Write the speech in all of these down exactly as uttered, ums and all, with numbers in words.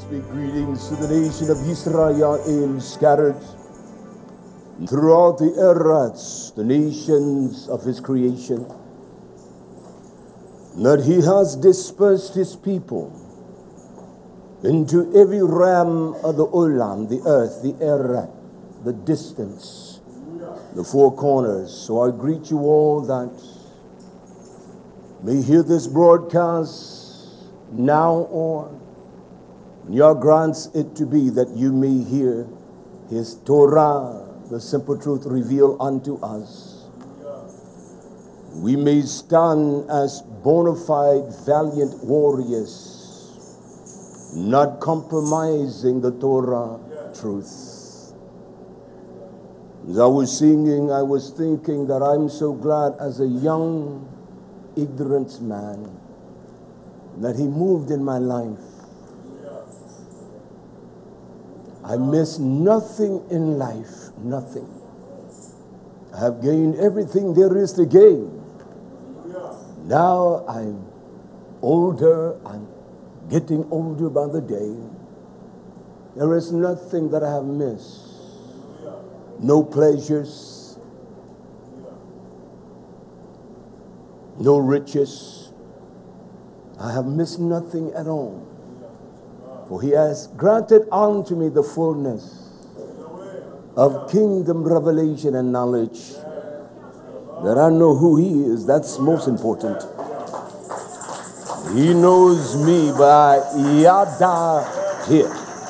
Speak greetings to the nation of Israel scattered throughout the eras, the nations of his creation, that he has dispersed his people into every realm of the Olam, the earth, the era, the distance, the four corners. So I greet you all that may hear this broadcast now or God grants it to be that you may hear his Torah, the simple truth revealed unto us. We may stand as bona fide, valiant warriors, not compromising the Torah truth. As I was singing, I was thinking that I'm so glad as a young, ignorant man that he moved in my life. I miss nothing in life, nothing. I have gained everything there is to gain. Now I'm older, I'm getting older by the day. There is nothing that I have missed. No pleasures, no riches. I have missed nothing at all. For he has granted unto me the fullness of kingdom revelation and knowledge, that I know who he is. That's most important. He knows me by Yada here.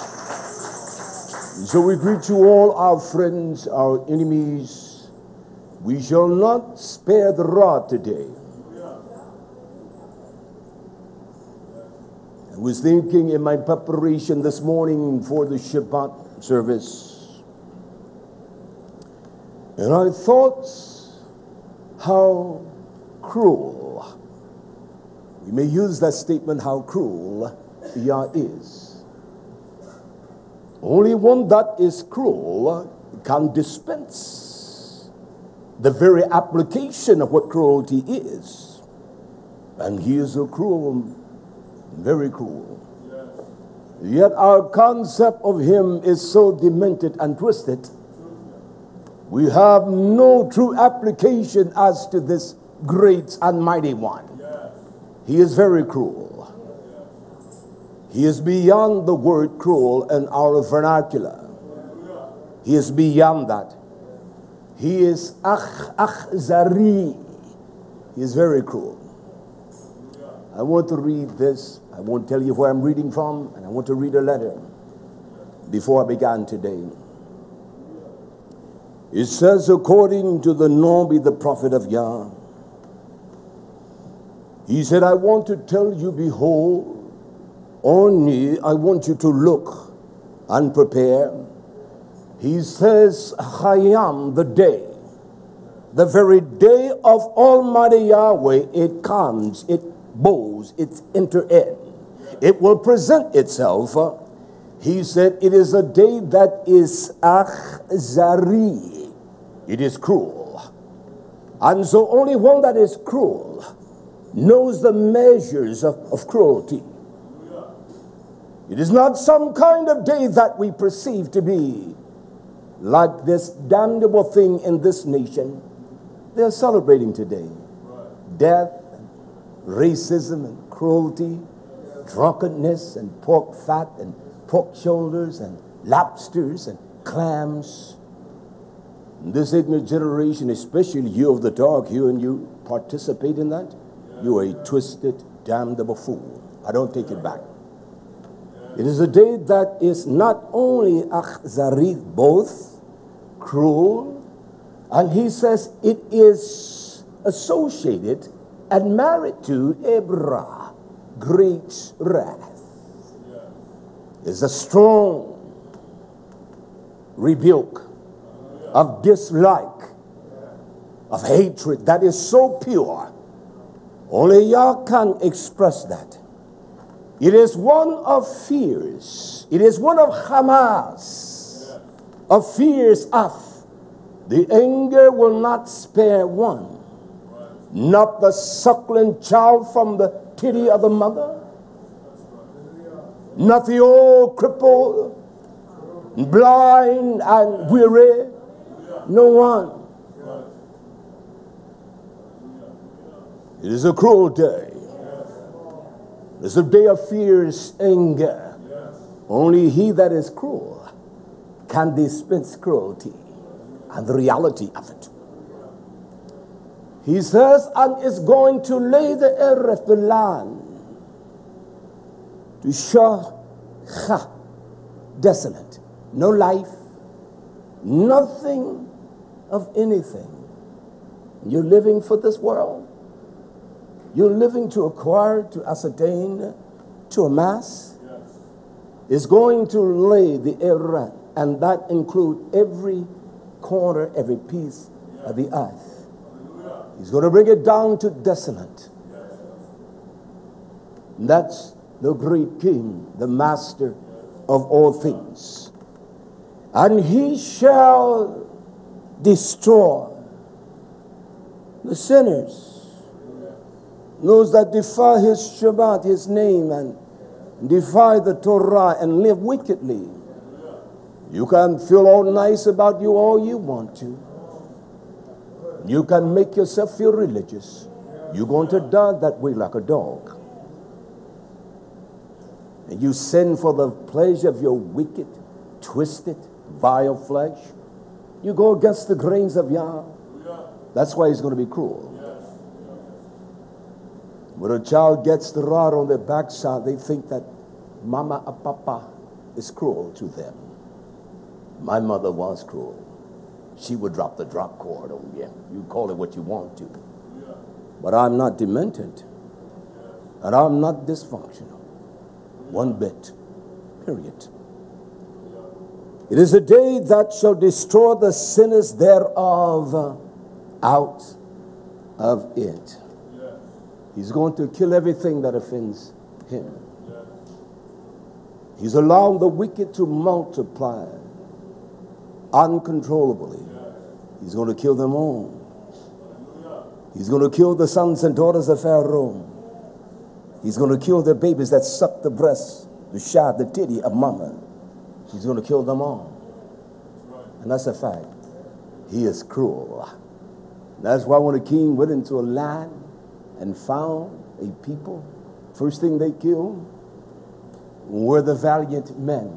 So we greet you all, our friends, our enemies. We shall not spare the rod today. I was thinking in my preparation this morning for the Shabbat service, and I thought how cruel, we may use that statement, how cruel Yah is. Only one that is cruel can dispense the very application of what cruelty is. And he is a cruel, very cruel. Yet our concept of him is so demented and twisted. We have no true application as to this great and mighty one. He is very cruel. He is beyond the word cruel in our vernacular. He is beyond that. He is ach, achzari. He is very cruel. I want to read this. I won't tell you where I'm reading from, and I want to read a letter before I began today. It says, according to the Nabi, the prophet of Yah, he said, I want to tell you, behold, only I want you to look and prepare. He says, Hayam, the day, the very day of Almighty Yahweh, it comes, it bows, it's enter in. It will present itself. He said, it is a day that is achzari. It is cruel. And so only one that is cruel knows the measures of, of cruelty. It is not some kind of day that we perceive to be like this damnable thing in this nation. They're celebrating today. Death, racism and cruelty, drunkenness and pork fat and pork shoulders and lobsters and clams. This ignorant generation, especially you of the dark, you and you participate in that, you are a twisted, damnable fool. I don't take it back. It is a day that is not only achzari, both cruel, and he says it is associated and married to Ebra, great wrath. It's a strong rebuke of dislike, of hatred that is so pure. Only Yah can express that. It is one of fears. It is one of Hamas, of fears of the anger will not spare one. Not the suckling child from the titty of the mother, Not the old crippled, blind and weary. No one. It is a cruel day. It's a day of fierce anger. Only he that is cruel can dispense cruelty and the reality of it. He says, and is going to lay the earth, the land, to show ha, desolate. No life, nothing of anything. You're living for this world. You're living to acquire, to ascertain, to amass. Yes. Is going to lay the earth, and that includes every corner, every piece yes. of the earth. Hallelujah. He's going to bring it down to desolate. Yes. And that's the great King, the Master yes. of all things. And he shall destroy the sinners, those that defy his Shabbat, his name, and defy the Torah and live wickedly. You can feel all nice about you all you want to. You can make yourself feel religious. You're going to die that way like a dog. And you sin for the pleasure of your wicked, twisted, vile flesh. You go against the grains of Yah. That's why he's going to be cruel. When a child gets the rod on their backside, they think that mama or papa is cruel to them. My mother was cruel. She would drop the drop cord on you. You call it what you want to. But I'm not demented. And I'm not dysfunctional. One bit. Period. It is a day that shall destroy the sinners thereof out of it. He's going to kill everything that offends him. He's allowing the wicked to multiply uncontrollably. He's going to kill them all. He's going to kill the sons and daughters of Pharaoh. He's going to kill the babies that suck the breast, the shad, the titty of mama. He's going to kill them all. And that's a fact. He is cruel. That's why when a king went into a land and found a people, first thing they killed were the valiant men.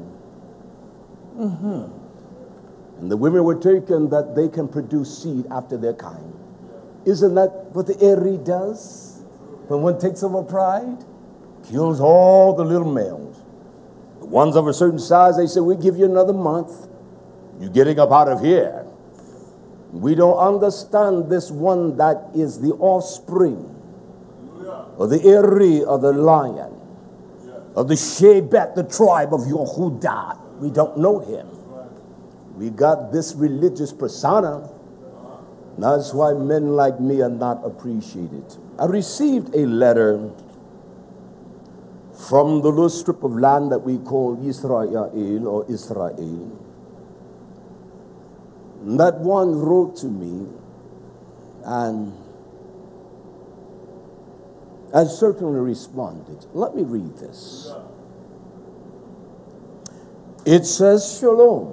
Mm-hmm. And the women were taken that they can produce seed after their kind. Isn't that what the Eri does? When one takes over pride, kills all the little males. The ones of a certain size, they say, we'll give you another month. You're getting up out of here. We don't understand this one that is the offspring or the Eri, or the lion, of the Shebet, the tribe of Yehudah. We don't know him. We got this religious persona. That's why men like me are not appreciated. I received a letter from the little strip of land that we call Israel or Israel. That one wrote to me, and I certainly responded. Let me read this. It says, Shalom.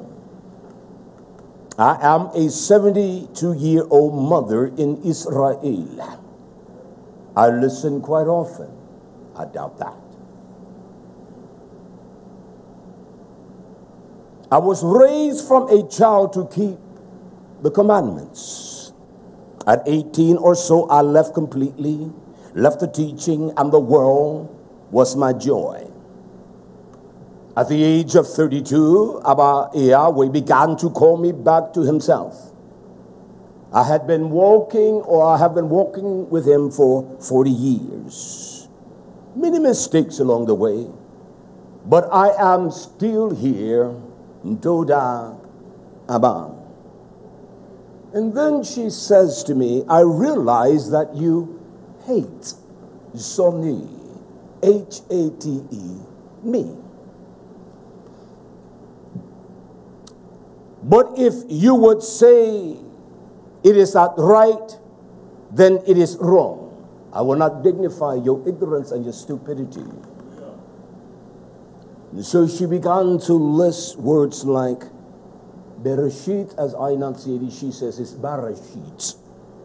I am a seventy-two-year-old mother in Israel. I listen quite often. I doubt that. I was raised from a child to keep the commandments. At eighteen or so, I left completely. Left the teaching, and the world was my joy. At the age of thirty-two, Abba Yahweh began to call me back to himself. I had been walking, or I have been walking with him for forty years. Many mistakes along the way, but I am still here, Doda Abba. And then she says to me, I realize that you hate Soni, H A T E, me. But if you would say it is not right, then it is wrong. I will not dignify your ignorance and your stupidity. And so she began to list words like Bereshit, as I enunciated, she says it's Bereshit.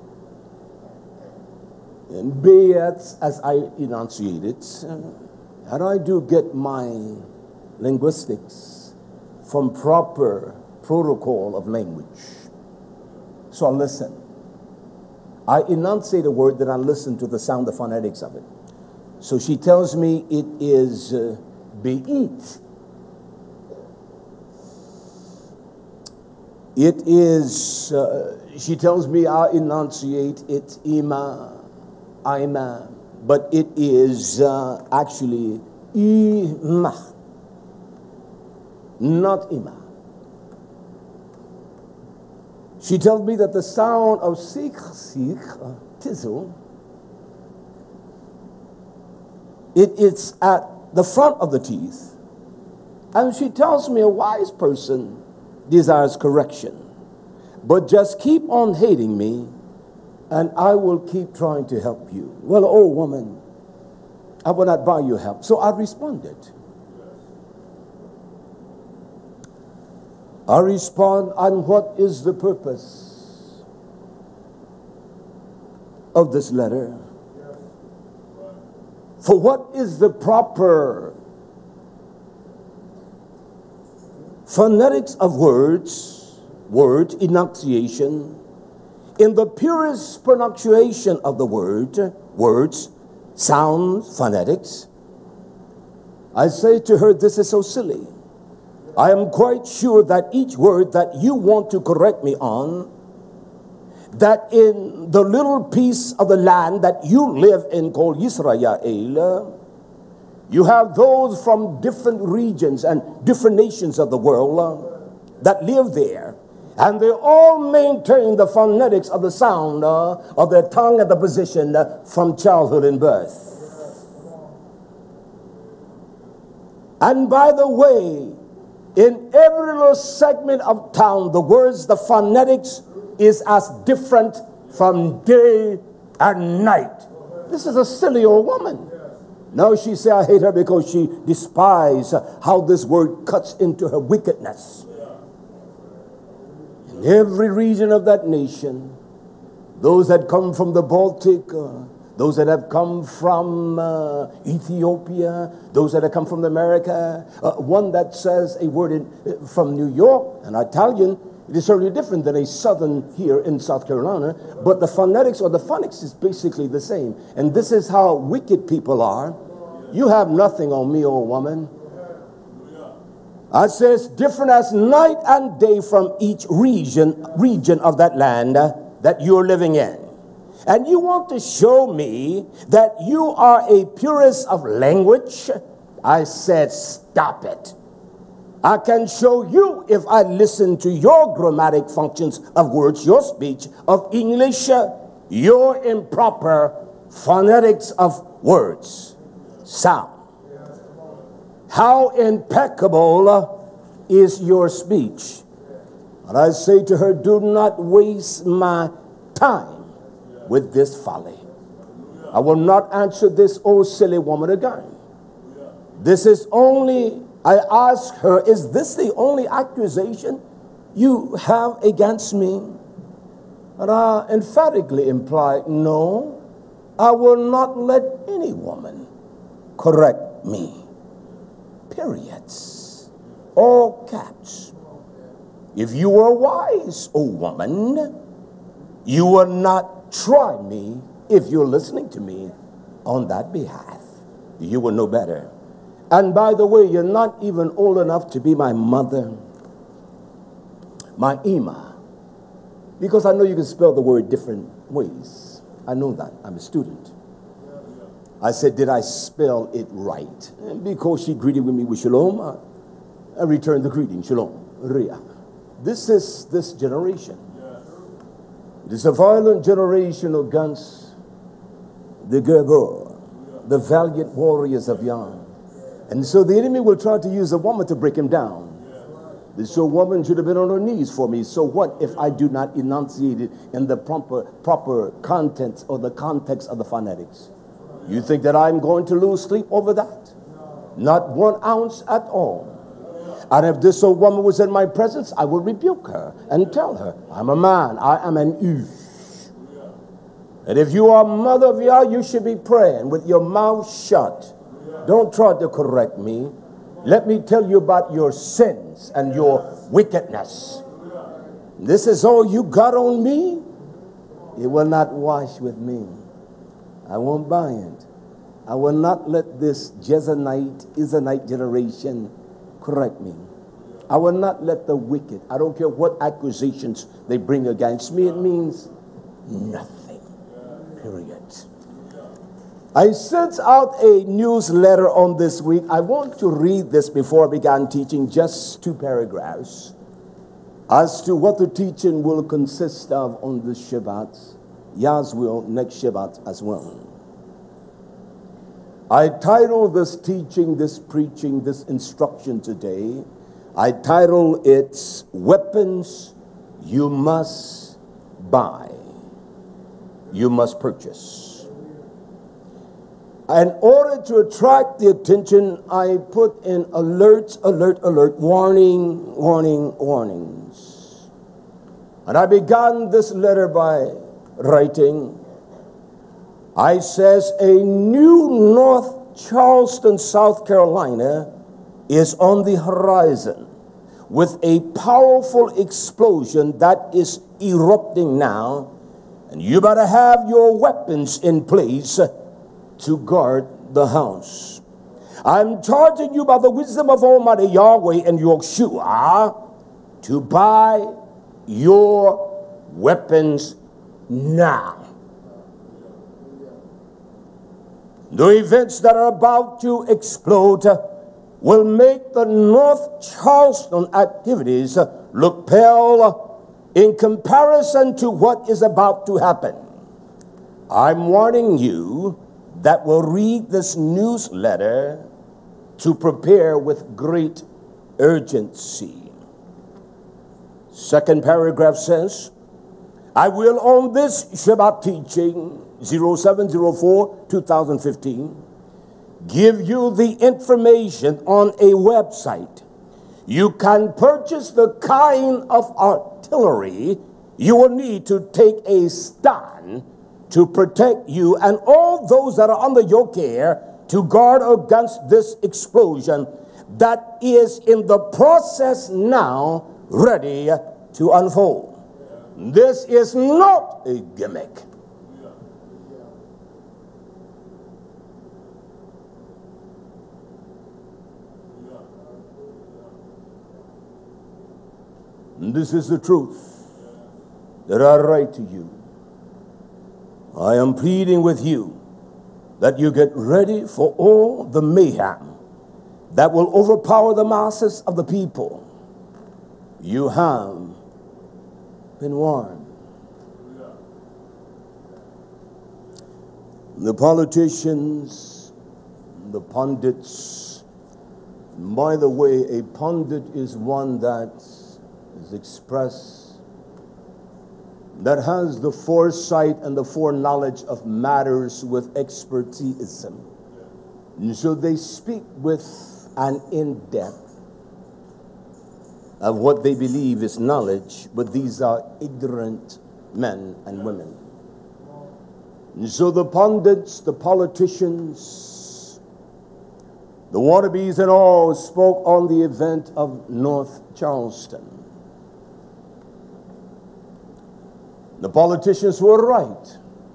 And Be'et, as I enunciated, and I do get my linguistics from proper protocol of language. So I listen. I enunciate a word, then I listen to the sound, the phonetics of it. So she tells me it is uh, Be'it. It is, uh, she tells me I enunciate it Ima, Ima, but it is uh, actually Ima, not Ima. She tells me that the sound of Sikh, Sikh, uh, Tizzle, it is at the front of the teeth. And she tells me a wise person desires correction. But just keep on hating me, and I will keep trying to help you. Well, oh woman, I will not buy your help. So I responded. I respond, and what is the purpose of this letter? For what is the proper phonetics of words, word enunciation, in the purest pronunciation of the word, words, sounds, phonetics? I say to her, this is so silly. I am quite sure that each word that you want to correct me on, that in the little piece of the land that you live in called Yisrael, you have those from different regions and different nations of the world that live there. And they all maintain the phonetics of the sound uh, of their tongue and the position uh, from childhood and birth. And by the way, in every little segment of town, the words, the phonetics is as different from day and night. This is a silly old woman. No, she said, I hate her because she despises how this word cuts into her wickedness. In every region of that nation, those that come from the Baltic, uh, those that have come from uh, Ethiopia, those that have come from America, uh, one that says a word in, from New York, an Italian, it is certainly different than a southern here in South Carolina, but the phonetics or the phonics is basically the same. And this is how wicked people are. You have nothing on me, old woman. I say it's different as night and day from each region, region of that land uh, that you're living in. And you want to show me that you are a purist of language? I said, stop it. I can show you, if I listen to your grammatic functions of words, your speech of English, your improper phonetics of words, sound. How impeccable is your speech? And I say to her, do not waste my time with this folly. I will not answer this old silly woman again. This is only... I asked her, is this the only accusation you have against me? And I emphatically implied, no, I will not let any woman correct me. Periods. All caps. If you were wise, O woman, you will not try me if you're listening to me on that behalf. You will know better. And by the way, you're not even old enough to be my mother, my Ima, because I know you can spell the word different ways. I know that. I'm a student. I said, did I spell it right? And because she greeted with me with shalom, I, I returned the greeting, shalom, Raah. This is this generation. It is a violent generation against the Gerber, the valiant warriors of Yah. And so the enemy will try to use a woman to break him down. This so woman should have been on her knees for me. So what if I do not enunciate it in the proper, proper content or the context of the phonetics? You think that I'm going to lose sleep over that? Not one ounce at all. And if this old woman was in my presence, I would rebuke her and tell her, I'm a man, I am an ish. And if you are mother of Yah, you should be praying with your mouth shut. Don't try to correct me. Let me tell you about your sins and your wickedness. This is all you got on me? It will not wash with me. I won't buy it. I will not let this Jezanite, Israelite generation correct me. I will not let the wicked, I don't care what accusations they bring against me, it means nothing. Period. I sent out a newsletter on this week. I want to read this before I began teaching, just two paragraphs, as to what the teaching will consist of on this Shabbat, Yah's will, next Shabbat as well. I titled this teaching, this preaching, this instruction today, I title it, Weapons You Must Buy, You Must Purchase. In order to attract the attention, I put in alert, alert, alert, warning, warning, warnings. And I began this letter by writing, I says, a new North Charleston, South Carolina is on the horizon with a powerful explosion that is erupting now. And you better have your weapons in place to guard the house. I'm charging you by the wisdom of Almighty Yahweh and Yeshua to buy your weapons now. The events that are about to explode will make the North Charleston activities look pale in comparison to what is about to happen. I'm warning you that will read this newsletter to prepare with great urgency. Second paragraph says, I will on this Shabbat teaching, oh seven oh four two thousand fifteen, give you the information on a website. You can purchase the kind of artillery you will need to take a stand to protect you and all those that are under your care to guard against this explosion that is in the process now ready to unfold. This is not a gimmick. This is the truth that I write to you. I am pleading with you that you get ready for all the mayhem that will overpower the masses of the people. You have been warned. The politicians, the pundits, by the way, a pundit is one that is expressed, that has the foresight and the foreknowledge of matters with expertise. And so they speak with an in-depth of what they believe is knowledge, but these are ignorant men and women. And so the pundits, the politicians, the wannabes and all spoke on the event of North Charleston. The politicians were right.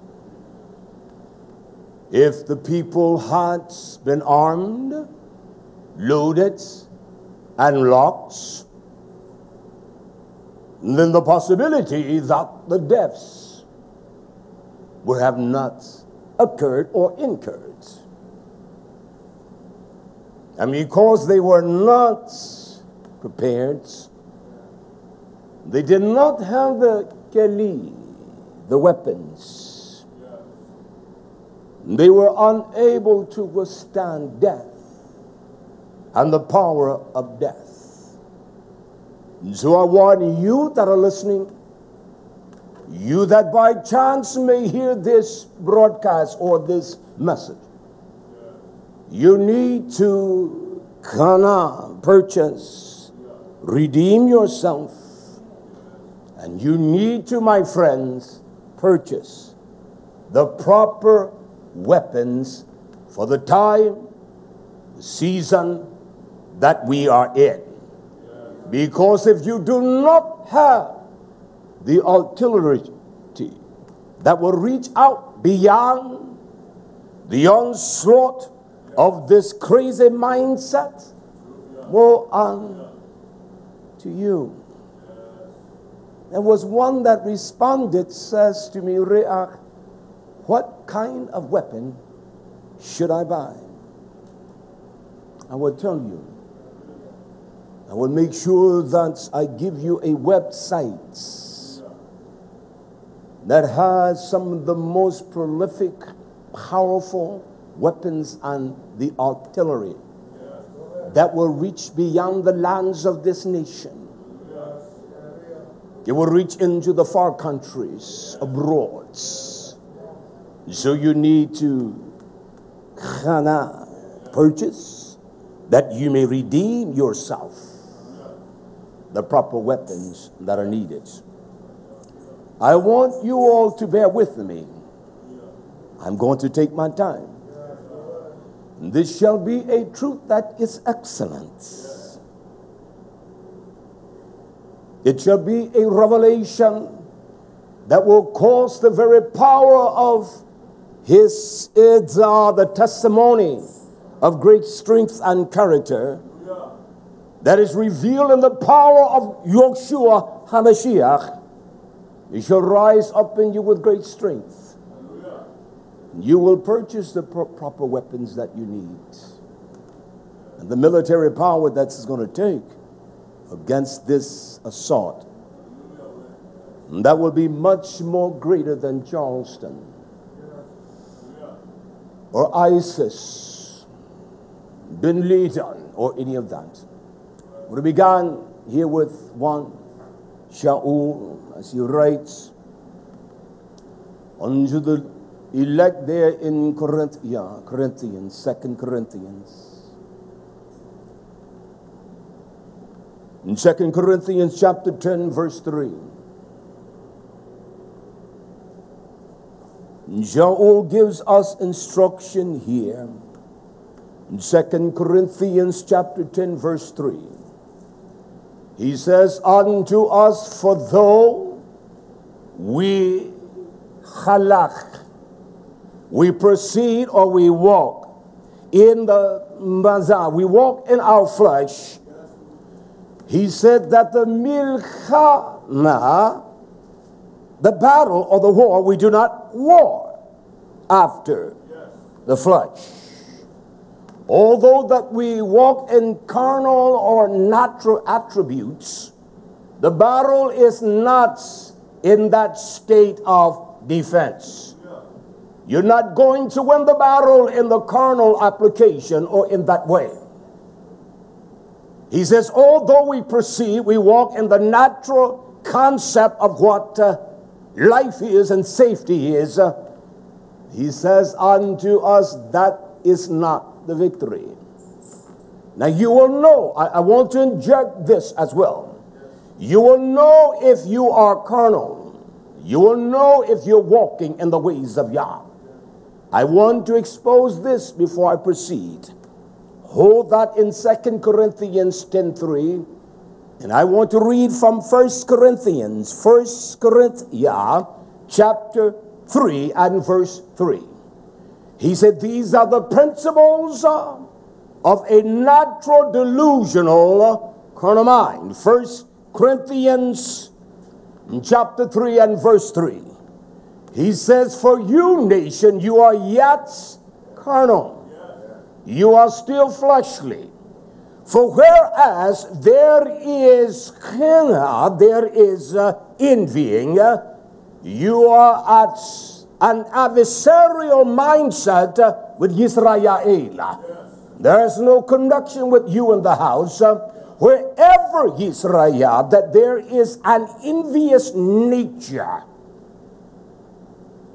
If the people had been armed, loaded, and locked, then the possibility that the deaths would have not occurred or incurred. And because they were not prepared, they did not have the keli, the weapons. They were unable to withstand death and the power of death. So I warn you that are listening, you that by chance may hear this broadcast or this message, You need to kana, purchase, redeem yourself. And you need to, my friends, purchase the proper weapons for the time, the season that we are in. Because if you do not have the artillery that will reach out beyond the onslaught of this crazy mindset, woe unto you. There was one that responded, says to me, Raah, what kind of weapon should I buy? I will tell you. I will make sure that I give you a website that has some of the most prolific, powerful weapons and the artillery that will reach beyond the lands of this nation. It will reach into the far countries abroad. So you need to khana, purchase, that you may redeem yourself the proper weapons that are needed. I want you all to bear with me. I'm going to take my time. This shall be a truth that is excellent. It shall be a revelation that will cause the very power of his, it's uh, the testimony of great strength and character that is revealed in the power of Yeshua HaMashiach. He shall rise up in you with great strength. You will purchase the pro proper weapons that you need. And the military power that's going to take against this assault, and that will be much more greater than Charleston or ISIS, Bin Laden, or any of that. We began here with one Shaul, as he writes unto the elect there in Corinth, yeah, Corinthians, Second Corinthians. In Second Corinthians chapter ten, verse three. Shaul gives us instruction here. In Second Corinthians chapter ten, verse three. He says, unto us, for though we halach, we proceed or we walk in the mazah, we walk in our flesh. He said that the milchama, the battle or the war, we do not war after the flesh. Although that we walk in carnal or natural attributes, the battle is not in that state of defense. You're not going to win the battle in the carnal application or in that way. He says, although we proceed, we walk in the natural concept of what uh, life is and safety is. Uh, he says, unto us that is not the victory. Now you will know, I, I want to inject this as well. You will know if you are carnal. You will know if you're walking in the ways of Yah. I want to expose this before I proceed. Hold that in Second Corinthians ten three. And I want to read from First Corinthians, First Corinthians chapter three and verse three. He said, these are the principles uh, of a natural delusional uh, carnal mind. First Corinthians chapter three and verse three. He says, for you, nation, you are yet carnal. You are still fleshly. For whereas there is khina, there is uh, envying, uh, you are at an adversarial mindset uh, with Yisrael. Yes. There is no connection with you in the house. Uh, wherever Yisrael, that there is an envious nature.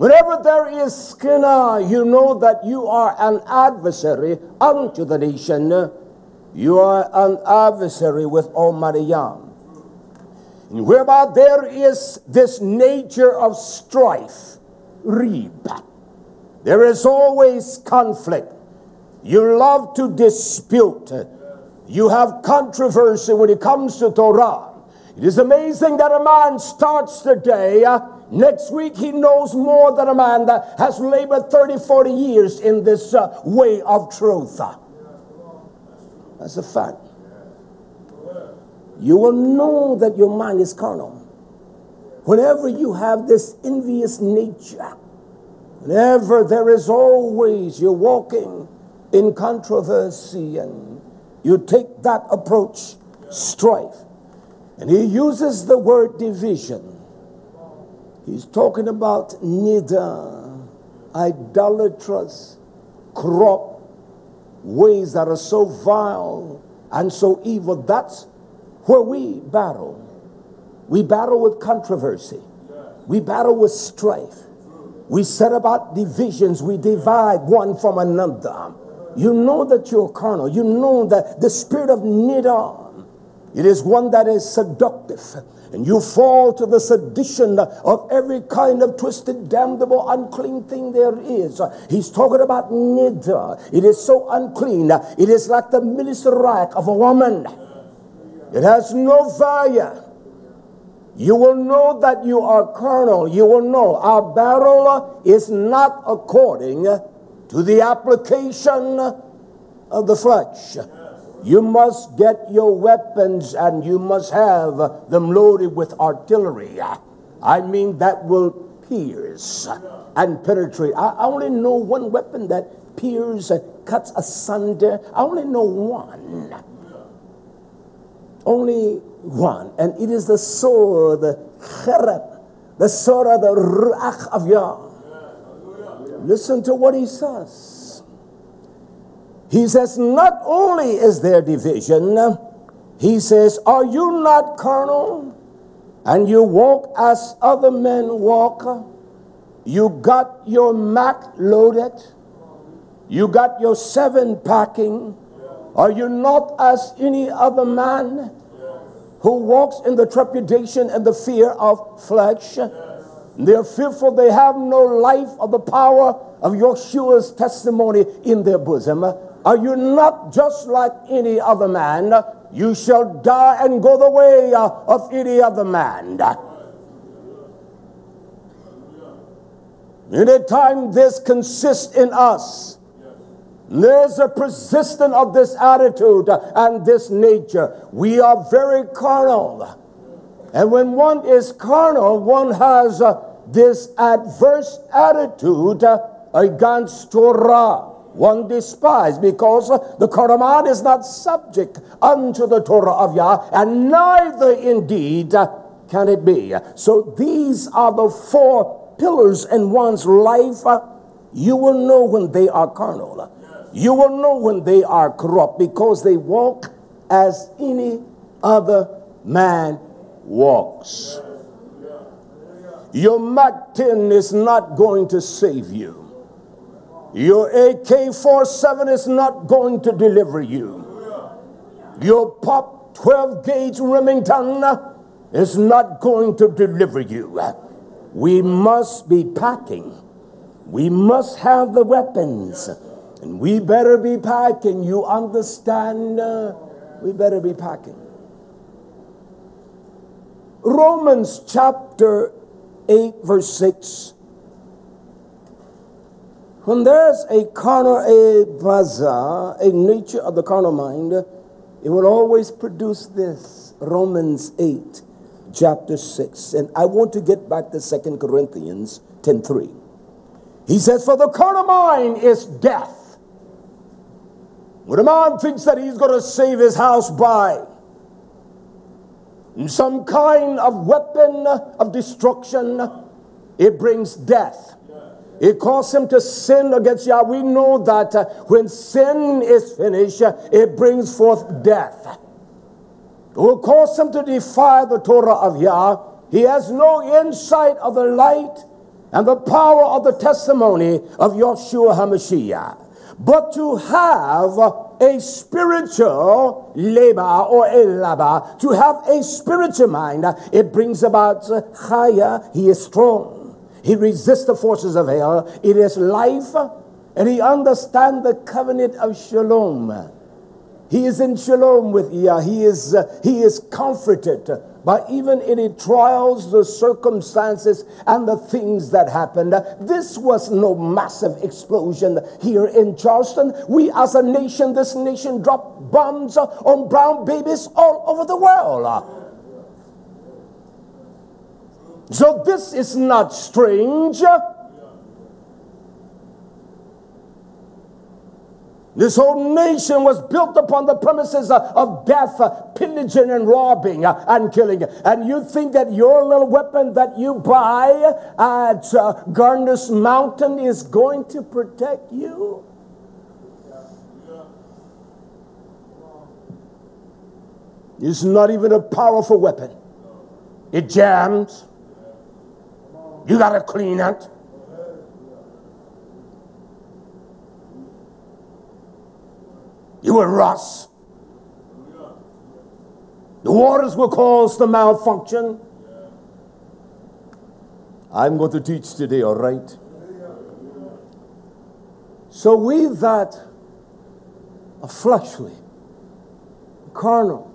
Whenever there is skina, you know that you are an adversary unto the nation. You are an adversary with Almighty Yah. And whereby there is this nature of strife, reeb. There is always conflict. You love to dispute. You have controversy when it comes to Torah. It is amazing that a man starts the day. Uh, next week he knows more than a man that has labored thirty, forty years in this uh, way of truth. That's a fact. You will know that your mind is carnal. Whenever you have this envious nature, whenever there is always, you're walking in controversy and you take that approach, strife. And he uses the word division. He's talking about nida, idolatrous, corrupt ways that are so vile and so evil. That's where we battle. We battle with controversy. We battle with strife. We set about divisions. We divide one from another. You know that you're carnal. You know that the spirit of nida, it is one that is seductive. And you fall to the sedition of every kind of twisted, damnable, unclean thing there is. He's talking about nida. It is so unclean. It is like the minister rack of a woman. It has no value. You will know that you are carnal. You will know our battle is not according to the application of the flesh. You must get your weapons and you must have them loaded with artillery. I mean, that will pierce and penetrate. I only know one weapon that pierces and cuts asunder. I only know one. Only one. And it is the sword, the chereb, the sword of the Raah of Yah. Listen to what he says. He says, not only is there division, he says, are you not carnal? And you walk as other men walk? You got your Mac loaded? You got your seven packing? Are you not as any other man who walks in the trepidation and the fear of flesh? They're fearful, they have no life of the power of Yeshua's testimony in their bosom. Are you not just like any other man? You shall die and go the way of any other man. Anytime this consists in us, there's a persistence of this attitude and this nature. We are very carnal. And when one is carnal, one has uh, this adverse attitude uh, against Torah. One despises, because uh, the carnal man is not subject unto the Torah of Yah, and neither indeed uh, can it be. So these are the four pillars in one's life. Uh, you will know when they are carnal. You will know when they are corrupt, because they walk as any other man walks. Your Mac ten is not going to save you. Your A K forty-seven is not going to deliver you. Your Pop twelve gauge Remington is not going to deliver you. We must be packing. We must have the weapons. And we better be packing. You understand? Uh, we better be packing. Romans chapter eight verse six. When there's a carnal, a baza, a nature of the carnal mind, it will always produce this. Romans eight, chapter six. And I want to get back to Second Corinthians ten three. He says, for the carnal mind is death. When a man thinks that he's going to save his house by some kind of weapon of destruction, it brings death. It causes him to sin against Yah. We know that uh, when sin is finished, uh, it brings forth death. It will cause him to defy the Torah of Yah. He has no insight of the light. and the power of the testimony of Yeshua HaMashiach. But to have a spiritual labor or a labor, to have a spiritual mind, it brings about chaya. He is strong. He resists the forces of hell. It is life, and he understands the covenant of shalom. He is in shalom with Yah. He is, uh, he is comforted by even any trials, the circumstances, and the things that happened. This was no massive explosion here in Charleston. We as a nation, this nation dropped bombs on brown babies all over the world. So this is not strange. This whole nation was built upon the premises of death, pillaging and robbing and killing. And you think that your little weapon that you buy at uh, Garner's Mountain is going to protect you? It's not even a powerful weapon. It jams. You got to clean it. You will rust. The waters will cause the malfunction. I'm going to teach today, all right? So we that are fleshly, carnal,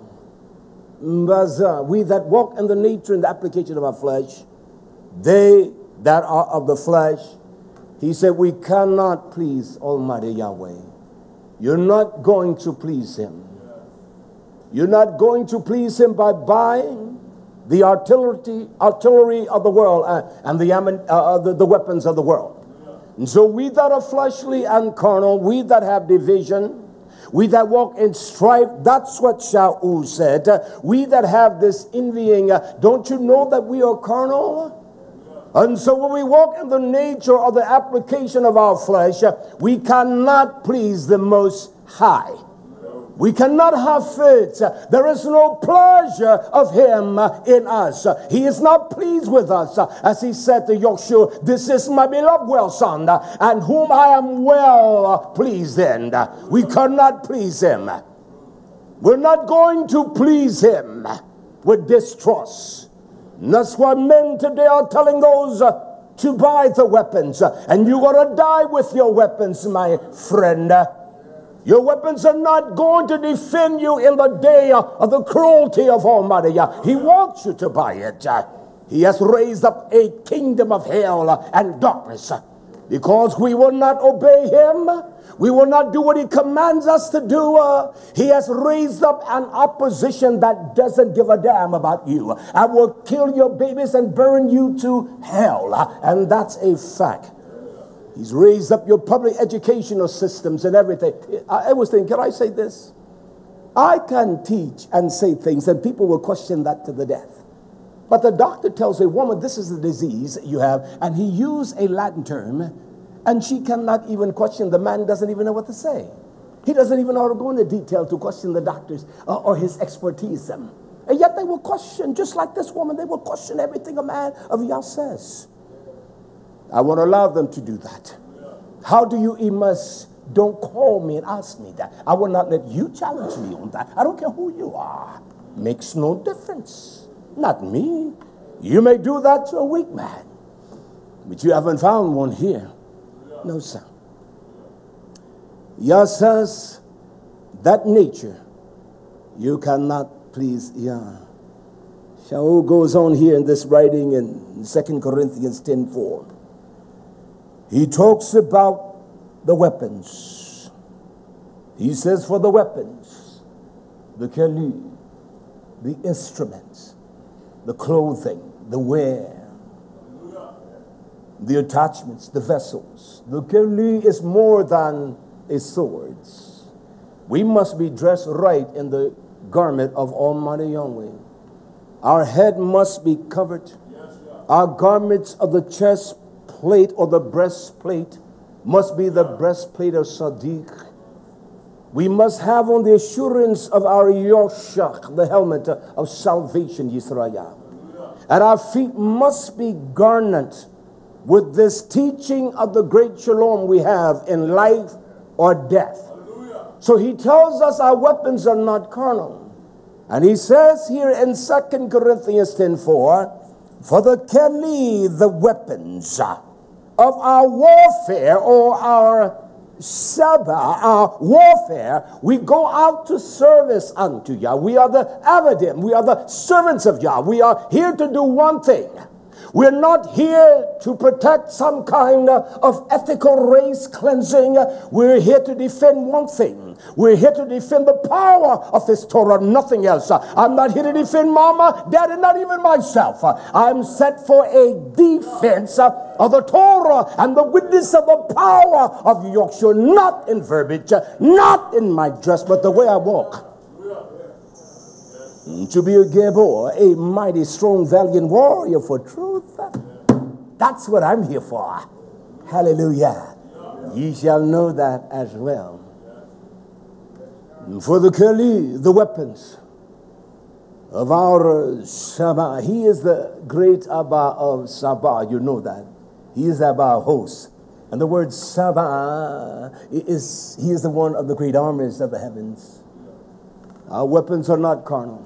we that walk in the nature and the application of our flesh, they that are of the flesh, he said, we cannot please Almighty Yahweh. You're not going to please him. You're not going to please him by buying the artillery, artillery of the world uh, and the, uh, the, the weapons of the world. And so we that are fleshly and carnal, we that have division, we that walk in strife, that's what Shaul said. Uh, we that have this envying, uh, don't you know that we are carnal? And so when we walk in the nature or the application of our flesh, we cannot please the Most High. We cannot have faith. There is no pleasure of him in us. He is not pleased with us. As he said to Joshua, this is my beloved well son, and whom I am well pleased in. We cannot please him. We're not going to please him with distrust. And that's why men today are telling those uh, to buy the weapons. Uh, and you're going to die with your weapons, my friend. Uh, your weapons are not going to defend you in the day uh, of the cruelty of Almighty. Uh, he wants you to buy it. Uh, he has raised up a kingdom of hell uh, and darkness. Uh, because we will not obey him. We will not do what he commands us to do. Uh, he has raised up an opposition that doesn't give a damn about you. I will kill your babies and burn you to hell. Uh, and that's a fact. He's raised up your public educational systems and everything. I, I was thinking, can I say this? I can teach and say things and people will question that to the death. But the doctor tells a woman, this is the disease you have, and he used a Latin term, and she cannot even question. The man doesn't even know what to say. He doesn't even know how to go into detail to question the doctors uh, or his expertise. And yet they will question, just like this woman, they will question everything a man of Yah says. I won't allow them to do that. How do you immerse? Don't call me and ask me that. I will not let you challenge me on that. I don't care who you are. Makes no difference. Not me. You may do that to a weak man, but you haven't found one here. No, sir. Yah says that nature you cannot please Yah. Shaul goes on here in this writing in Second Corinthians ten four. He talks about the weapons. He says for the weapons, the keli, the instruments, the clothing, the wear, the attachments, the vessels. The keli is more than a sword. We must be dressed right in the garment of Almighty Yahweh. Our head must be covered. Our garments of the chest plate or the breastplate must be the breastplate of Sadiq. We must have on the assurance of our Yoshach, the helmet of salvation, Yisrael. And our feet must be garnet with this teaching of the great shalom we have in life or death. So he tells us our weapons are not carnal. And he says here in Second Corinthians ten four, for the keli, the weapons of our warfare or our sabah, our warfare, we go out to service unto Yah. We are the avadim. We are the servants of Yah. We are here to do one thing. We're not here to protect some kind of ethical race cleansing. We're here to defend one thing. We're here to defend the power of this Torah, nothing else. I'm not here to defend mama, dad, and not even myself. I'm set for a defense of the Torah and the witness of the power of Yoshua, not in verbiage, not in my dress, but the way I walk. To be a Gabor, a mighty, strong, valiant warrior for truth. That's what I'm here for. Hallelujah. Ye shall know that as well. For the keli, the weapons of our Sabah. He is the great Abba of Sabah. You know that. He is Abba host. And the word Sabah is, he is the one of the great armies of the heavens. Our weapons are not carnal.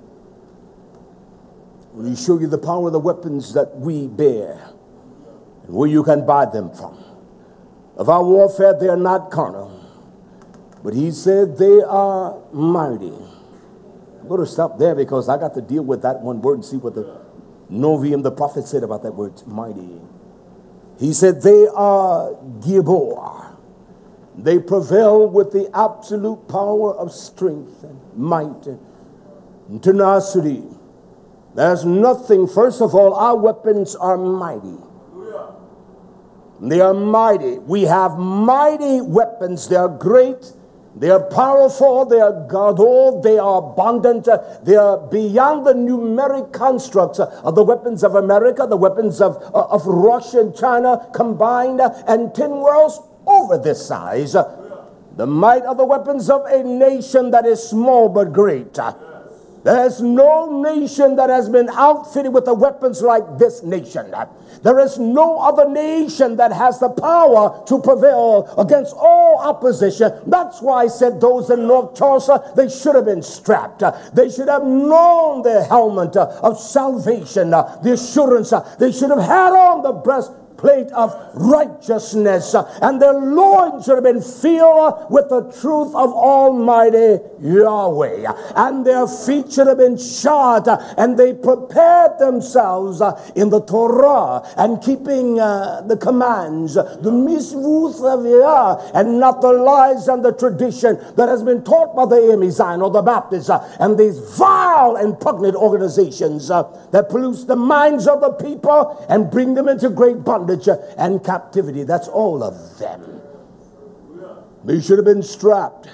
When he show you the power of the weapons that we bear and where you can buy them from. Of our warfare, they are not carnal. But he said they are mighty. I'm going to stop there because I got to deal with that one word and see what the Novium, the prophet, said about that word, mighty. He said they are Gibor. They prevail with the absolute power of strength and might and tenacity. There's nothing, first of all, our weapons are mighty. They are mighty. We have mighty weapons. They are great. They are powerful. They are gadol. They are abundant. They are beyond the numeric constructs of the weapons of America, the weapons of, of Russia and China combined, and ten worlds over this size. The might of the weapons of a nation that is small but great. There's no nation that has been outfitted with the weapons like this nation. There is no other nation that has the power to prevail against all opposition. That's why I said those in North Tulsa, they should have been strapped. They should have known the helmet of salvation, the assurance. They should have had on the breastplate of righteousness, and their loins should have been filled with the truth of Almighty Yahweh, and their feet should have been shod, and they prepared themselves in the Torah and keeping uh, the commands, the mitzvot of Yah, and not the lies and the tradition that has been taught by the Emizine or the Baptists uh, and these vile and pugnacious organizations uh, that pollute the minds of the people and bring them into great bondage and captivity. That's all of them. They should have been strapped.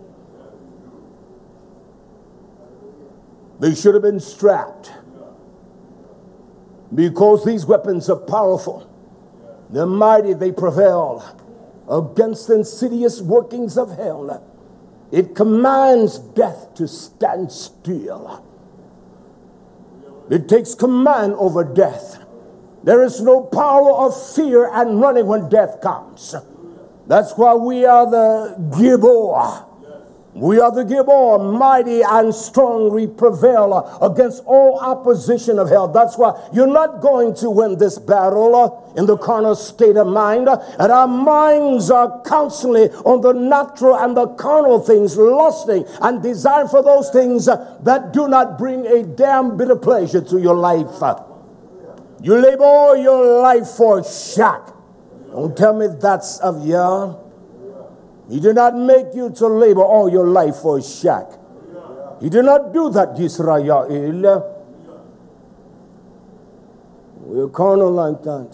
They should have been strapped. Because these weapons are powerful. They're mighty. They prevail against the insidious workings of hell. It commands death to stand still. It takes command over death. There is no power of fear and running when death comes. That's why we are the Gibor. We are the Gibor, mighty and strong. We prevail against all opposition of hell. That's why you're not going to win this battle in the carnal state of mind. And our minds are constantly on the natural and the carnal things, lusting and desiring for those things that do not bring a damn bit of pleasure to your life. You labor all your life for shack. Don't tell me that's of Yah. He did not make you to labor all your life for shack. He did not do that, Yisrael. We're carnal like that.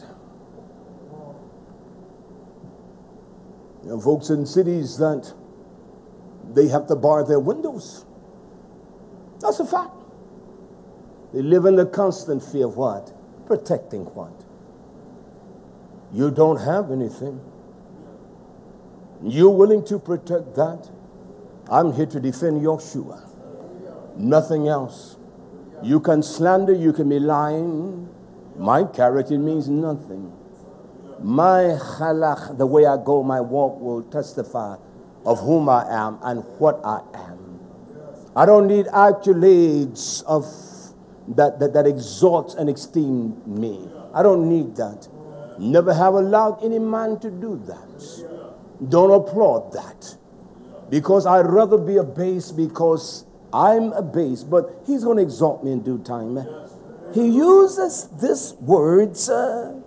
There are folks in cities that they have to bar their windows. That's a fact. They live in the constant fear of what? Protecting what? You don't have anything. You're willing to protect that? I'm here to defend Yoshua. Nothing else. You can slander, you can be lying. My character means nothing. My halach, the way I go, my walk will testify of whom I am and what I am. I don't need accolades of that, that, that exalts and esteem me. I don't need that. Never have allowed any man to do that. Don't applaud that. Because I'd rather be abased because I'm abased, but he's going to exalt me in due time. He uses this words, uh,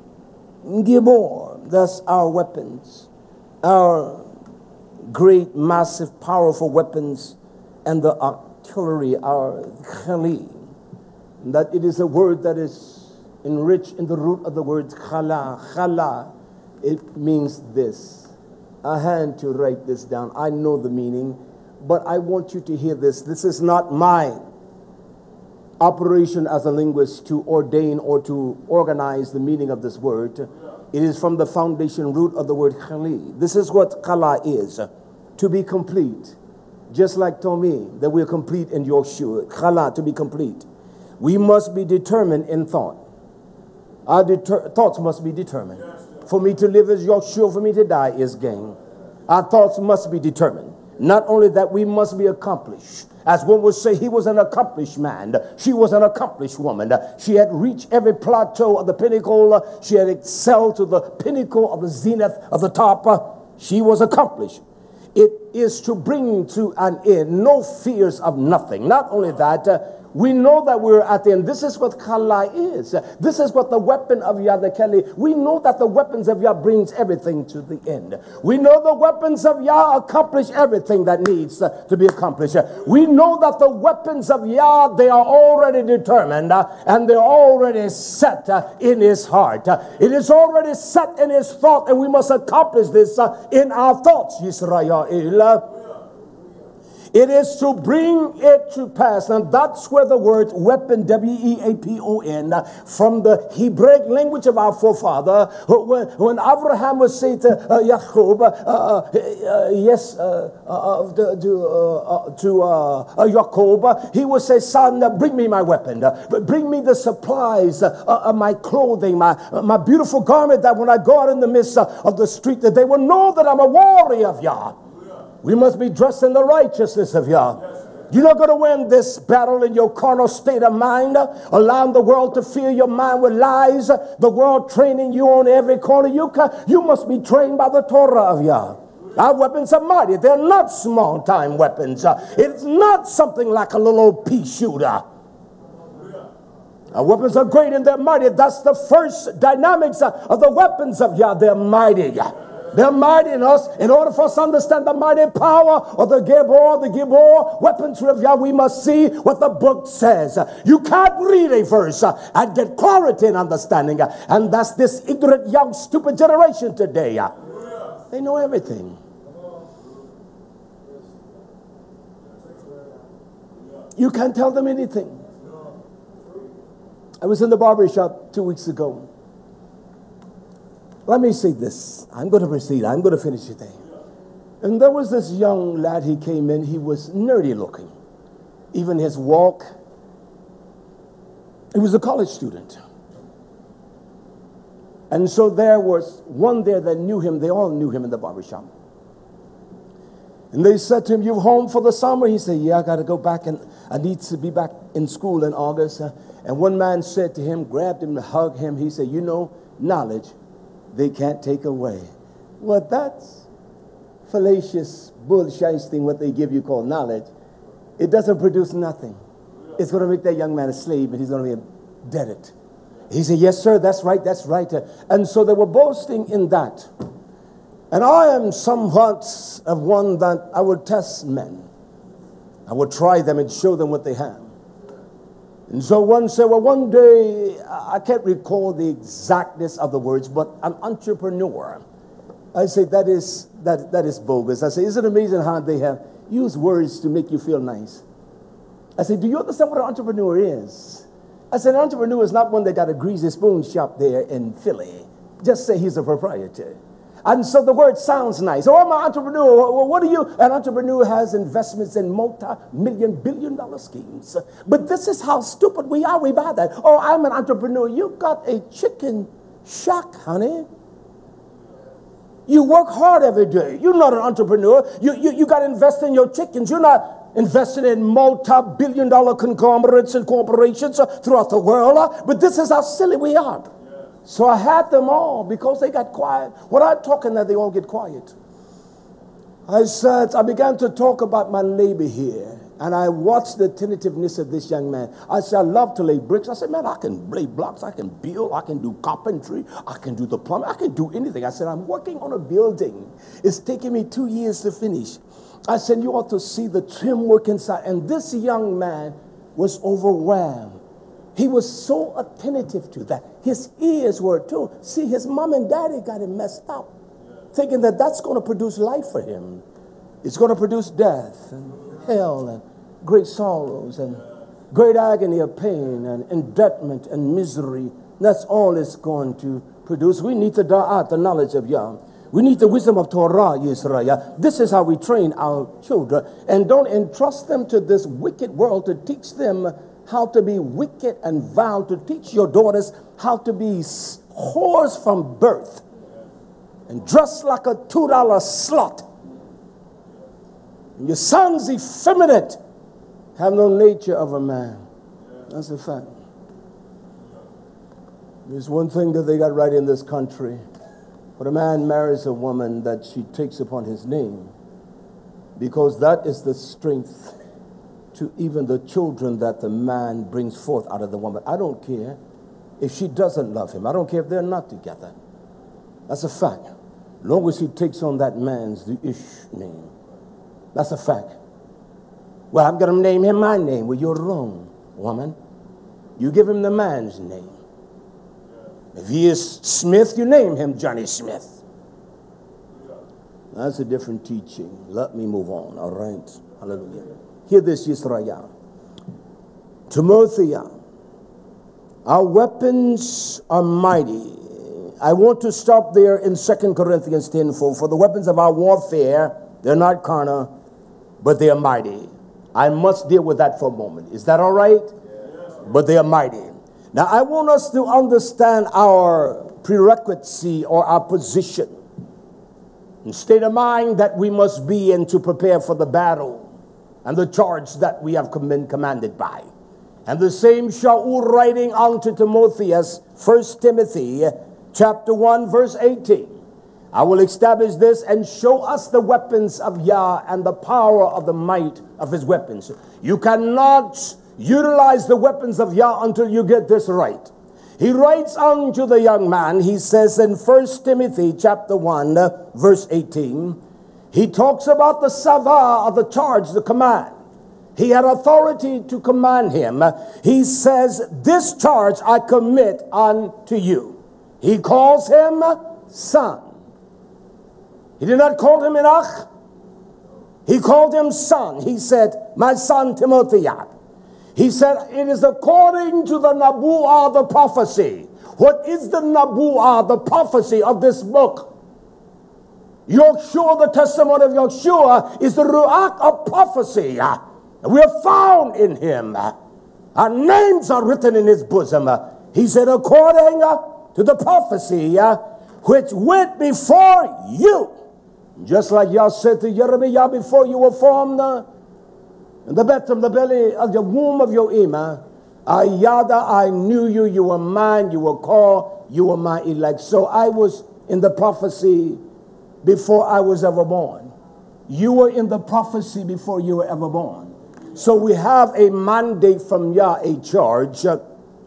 Gibor. That's our weapons. Our great, massive, powerful weapons and the artillery, our khali. That it is a word that is enriched in the root of the word khala. Khala, it means this. A hand to write this down. I know the meaning, but I want you to hear this. This is not my operation as a linguist to ordain or to organize the meaning of this word. It is from the foundation root of the word khali. This is what khala is. To be complete. Just like Tommy, that we're complete in Yoshua. Khala, to be complete. We must be determined in thought. Our deter thoughts must be determined. For me to live is Yoshua, for me to die is gain. Our thoughts must be determined. Not only that, we must be accomplished. As one would say, he was an accomplished man. She was an accomplished woman. She had reached every plateau of the pinnacle. She had excelled to the pinnacle of the zenith of the top. She was accomplished. It is to bring to an end no fears of nothing. Not only that, uh, we know that we're at the end. This is what khala is. This is what the weapon of Yah, the Kali. We know that the weapons of Yah brings everything to the end. We know the weapons of Yah accomplish everything that needs uh, to be accomplished. We know that the weapons of Yah, they are already determined uh, and they're already set uh, in his heart. Uh, it is already set in his thought, and we must accomplish this uh, in our thoughts. Yisrael. It is to bring it to pass. And that's where the word weapon, W E A P O N, from the Hebraic language of our forefather, when, when Abraham would say to uh, Jacob, uh, uh, yes, uh, uh, to, uh, to uh, uh, Jacob, he would say, son, uh, bring me my weapon. Uh, bring me the supplies, uh, uh, my clothing, my, uh, my beautiful garment, that when I go out in the midst uh, of the street, that they will know that I'm a warrior of Yah. We must be dressed in the righteousness of Yah. You're not going to win this battle in your carnal state of mind, allowing the world to fill your mind with lies, the world training you on every corner. You, can, you must be trained by the Torah of Yah. Our weapons are mighty. They're not small-time weapons. It's not something like a little pea shooter. Our weapons are great and they're mighty. That's the first dynamics of the weapons of Yah. They're mighty. They're mighty in us. In order for us to understand the mighty power of the Gibor, the Gibor, weapons of Yah, we must see what the book says. You can't read a verse and get clarity and understanding. And that's this ignorant, young, stupid generation today. They know everything. You can't tell them anything. I was in the barber shop two weeks ago. Let me say this. I'm going to proceed. I'm going to finish today. And there was this young lad. He came in. He was nerdy looking. Even his walk. He was a college student. And so there was one there that knew him. They all knew him in the barbershop. And they said to him, "You home for the summer?" He said, "Yeah, I got to go back, and I need to be back in school in August." And one man said to him, grabbed him, hugged him. He said, "You know, knowledge they can't take away." Well, that's fallacious bullshitting, what they give you called knowledge. It doesn't produce nothing. It's going to make that young man a slave, and he's going to be a debtor. He said, "Yes, sir, that's right, that's right." And so they were boasting in that. And I am somewhat of one that I would test men. I would try them and show them what they have. And so one said, well, one day, I can't recall the exactness of the words, but an entrepreneur. I say, that is, that, that is bogus. I say, isn't it amazing how they have used words to make you feel nice? I say, do you understand what an entrepreneur is? I said, an entrepreneur is not one that got a greasy spoon shop there in Philly. Just say he's a proprietor. And so the word sounds nice. Oh, I'm an entrepreneur. Well, what are you? An entrepreneur has investments in multi-million, billion-dollar schemes. But this is how stupid we are. We buy that. Oh, I'm an entrepreneur. You got a chicken shack, honey. You work hard every day. You're not an entrepreneur. You, you, you got to invest in your chickens. You're not investing in multi-billion dollar conglomerates and corporations uh, throughout the world. Uh, but this is how silly we are. Yeah. So I had them all because they got quiet. When I'm talking that, they all get quiet. I said, I began to talk about my labor here. And I watched the tentativeness of this young man. I said, I love to lay bricks. I said, man, I can lay blocks. I can build. I can do carpentry. I can do the plumbing. I can do anything. I said, I'm working on a building. It's taking me two years to finish. I said, you ought to see the trim work inside. And this young man was overwhelmed. He was so attentive to that. His ears were too. See, his mom and daddy got him messed up, thinking that that's going to produce life for him. It's going to produce death and hell and great sorrows and great agony of pain and indebtedness and misery. That's all it's going to produce. We need to da'at, the knowledge of Yah. We need the wisdom of Torah, Yisrael. This is how we train our children. And don't entrust them to this wicked world to teach them how to be wicked and vile, to teach your daughters how to be whores from birth and dress like a two dollar slut. And your sons effeminate, have no nature of a man. That's a fact. There's one thing that they got right in this country. When a man marries a woman, that she takes upon his name, because that is the strength to even the children that the man brings forth out of the woman. I don't care if she doesn't love him. I don't care if they're not together. That's a fact. As long as he takes on that man's the ish name. That's a fact. Well, I'm going to name him my name. Well, you're wrong, woman. You give him the man's name. If he is Smith, you name him Johnny Smith. That's a different teaching. Let me move on, all right? Hallelujah. Hear this, Yisrael. Timothy, our weapons are mighty. I want to stop there in Second Corinthians ten four. For the weapons of our warfare, they're not carnal, but they are mighty. I must deal with that for a moment. Is that all right? Yes. But they are mighty. Now, I want us to understand our prerequisite or our position and state of mind that we must be in to prepare for the battle and the charge that we have been commanded by. And the same Shaul writing unto Timothy as First Timothy chapter one verse eighteen. I will establish this and show us the weapons of Yah and the power of the might of his weapons. You cannot utilize the weapons of Yah until you get this right. He writes unto the young man, he says in First Timothy chapter one, verse eighteen, he talks about the savah of the charge, the command. He had authority to command him. He says, this charge I commit unto you. He calls him son. He did not call him Enoch. He called him son. He said, my son Timothy. He said, it is according to the Nabu'ah, the prophecy. What is the Nabu'ah, the prophecy of this book? Yeshua, the testimony of Yeshua, is the Ruach of prophecy. We are found in him. Our names are written in his bosom. He said, according to the prophecy which went before you. Just like Yah said to Jeremiah, before you were formed in the bed of the belly of the womb of your Ima, Ayada, I knew you, you were mine, you were called, you were my elect. So I was in the prophecy before I was ever born. You were in the prophecy before you were ever born. So we have a mandate from Yah, a charge. Uh,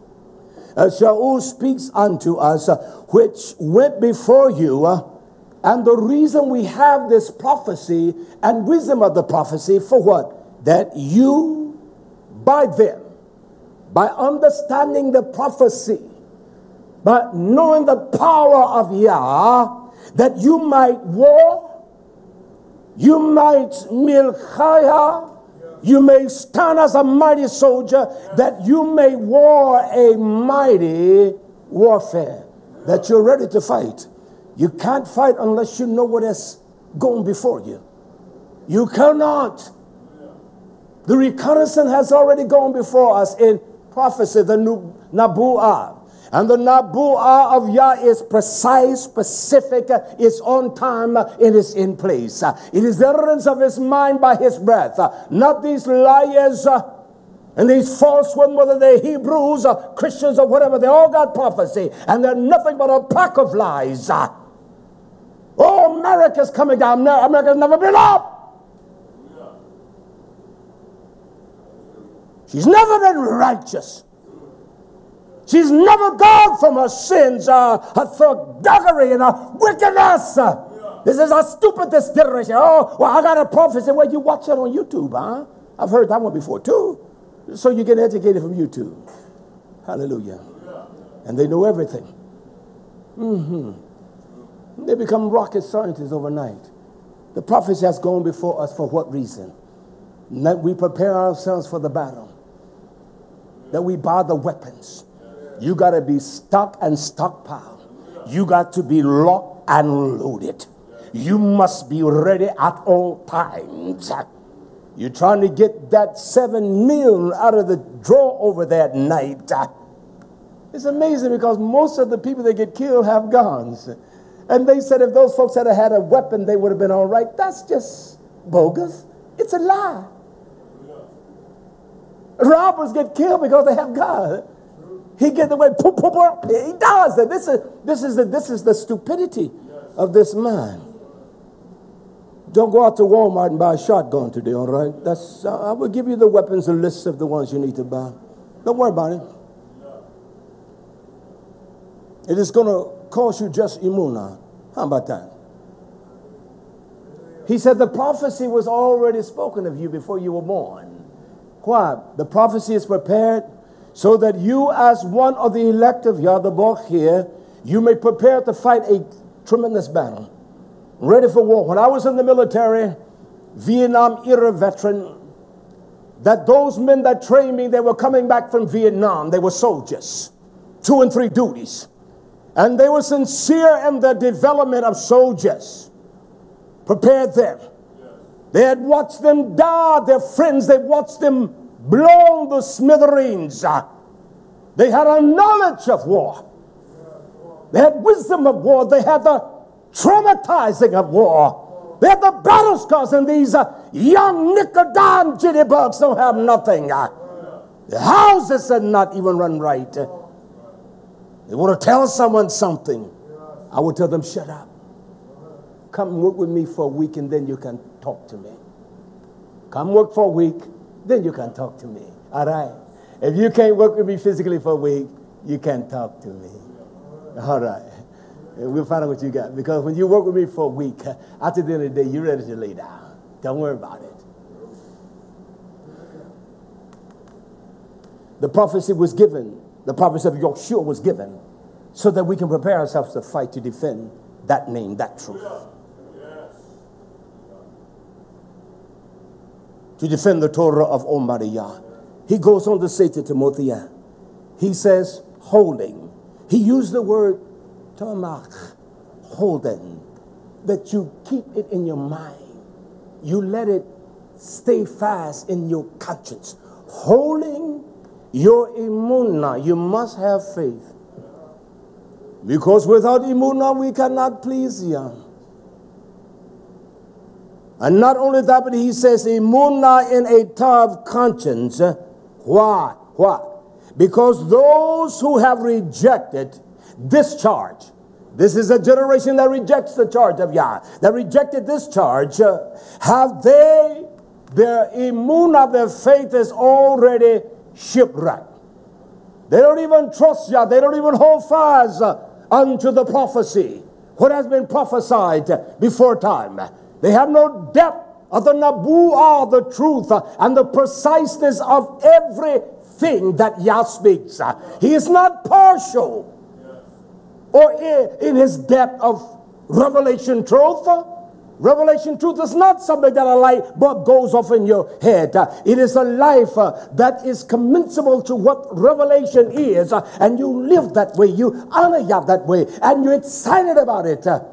Shaul speaks unto us, uh, which went before you. Uh, and the reason we have this prophecy and wisdom of the prophecy, for what? That you, by them, by understanding the prophecy, by knowing the power of Yah, that you might war, you might milchaya, you may stand as a mighty soldier, that you may war a mighty warfare, that you're ready to fight. You can't fight unless you know what is going before you. You cannot. The reconnaissance has already gone before us in prophecy, the Nabu'ah. And the Nabu'ah of Yah is precise, specific, is on time, it is in place. It is the utterance of his mind by his breath. Not these liars and these false ones, whether they're Hebrews or Christians or whatever, they all got prophecy. And they're nothing but a pack of lies. Oh, America's coming down. America's never been up. She's never been righteous. She's never gone from her sins, uh, her thuggery and her wickedness. Uh, this is a stupid this generation. Oh, well, I got a prophecy. Well, you watch it on YouTube, huh? I've heard that one before, too. So you get educated from YouTube. Hallelujah. And they know everything. Mm-hmm. They become rocket scientists overnight. The prophecy has gone before us for what reason? That we prepare ourselves for the battle. That we buy the weapons. You got to be stock and stockpile. You got to be locked and loaded. You must be ready at all times. You're trying to get that seven mil out of the drawer over there at night. It's amazing because most of the people that get killed have guns. And they said if those folks had had a weapon, they would have been all right. That's just bogus. It's a lie. Robbers get killed because they have guns. He gets away. Poof, poof, poof. He does that. This is this is the this is the stupidity of this man. Don't go out to Walmart and buy a shotgun today. All right. That's uh, I will give you the weapons, a list of the ones you need to buy. Don't worry about it. It is going to cost you just emunah. How about that? He said the prophecy was already spoken of you before you were born. Why? The prophecy is prepared so that you, as one of the elect of Yah, the Bach here, you may prepare to fight a tremendous battle. Ready for war. When I was in the military, Vietnam era veteran, that those men that trained me, they were coming back from Vietnam. They were soldiers. Two and three duties. And they were sincere in the development of soldiers. Prepared them. They had watched them die, their friends. They watched them blown the smithereens. They had a knowledge of war. They had wisdom of war. They had the traumatizing of war. They had the battle scars, and these uh, young Nicodem jitterbugs don't have nothing. Uh, the houses are not even run right. Uh, they want to tell someone something. I would tell them, shut up. Come work with me for a week and then you can talk to me. Come work for a week, then you can talk to me. All right. If you can't work with me physically for a week, you can't talk to me. All right. We'll find out what you got. Because when you work with me for a week, after the end of the day, you're ready to lay down. Don't worry about it. The prophecy was given. The prophecy of Yahshua was given so that we can prepare ourselves to fight to defend that name, that truth. To defend the Torah of Almighty Yah. He goes on to say to Timothy, he says, holding. He used the word tamach, holding, that you keep it in your mind. You let it stay fast in your conscience. Holding your emunah, you must have faith. Because without emunah, we cannot please Yah. And not only that, but he says, emunah in a tav conscience. Why? Why? Because those who have rejected this charge, this is a generation that rejects the charge of Yah, that rejected this charge, uh, have they, their emunah, their faith is already shipwrecked. They don't even trust Yah. They don't even hold fast uh, unto the prophecy, what has been prophesied before time. They have no depth of the nabu'ah, the truth, uh, and the preciseness of everything that Yah speaks. Uh, he is not partial or in, in his depth of revelation truth. Uh, revelation truth is not something that a light bulb goes off in your head. Uh, it is a life uh, that is commensurable to what revelation is. Uh, and you live that way. You honor Yah that way. And you're excited about it. Uh,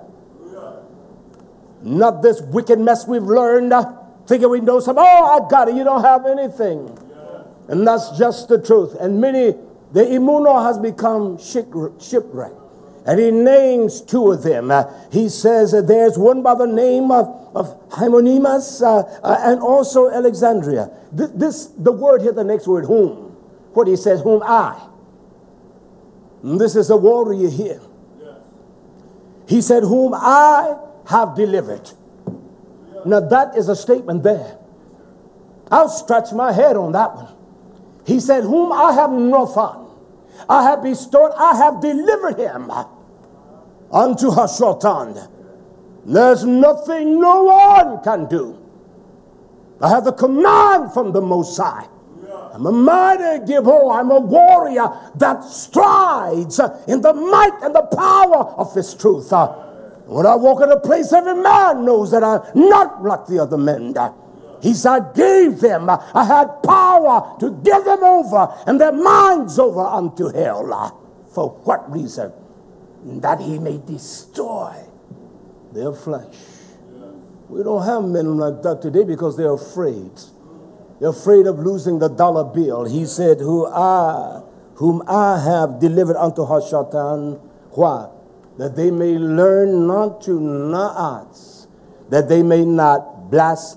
Not this wicked mess we've learned, uh, thinking we know something. Oh, I got it. You don't have anything. Yeah. And that's just the truth. And many The Emunah has become shipwrecked. And he names two of them. Uh, he says that there's one by the name of, of Hymenius uh, uh, and also Alexandria. This, this, the word here, the next word, whom. What he says, whom I. And this is a warrior here. Yes. He said, whom I have delivered. Yeah. Now that is a statement there. I'll scratch my head on that one. He said, whom I have nothing. I have bestowed, I have delivered him unto Hashatan. There's nothing no one can do. I have the command from the Most High. I'm a mighty Gibor. I'm a warrior that strides in the might and the power of His truth. When I walk in a place, every man knows that I'm not like the other men. He said, I gave them, I had power to give them over and their minds over unto hell. For what reason? That He may destroy their flesh. We don't have men like that today because they're afraid. They're afraid of losing the dollar bill. He said, Who I, whom I have delivered unto Hashatan. Why? That they may learn not to na'at, that they may not blaspheme.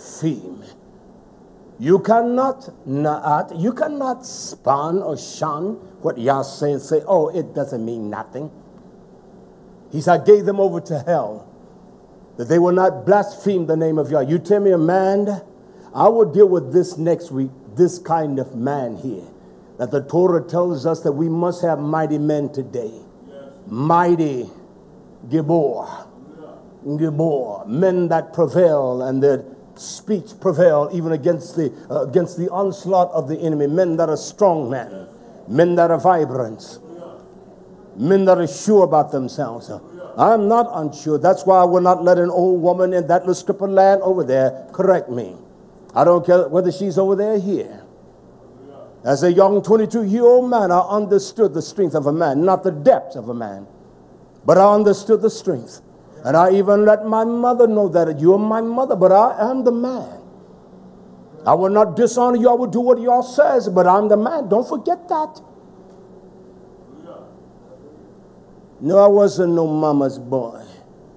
You cannot na'at, you cannot spun or shun what Yah saying, say, oh, it doesn't mean nothing. He said, I gave them over to hell, that they will not blaspheme the name of Yah. You tell me a man, I will deal with this next week, this kind of man here, that the Torah tells us that we must have mighty men today. Yes. Mighty Gibor, Gibor, men that prevail and their speech prevail even against the uh, against the onslaught of the enemy. Men that are strong men, men that are vibrant, men that are sure about themselves. I'm not unsure. That's why I will not let an old woman in that little strip of land over there correct me. I don't care whether she's over there or here. As a young twenty-two-year-old man, I understood the strength of a man, not the depth of a man, but I understood the strength. And I even let my mother know that you're my mother, but I am the man. I will not dishonor you. I will do what y'all says, but I'm the man. Don't forget that. No, I wasn't no mama's boy.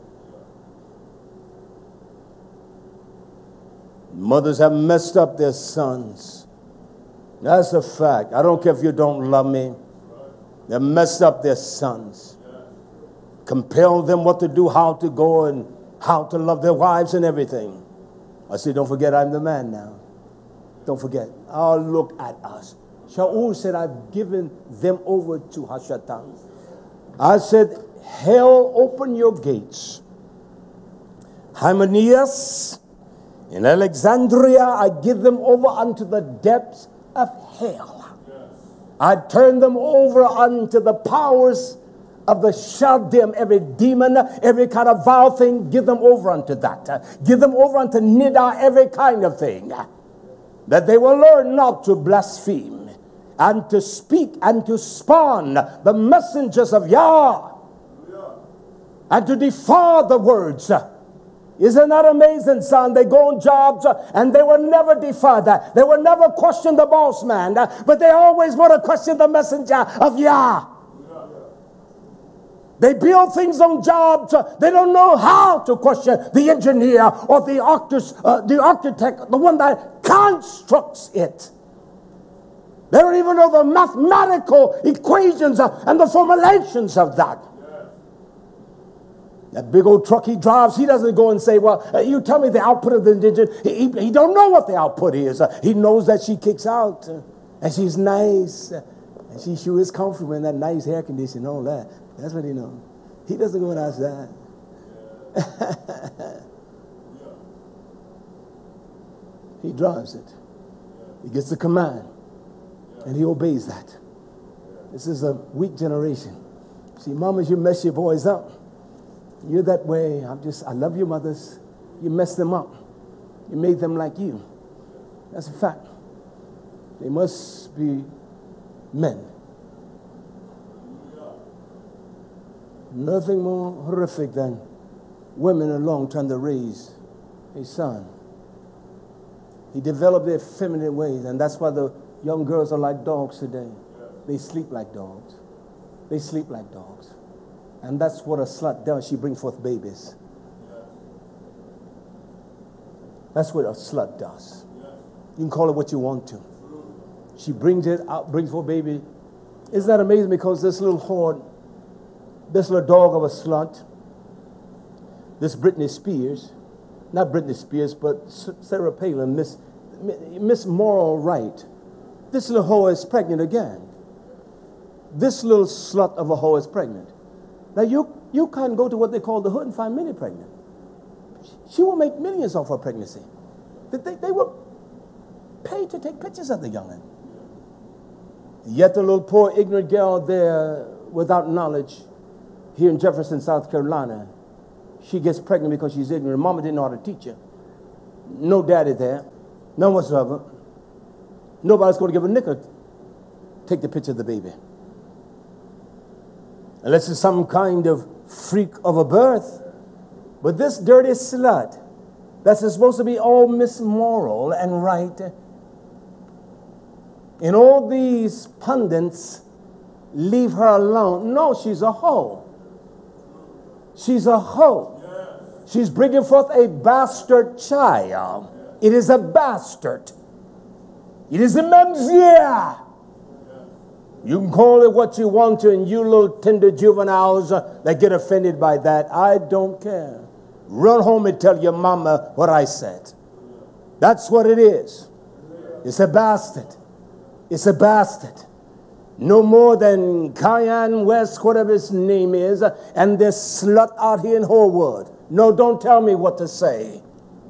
Mothers have messed up their sons. That's a fact. I don't care if you don't love me. They've messed up their sons. Compel them what to do, how to go, and how to love their wives and everything. I say, don't forget I'm the man now. Don't forget. Oh, look at us. Shaul said, I've given them over to Hashatan. I said, hell, open your gates. Hymenius in Alexandria, I give them over unto the depths of hell. Yes. I turn them over unto the powers of the Shaldim, every demon, every kind of vile thing, give them over unto that. Uh, give them over unto Niddah, every kind of thing. Uh, that they will learn not to blaspheme and to speak and to spawn the messengers of Yah. Yeah. And to defy the words. Uh, Isn't that amazing, son? They go on jobs uh, and they will never defy that. They will never question the boss man, uh, but they always want to question the messenger of Yah. They build things on jobs. Uh, they don't know how to question the engineer or the, architect, uh, the architect, the one that constructs it. They don't even know the mathematical equations uh, and the formulations of that. Yeah. That big old truck he drives, he doesn't go and say, well, uh, you tell me the output of the engine. He, he, he don't know what the output is. Uh, he knows that she kicks out uh, and she's nice. Uh, and she sure is comfortable in that nice air conditioning and all that. That's what he knows. He doesn't go outside. He drives it. He gets the command. And he obeys that. This is a weak generation. See, mamas, you mess your boys up. You're that way. I'm just, I love your mothers. You mess them up. You made them like you. That's a fact. They must be men. Nothing more horrific than women alone trying to raise a son. He developed their feminine ways, and that's why the young girls are like dogs today. They sleep like dogs. They sleep like dogs. And that's what a slut does. She brings forth babies. That's what a slut does. You can call it what you want to. She brings it out, brings forth baby. Isn't that amazing? Because this little whore, this little dog of a slut, this Britney Spears, not Britney Spears, but Sarah Palin, Miss, Miss Moral Right, this little whore is pregnant again. This little slut of a whore is pregnant. Now you, you can't go to what they call the hood and find Minnie pregnant. She will make millions off her pregnancy. They, they, they will pay to take pictures of the young'un. Yet the little poor ignorant girl there without knowledge here in Jefferson, South Carolina, she gets pregnant because she's ignorant. Mama didn't know how to teach her. No daddy there. None whatsoever. Nobody's going to give a nickel. Take the picture of the baby. Unless it's some kind of freak of a birth. But this dirty slut that's supposed to be all Miss Moral and right, and all these pundits leave her alone. No, she's a hoe. She's a hoe. She's bringing forth a bastard child. It is a bastard. It is a mamzia. You can call it what you want to, and you little tender juveniles uh, that get offended by that, I don't care. Run home and tell your mama what I said. That's what it is. It's a bastard. It's a bastard. No more than Kanye West, whatever his name is, uh, and this slut out here in Horwood. No, don't tell me what to say.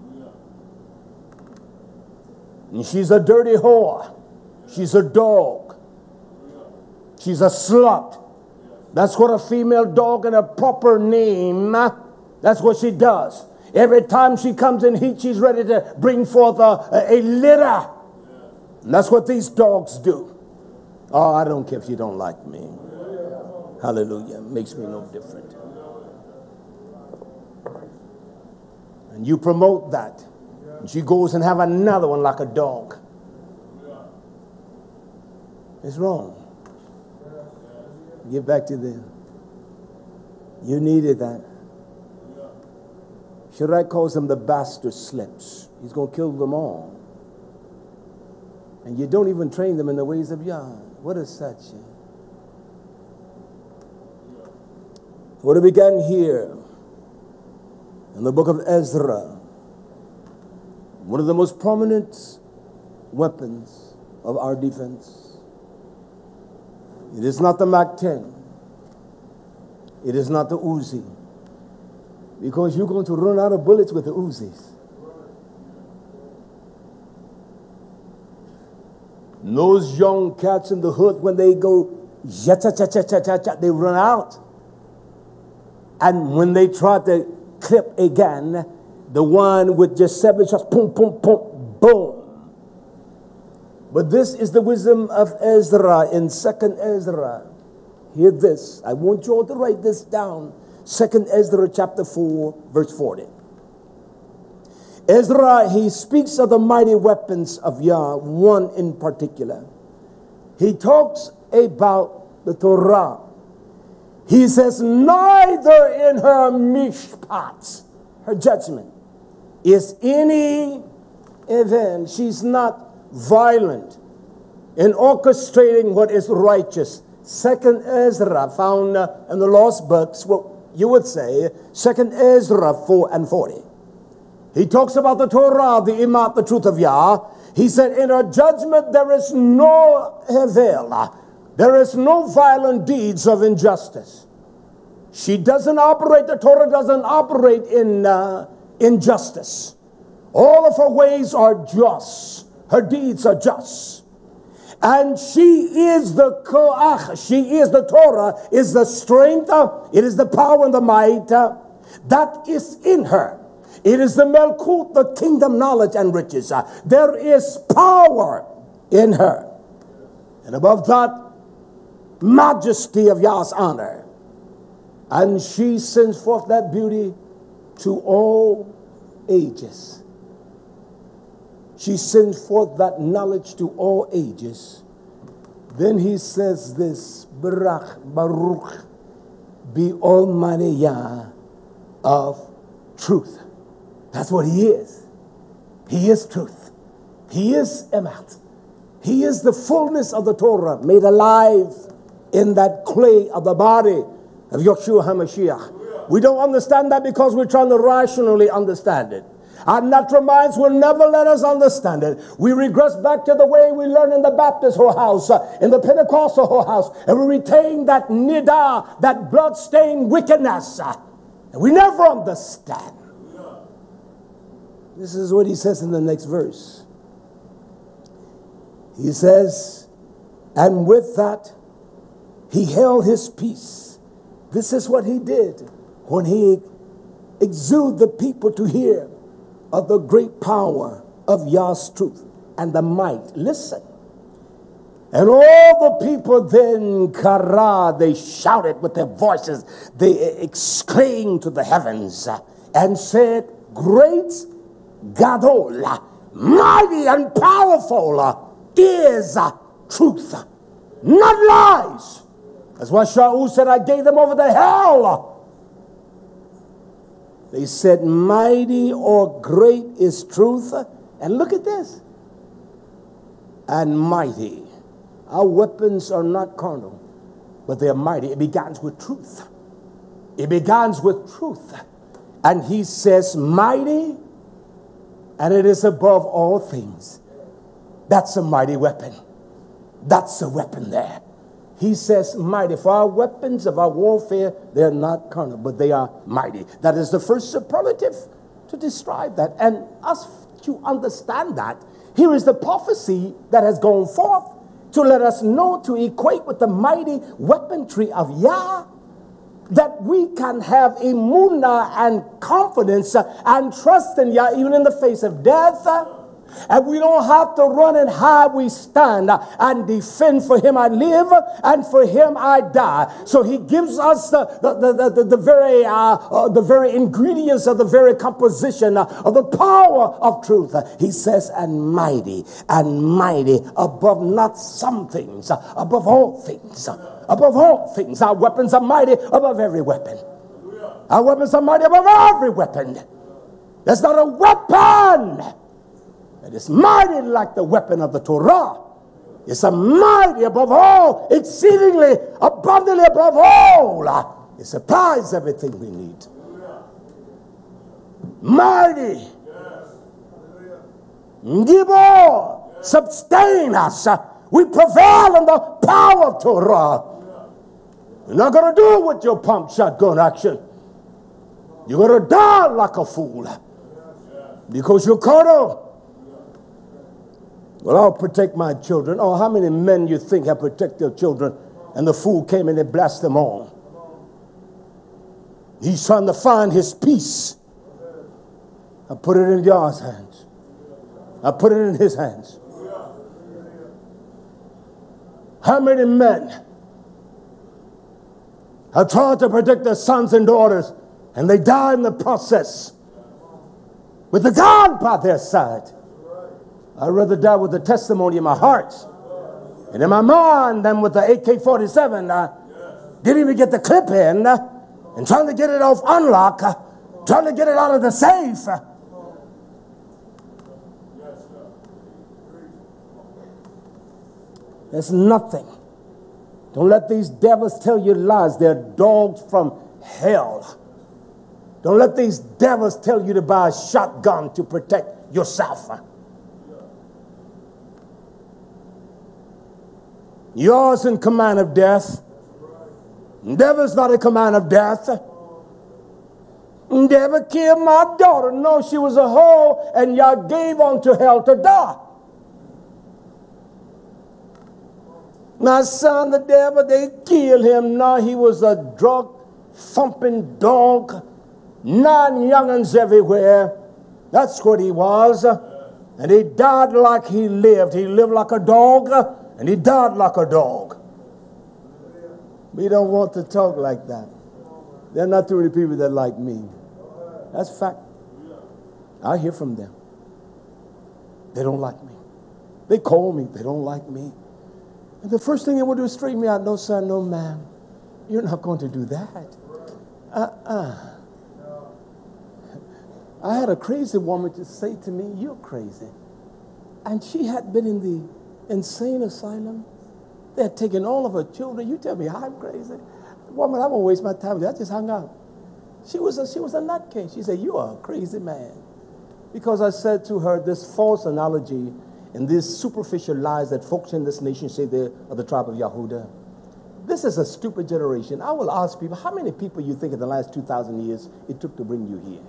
And she's a dirty whore. She's a dog. She's a slut. That's what a female dog in a proper name, that's what she does. Every time she comes in heat, she's ready to bring forth a, a litter. And that's what these dogs do. Oh, I don't care if you don't like me. Hallelujah. Makes me no different. And you promote that. And she goes and have another one like a dog. It's wrong. Get back to them. You needed that. Shadrach calls them the bastard slips. He's going to kill them all. And you don't even train them in the ways of Yah. What a sad shame. What we began here in the book of Ezra, one of the most prominent weapons of our defense. It is not the Mac ten. It is not the Uzi. Because you're going to run out of bullets with the Uzis. And those young cats in the hood, when they go, cha cha cha cha cha cha cha, they run out. And when they try to clip again, the one with just seven shots, boom, boom, boom, boom. But this is the wisdom of Ezra in Second Ezra. Hear this. I want you all to write this down. Second Ezra chapter four, verse forty. Ezra, he speaks of the mighty weapons of Yah, one in particular. He talks about the Torah. He says, neither in her mishpat, her judgment, is any event. She's not violent in orchestrating what is righteous. Second Ezra, found uh, in the lost books, well, you would say, Second Ezra four and forty. He talks about the Torah, the Imat, the truth of Yah. He said, in her judgment there is no hevel. There is no violent deeds of injustice. She doesn't operate, the Torah doesn't operate in uh, injustice. All of her ways are just. Her deeds are just. And she is the koach, she is the Torah, is the strength, uh, it is the power and the might uh, that is in her. It is the Melkut, the kingdom, knowledge, and riches. Uh, there is power in her. And above that, majesty of Yah's honor. And she sends forth that beauty to all ages. She sends forth that knowledge to all ages. Then he says this, Baruch, Baruch, be Almighty Yah of truth. That's what he is. He is truth. He is Emet. He is the fullness of the Torah made alive in that clay of the body of Yeshua HaMashiach. We don't understand that because we're trying to rationally understand it. Our natural minds will never let us understand it. We regress back to the way we learned in the Baptist whorehouse, uh, in the Pentecostal whorehouse, and we retain that nidah, that blood-stained wickedness. Uh, and we never understand. This is what he says in the next verse. He says, and with that, he held his peace. This is what he did when he exuded the people to hear of the great power of Yah's truth and the might. Listen. And all the people then, kara, they shouted with their voices. They exclaimed to the heavens and said, great Gadol, mighty and powerful is truth, not lies. That's why Shaul said, I gave them over to hell. They said, mighty or great is truth. And look at this. And mighty. Our weapons are not carnal, but they are mighty. It begins with truth. It begins with truth. And he says, mighty, and it is above all things. That's a mighty weapon. That's a weapon there. He says mighty. For our weapons of our warfare, they're not carnal, but they are mighty. That is the first superlative to describe that. And us to understand that, here is the prophecy that has gone forth to let us know, to equate with the mighty weaponry of Yah, that we can have emunah and confidence and trust in Yah even in the face of death. And we don't have to run and hide. We stand and defend. For him I live, and for him I die. So he gives us the, the, the, the, the, very, uh, uh, the very ingredients of the very composition uh, of the power of truth. He says, and mighty, and mighty above not some things, uh, above all things. Uh, above all things. Our weapons are mighty above every weapon. Our weapons are mighty above every weapon. There's not a weapon it is mighty like the weapon of the Torah. It's a mighty above all, exceedingly abundantly above all. It supplies everything we need. Mighty. Gibor, sustain us. We prevail in the power of Torah. You're not going to do it with your pump shotgun action. You're going to die like a fool because you're carnal. Well, I'll protect my children. Oh, how many men you think have protected their children and the fool came and they blessed them all? He's trying to find his peace. I put it in God's hands. I put it in his hands. How many men have tried to protect their sons and daughters and they die in the process with the God by their side? I'd rather die with the testimony in my heart and in my mind than with the A K forty-seven. I didn't even get the clip in uh, and trying to get it off unlock, uh, trying to get it out of the safe. Uh, There's nothing. Don't let these devils tell you lies. They're dogs from hell. Don't let these devils tell you to buy a shotgun to protect yourself. Yours in command of death. Devil's not in command of death. Never killed my daughter. No, she was a hoe, and y'all gave unto hell to die. My son, the devil, they killed him. No, he was a drug thumping dog. Nine young'uns everywhere. That's what he was. And he died like he lived. He lived like a dog, and he died like a dog. We don't want to talk like that. There are not too many people that like me. That's fact. I hear from them. They don't like me. They call me. They don't like me. And the first thing they would do is straighten me out. No, sir, no, ma'am. You're not going to do that. Uh-uh. I had a crazy woman to say to me, you're crazy. And she had been in the insane asylum. They had taken all of her children. You tell me I'm crazy. Woman, I won't waste my time with you. I just hung out. She was a, she was a nutcase. She said, you are a crazy man. Because I said to her, this false analogy and these superficial lies that folks in this nation say they are the tribe of Yahudah. This is a stupid generation. I will ask people, how many people you think in the last two thousand years it took to bring you here?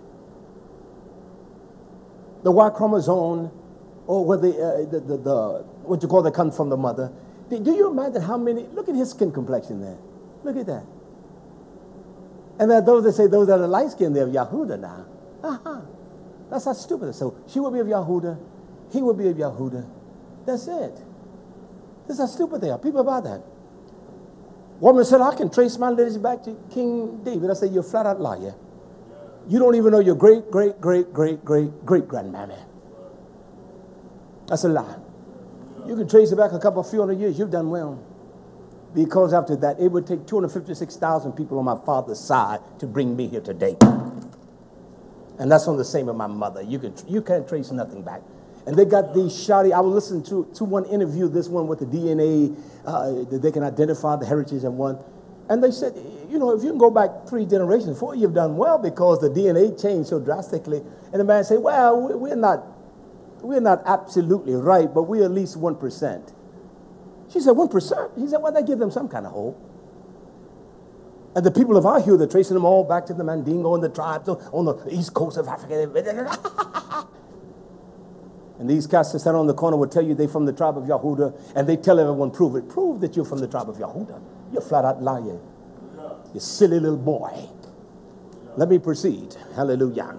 The Y chromosome, or what the, uh, the, the, the, what you call that comes from the mother. Do you imagine how many, look at his skin complexion there. Look at that. And there are those that say those that are light skinned, they're of Yahudah now. Uh-huh. That's how stupid it is. So she will be of Yahudah, he will be of Yahudah. That's it. This is how stupid they are. People about that. Woman said, I can trace my lineage back to King David. I said, you're a flat out liar. You don't even know your great, great, great, great, great, great grandmammy. That's a lie. You can trace it back a couple, few hundred years. You've done well. Because after that, it would take two hundred fifty-six thousand people on my father's side to bring me here today. And that's on the same with my mother. You, can, you can't trace nothing back. And they got these shoddy, I was listening to, to one interview, this one with the D N A, uh, that they can identify the heritage and one. And they said, you know, if you can go back three generations, four, you've done well because the D N A changed so drastically. And the man said, well, we're not, we're not absolutely right, but we're at least one percent. She said, one percent? He said, well, that give them some kind of hope. And the people of our Hugh, they're tracing them all back to the Mandingo and the tribes on the east coast of Africa. And these cats that stand on the corner will tell you they're from the tribe of Yahudah, and they tell everyone, prove it. Prove that you're from the tribe of Yahudah. You're flat out lying. You silly little boy. Let me proceed. Hallelujah.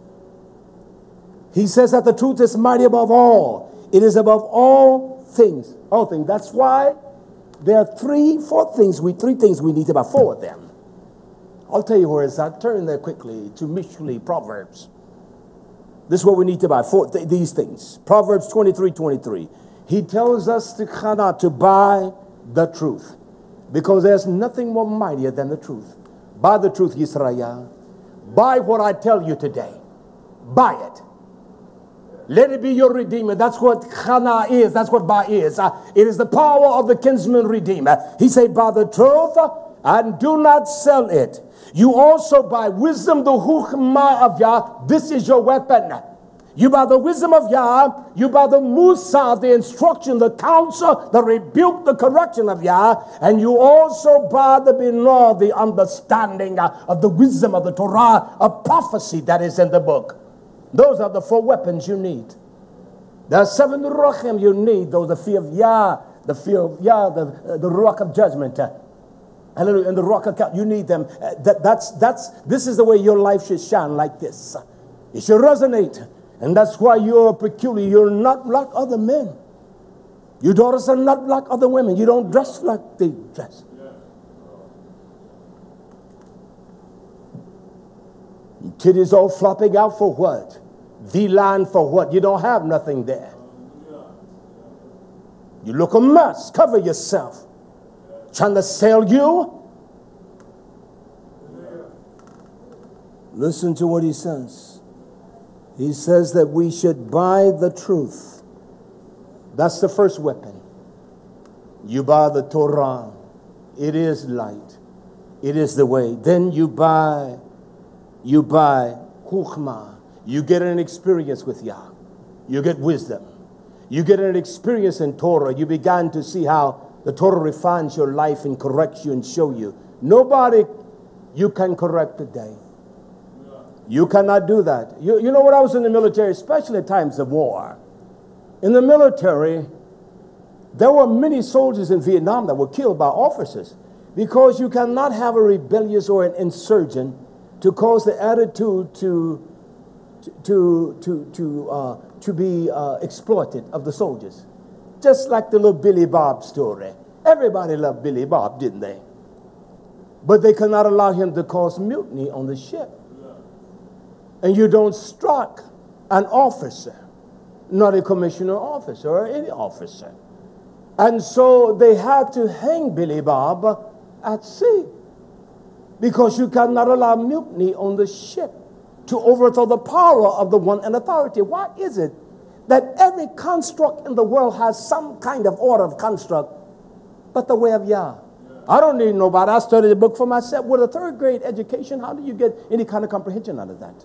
He says that the truth is mighty above all. It is above all things. All things. That's why there are three, four things, we three things we need about four of them. I'll tell you where it's at. Turn there quickly to Mishli, Proverbs. This is what we need to buy, four, th these things. Proverbs twenty-three, twenty-three. He tells us to, to buy the truth. Because there's nothing more mightier than the truth. Buy the truth, Yisrael. Buy what I tell you today. Buy it. Let it be your redeemer. That's what Chana is. That's what Ba is. Uh, it is the power of the kinsman redeemer. He said, buy the truth and do not sell it. You also buy wisdom, the Hukhmah of Yah. This is your weapon. You buy the wisdom of Yah. You buy the Musa, the instruction, the counsel, the rebuke, the correction of Yah. And you also buy the Binah, the understanding uh, of the wisdom of the Torah, a prophecy that is in the book. Those are the four weapons you need. There are seven ruachim you need. Those, the fear of Yah, the fear of Yah, the, uh, the ruach of judgment. Uh, hallelujah. And the ruach of account. You need them. Uh, that, that's, that's, this is the way your life should shine, like this. It should resonate. And that's why you're peculiar. You're not like other men. Your daughters are not like other women. You don't dress like they dress. Titties all flopping out for what? V-line for what? You don't have nothing there. You look a mess. Cover yourself. Trying to sell you? Listen to what he says. He says that we should buy the truth. That's the first weapon. You buy the Torah. It is light. It is the way. Then you buy You buy Hukhmah. You get an experience with Yah. You get wisdom. You get an experience in Torah. You begin to see how the Torah refines your life and corrects you and show you. Nobody you can correct today. You cannot do that. You, you know what? I was in the military, especially at times of war. In the military, there were many soldiers in Vietnam that were killed by officers because you cannot have a rebellious or an insurgent to cause the attitude to to to to uh, to be uh, exploited of the soldiers, just like the little Billy Bob story. Everybody loved Billy Bob, didn't they? But they could not allow him to cause mutiny on the ship. And you don't strike an officer, not a commissioner officer or any officer. And so they had to hang Billy Bob at sea, because you cannot allow mutiny on the ship to overthrow the power of the one in authority. Why is it that every construct in the world has some kind of order of construct but the way of Yah? I don't need nobody. I studied the book for myself. With a third grade education, how do you get any kind of comprehension out of that?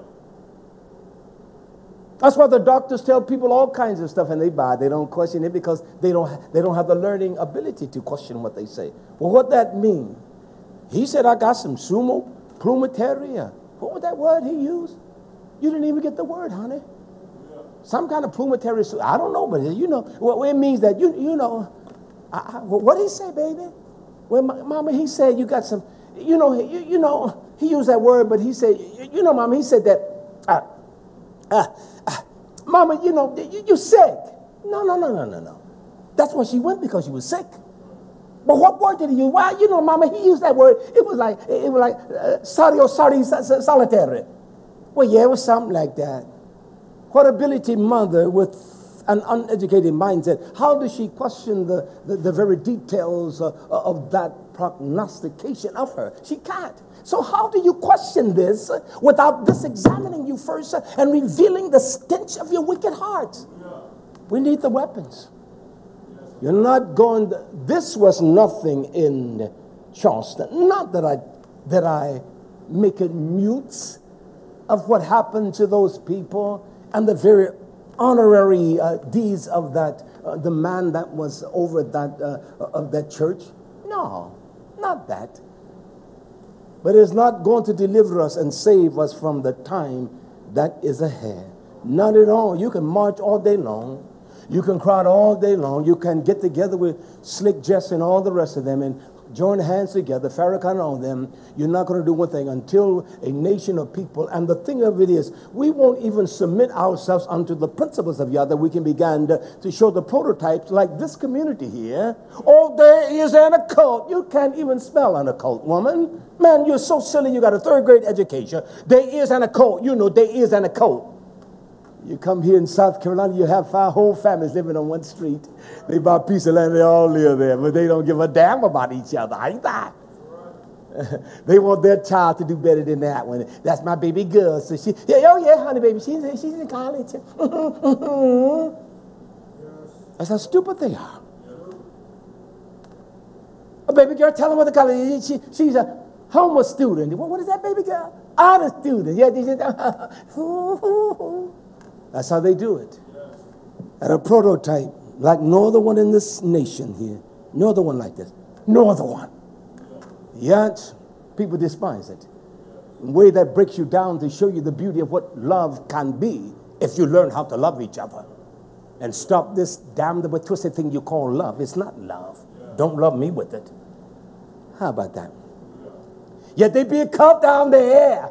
That's why the doctors tell people all kinds of stuff and they buy. They don't question it because they don't, they don't have the learning ability to question what they say. Well, what that mean? He said, I got some sumo plumetaria. What was that word he used? You didn't even get the word, honey. Some kind of plumetaria. I don't know, but you know, well, it means that, you, you know, I, I, well, what did he say, baby? Well, mama, he said you got some, you know, you, you know, he used that word, but he said, you, you know, mama, he said that, uh, uh, uh, mama, you know, you, you're sick. No, no, no, no, no, no. That's where she went, because she was sick. But what word did he use? Why, you know, mama, he used that word. It was like, it was like, uh, sorry, oh, sorry, solitary. Well, yeah, it was something like that. What ability mother with an uneducated mindset, how does she question the, the, the very details uh, of that prognostication of her? She can't. So how do you question this without this examining you first and revealing the stench of your wicked heart? We need the weapons. You're not going to, this was nothing in Charleston. Not that I, that I make it mute of what happened to those people and the very honorary uh, deeds of that, uh, the man that was over that, uh, of that church. No, not that. But it's not going to deliver us and save us from the time that is ahead. Not at all. You can march all day long. You can crowd all day long. You can get together with Slick Jess and all the rest of them and join hands together, Farrakhan and all them. You're not going to do one thing until a nation of people. And the thing of it is, we won't even submit ourselves unto the principles of Yah that we can begin to, to show the prototypes like this community here. Oh, there is an occult. You can't even spell an occult, woman. Man, you're so silly. You got a third grade education. There is an occult. You know, there is an occult. You come here in South Carolina, you have five whole families living on one street. They buy a piece of land, they all live there, but they don't give a damn about each other. Ain't that? They want their child to do better than that one. That's my baby girl. So she, yeah, oh yeah, honey, baby, she's, she's in college. That's how stupid they are. A baby girl, tell them what the college. She, she's a homeless student. What, what is that, baby girl? Honor student. Yeah, they just, that's how they do it. And a prototype like no other one in this nation here. No other one like this. No other one. Yet, people despise it. A way that breaks you down to show you the beauty of what love can be if you learn how to love each other. And stop this damnable twisted thing you call love. It's not love. Don't love me with it. How about that? Yet they be a cult down there.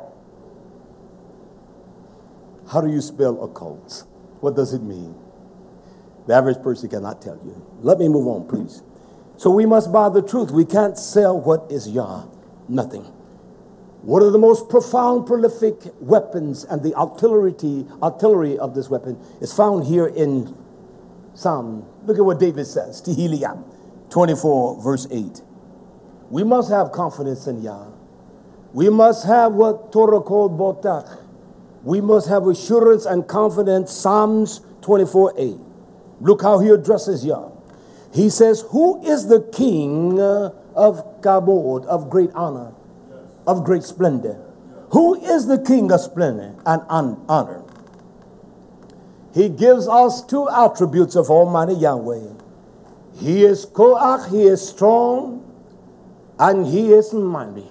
How do you spell occult? What does it mean? The average person cannot tell you. Let me move on, please. So we must buy the truth. We can't sell what is Yah. Nothing. One of the most profound, prolific weapons and the artillery, artillery of this weapon is found here in Psalm. Look at what David says. Tehillim twenty-four, verse eight. We must have confidence in Yah. We must have what Torah called botach. We must have assurance and confidence. Psalms twenty-four eight. Look how he addresses Yah. He says, who is the king of kabod, of great honor, of great splendor? Who is the king of splendor and honor? He gives us two attributes of Almighty Yahweh. He is koach, he is strong, and he is mighty.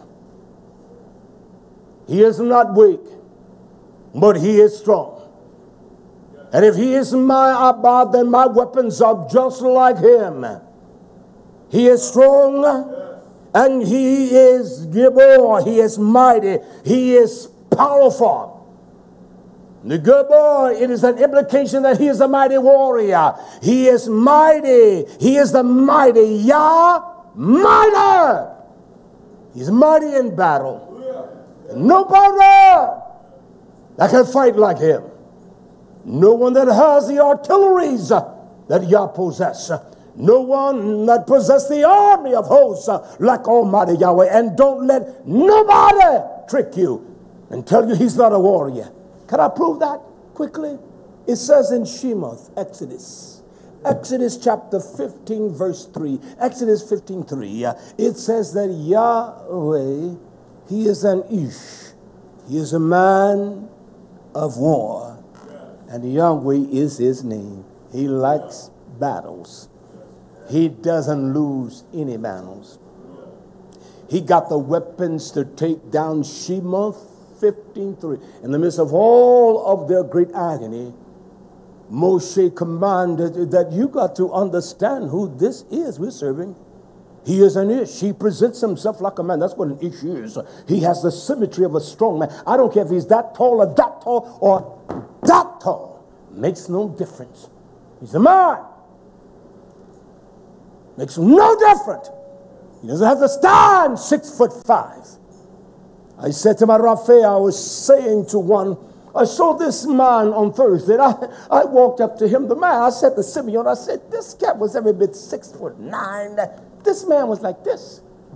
He is not weak, but he is strong. And if he is my Abba, then my weapons are just like him. He is strong, and he is Gibor. He is mighty. He is powerful. The Gibor, it is an implication that he is a mighty warrior. He is mighty. He is the mighty Yah, mighty. He's mighty in battle. Nobody that can fight like him. No one that has the artilleries that Yah possess. No one that possess the army of hosts uh, like Almighty Yahweh. And don't let nobody trick you and tell you he's not a warrior. Can I prove that quickly? It says in Shemoth, Exodus. Exodus chapter fifteen, verse three. Exodus fifteen, three. Uh, it says that Yahweh, he is an Ish. He is a man of war. And Yahweh is his name. He likes battles. He doesn't lose any battles. He got the weapons to take down Shemoth fifteen, three. In the midst of all of their great agony, Moshe commanded that you got to understand who this is we're serving. He is an Ish. He presents himself like a man. That's what an Ish is. He has the symmetry of a strong man. I don't care if he's that tall or that tall or that tall. Makes no difference. He's a man. Makes no difference. He doesn't have to stand six foot five. I said to my Raphael, I was saying to one, I saw this man on Thursday. I, I walked up to him, the man, I said to Simeon, I said, this cat was every bit six foot nine. This man was like this.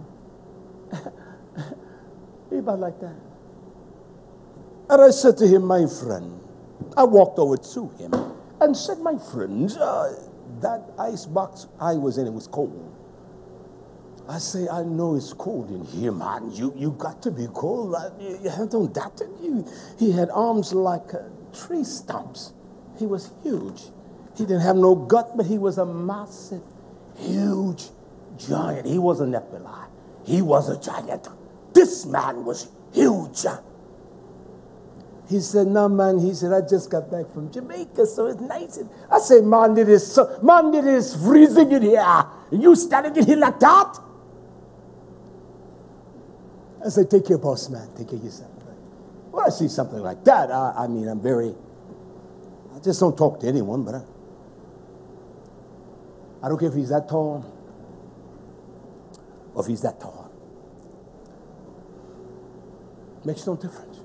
He about like that. And I said to him, my friend, I walked over to him and said, my friend, uh, that ice box I was in, it was cold. I say, I know it's cold in here, man. You you got to be cold. You, you don't doubt it. You, he had arms like uh, tree stumps. He was huge. He didn't have no gut, but he was a massive, huge giant. He was a Nephilim. He was a giant. This man was huge. He said, no, man. He said, I just got back from Jamaica, so it's nice. I said, man, it is, so, man, it is freezing in here. And you standing in here like that? I said, take care, boss man. Take care of yourself. When I see something like that, I, I mean, I'm very, I just don't talk to anyone, but I, I don't care if he's that tall or if he's that tall. Makes no difference.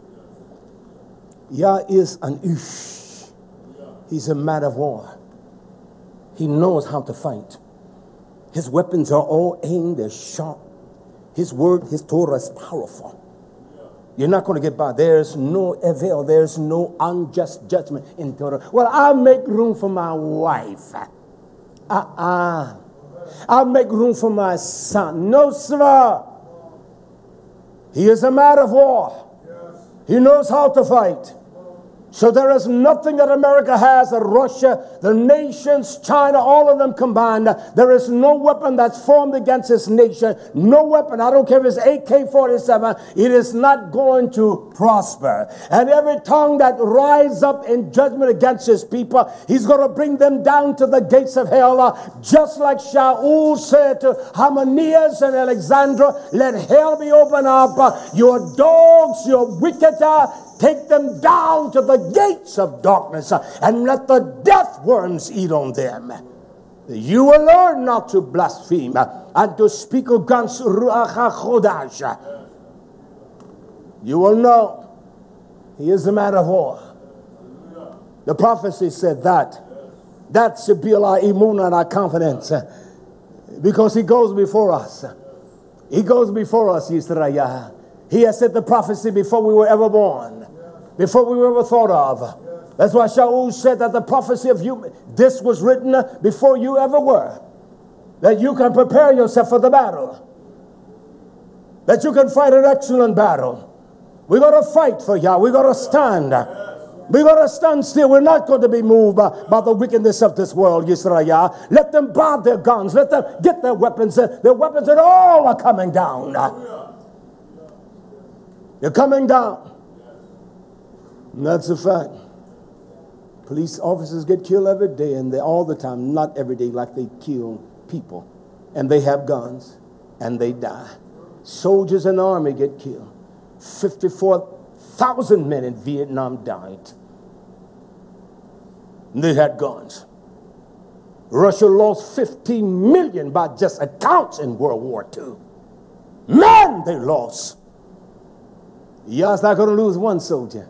Yah is an Ish. He's a man of war. He knows how to fight. His weapons are all aimed, they're sharp. His word, his Torah is powerful. You're not going to get by. There's no avail. There's no unjust judgment in Torah. Well, I make room for my wife. Uh-uh. I make room for my son. No, sir. He is a man of war. He knows how to fight. So there is nothing that America has, that Russia, the nations, China, all of them combined. There is no weapon that's formed against this nation. No weapon. I don't care if it's A K forty-seven. It is not going to prosper. And every tongue that rise up in judgment against his people, he's going to bring them down to the gates of hell. Just like Shaul said to Hamanias and Alexandra, let hell be opened up. Your dogs, your wicked, take them down to the gates of darkness uh, and let the death worms eat on them. You will learn not to blaspheme uh, and to speak against Ruach HaKodesh. You will know he is a man of war. The prophecy said that. That should be our imun and our confidence uh, because he goes before us. He goes before us, Yisrael. He has said the prophecy before we were ever born. Before we were ever thought of. That's why Shaul said that the prophecy of you, this was written before you ever were. That you can prepare yourself for the battle. That you can fight an excellent battle. We're going to fight for Yah. We're going to stand. We're going to stand still. We're not going to be moved by, by the wickedness of this world, Yisrael. Let them bar their guns. Let them get their weapons. Their weapons at all are coming down. They're coming down. And that's a fact. Police officers get killed every day, and they all the time, not every day like they kill people. And they have guns, and they die. Soldiers in the army get killed. fifty-four thousand men in Vietnam died. And they had guns. Russia lost fifteen million by just accounts in World War Two. Men they lost. Yah's not going to lose one soldier.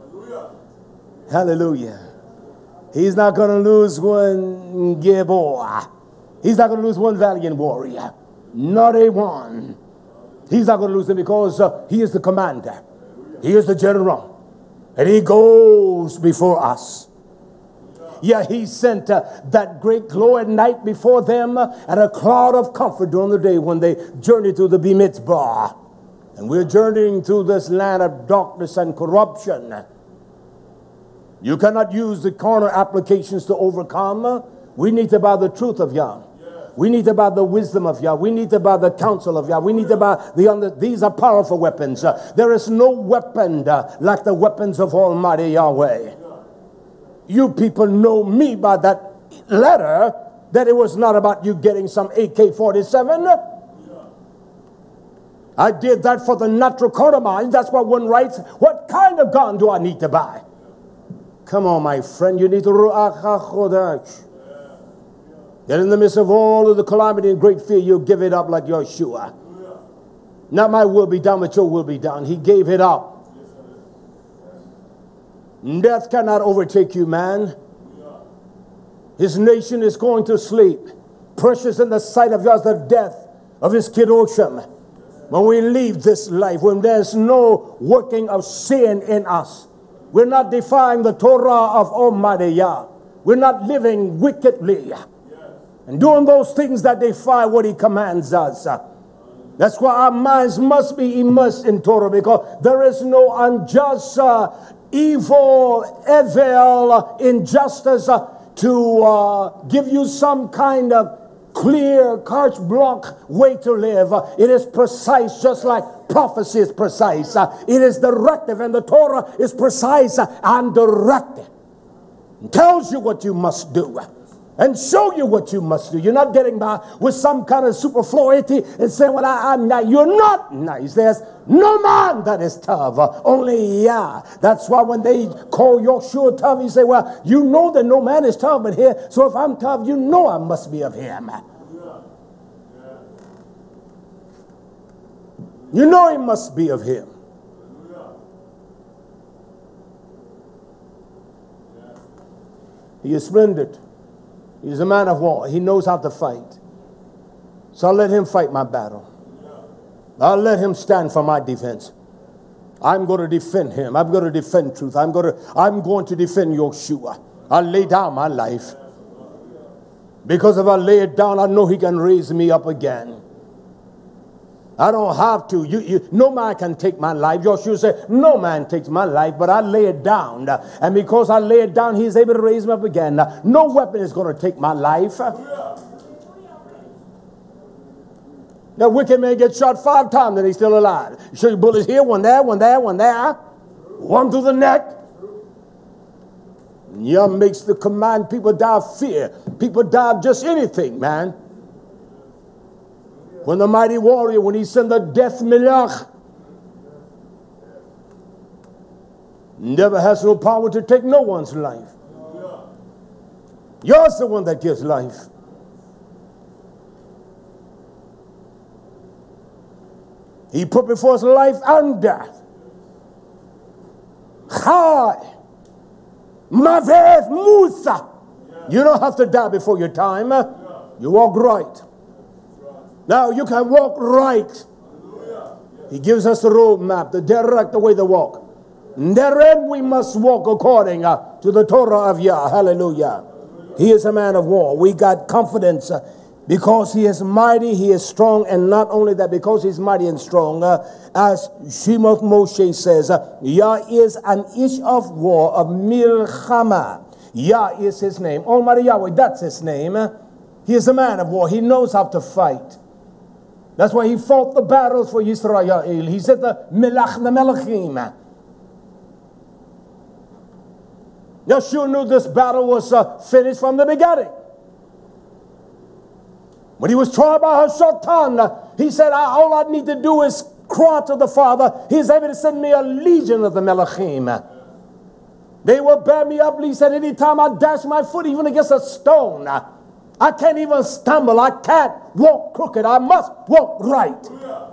Hallelujah. He's not going to lose one Gibor. He's not going to lose one valiant warrior. Not a one. He's not going to lose him because uh, he is the commander. He is the general. And he goes before us. Yeah, he sent uh, that great glow at night before them uh, and a cloud of comfort during the day when they journeyed through the Bemitzvah. And we're journeying through this land of darkness and corruption. You cannot use the carnal applications to overcome. We need to buy the truth of Yah. We need to buy the wisdom of Yah. We need to buy the counsel of Yah. We need to buy the under. These are powerful weapons. Uh, there is no weapon uh, like the weapons of Almighty Yahweh. You people know me by that letter that it was not about you getting some A K forty-seven. I did that for the natural carnal mind. That's why one writes, what kind of gun do I need to buy? Come on, my friend, you need to Ruach HaChodesh. That in the midst of all of the calamity and great fear, you'll give it up like Yeshua. Not my will be done, but your will be done. He gave it up. Death cannot overtake you, man. His nation is going to sleep. Precious in the sight of God is the death of his Kiddushim. When we leave this life, when there's no working of sin in us, we're not defying the Torah of Almighty Yah. We're not living wickedly and doing those things that defy what he commands us. That's why our minds must be immersed in Torah, because there is no unjust, uh, evil, evil, injustice uh, to uh, give you some kind of clear, carte blanche way to live. Uh, it is precise, just like prophecy is precise. Uh, it is directive, and the Torah is precise uh, and directive. It tells you what you must do and show you what you must do. You're not getting by with some kind of superfluity and saying, well, I, I'm not. You're not nice. There's no man that is tough, uh, only Yah. That's why when they call Yeshua tough, you say, well, you know that no man is tough but here, so if I'm tough, you know I must be of him. You know he must be of him. He is splendid. He's a man of war. He knows how to fight. So I'll let him fight my battle. I'll let him stand for my defense. I'm going to defend him. I'm going to defend truth. I'm going to, I'm going to defend Yeshua. I'll lay down my life. Because if I lay it down, I know he can raise me up again. I don't have to. You, you, no man can take my life. Joshua said, no man takes my life, but I lay it down. And because I lay it down, he's able to raise me up again. No weapon is going to take my life. The wicked man gets shot five times and he's still alive. You show your bullets here, one there, one there, one there. One through the neck. Yah makes the command people die of fear. People die of just anything, man. When the mighty warrior, when he sent the death melech, never has no power to take no one's life. You're the one that gives life. He put before us life and death. Chai, Maveth, Musa. You don't have to die before your time. You walk right. Now you can walk right. He gives us the roadmap, the direct way to walk. And therein we must walk according uh, to the Torah of Yah. Hallelujah. He is a man of war. We got confidence uh, because he is mighty, he is strong, and not only that, because he's mighty and strong, uh, as Shemot Moshe says, uh, Yah is an ish of war, of milchama. Yah is his name. Almighty Yahweh, that's his name. Uh, he is a man of war. He knows how to fight. That's why he fought the battles for Yisrael. He said the Melach, the Melachim. Yeshua knew this battle was uh, finished from the beginning. When he was tried by Hashatan, uh, he said, all I need to do is cry to the Father. He's able to send me a legion of the Melachim. They will bear me up. He said, anytime I dash my foot even against a stone, uh, I can't even stumble. I can't walk crooked. I must walk right.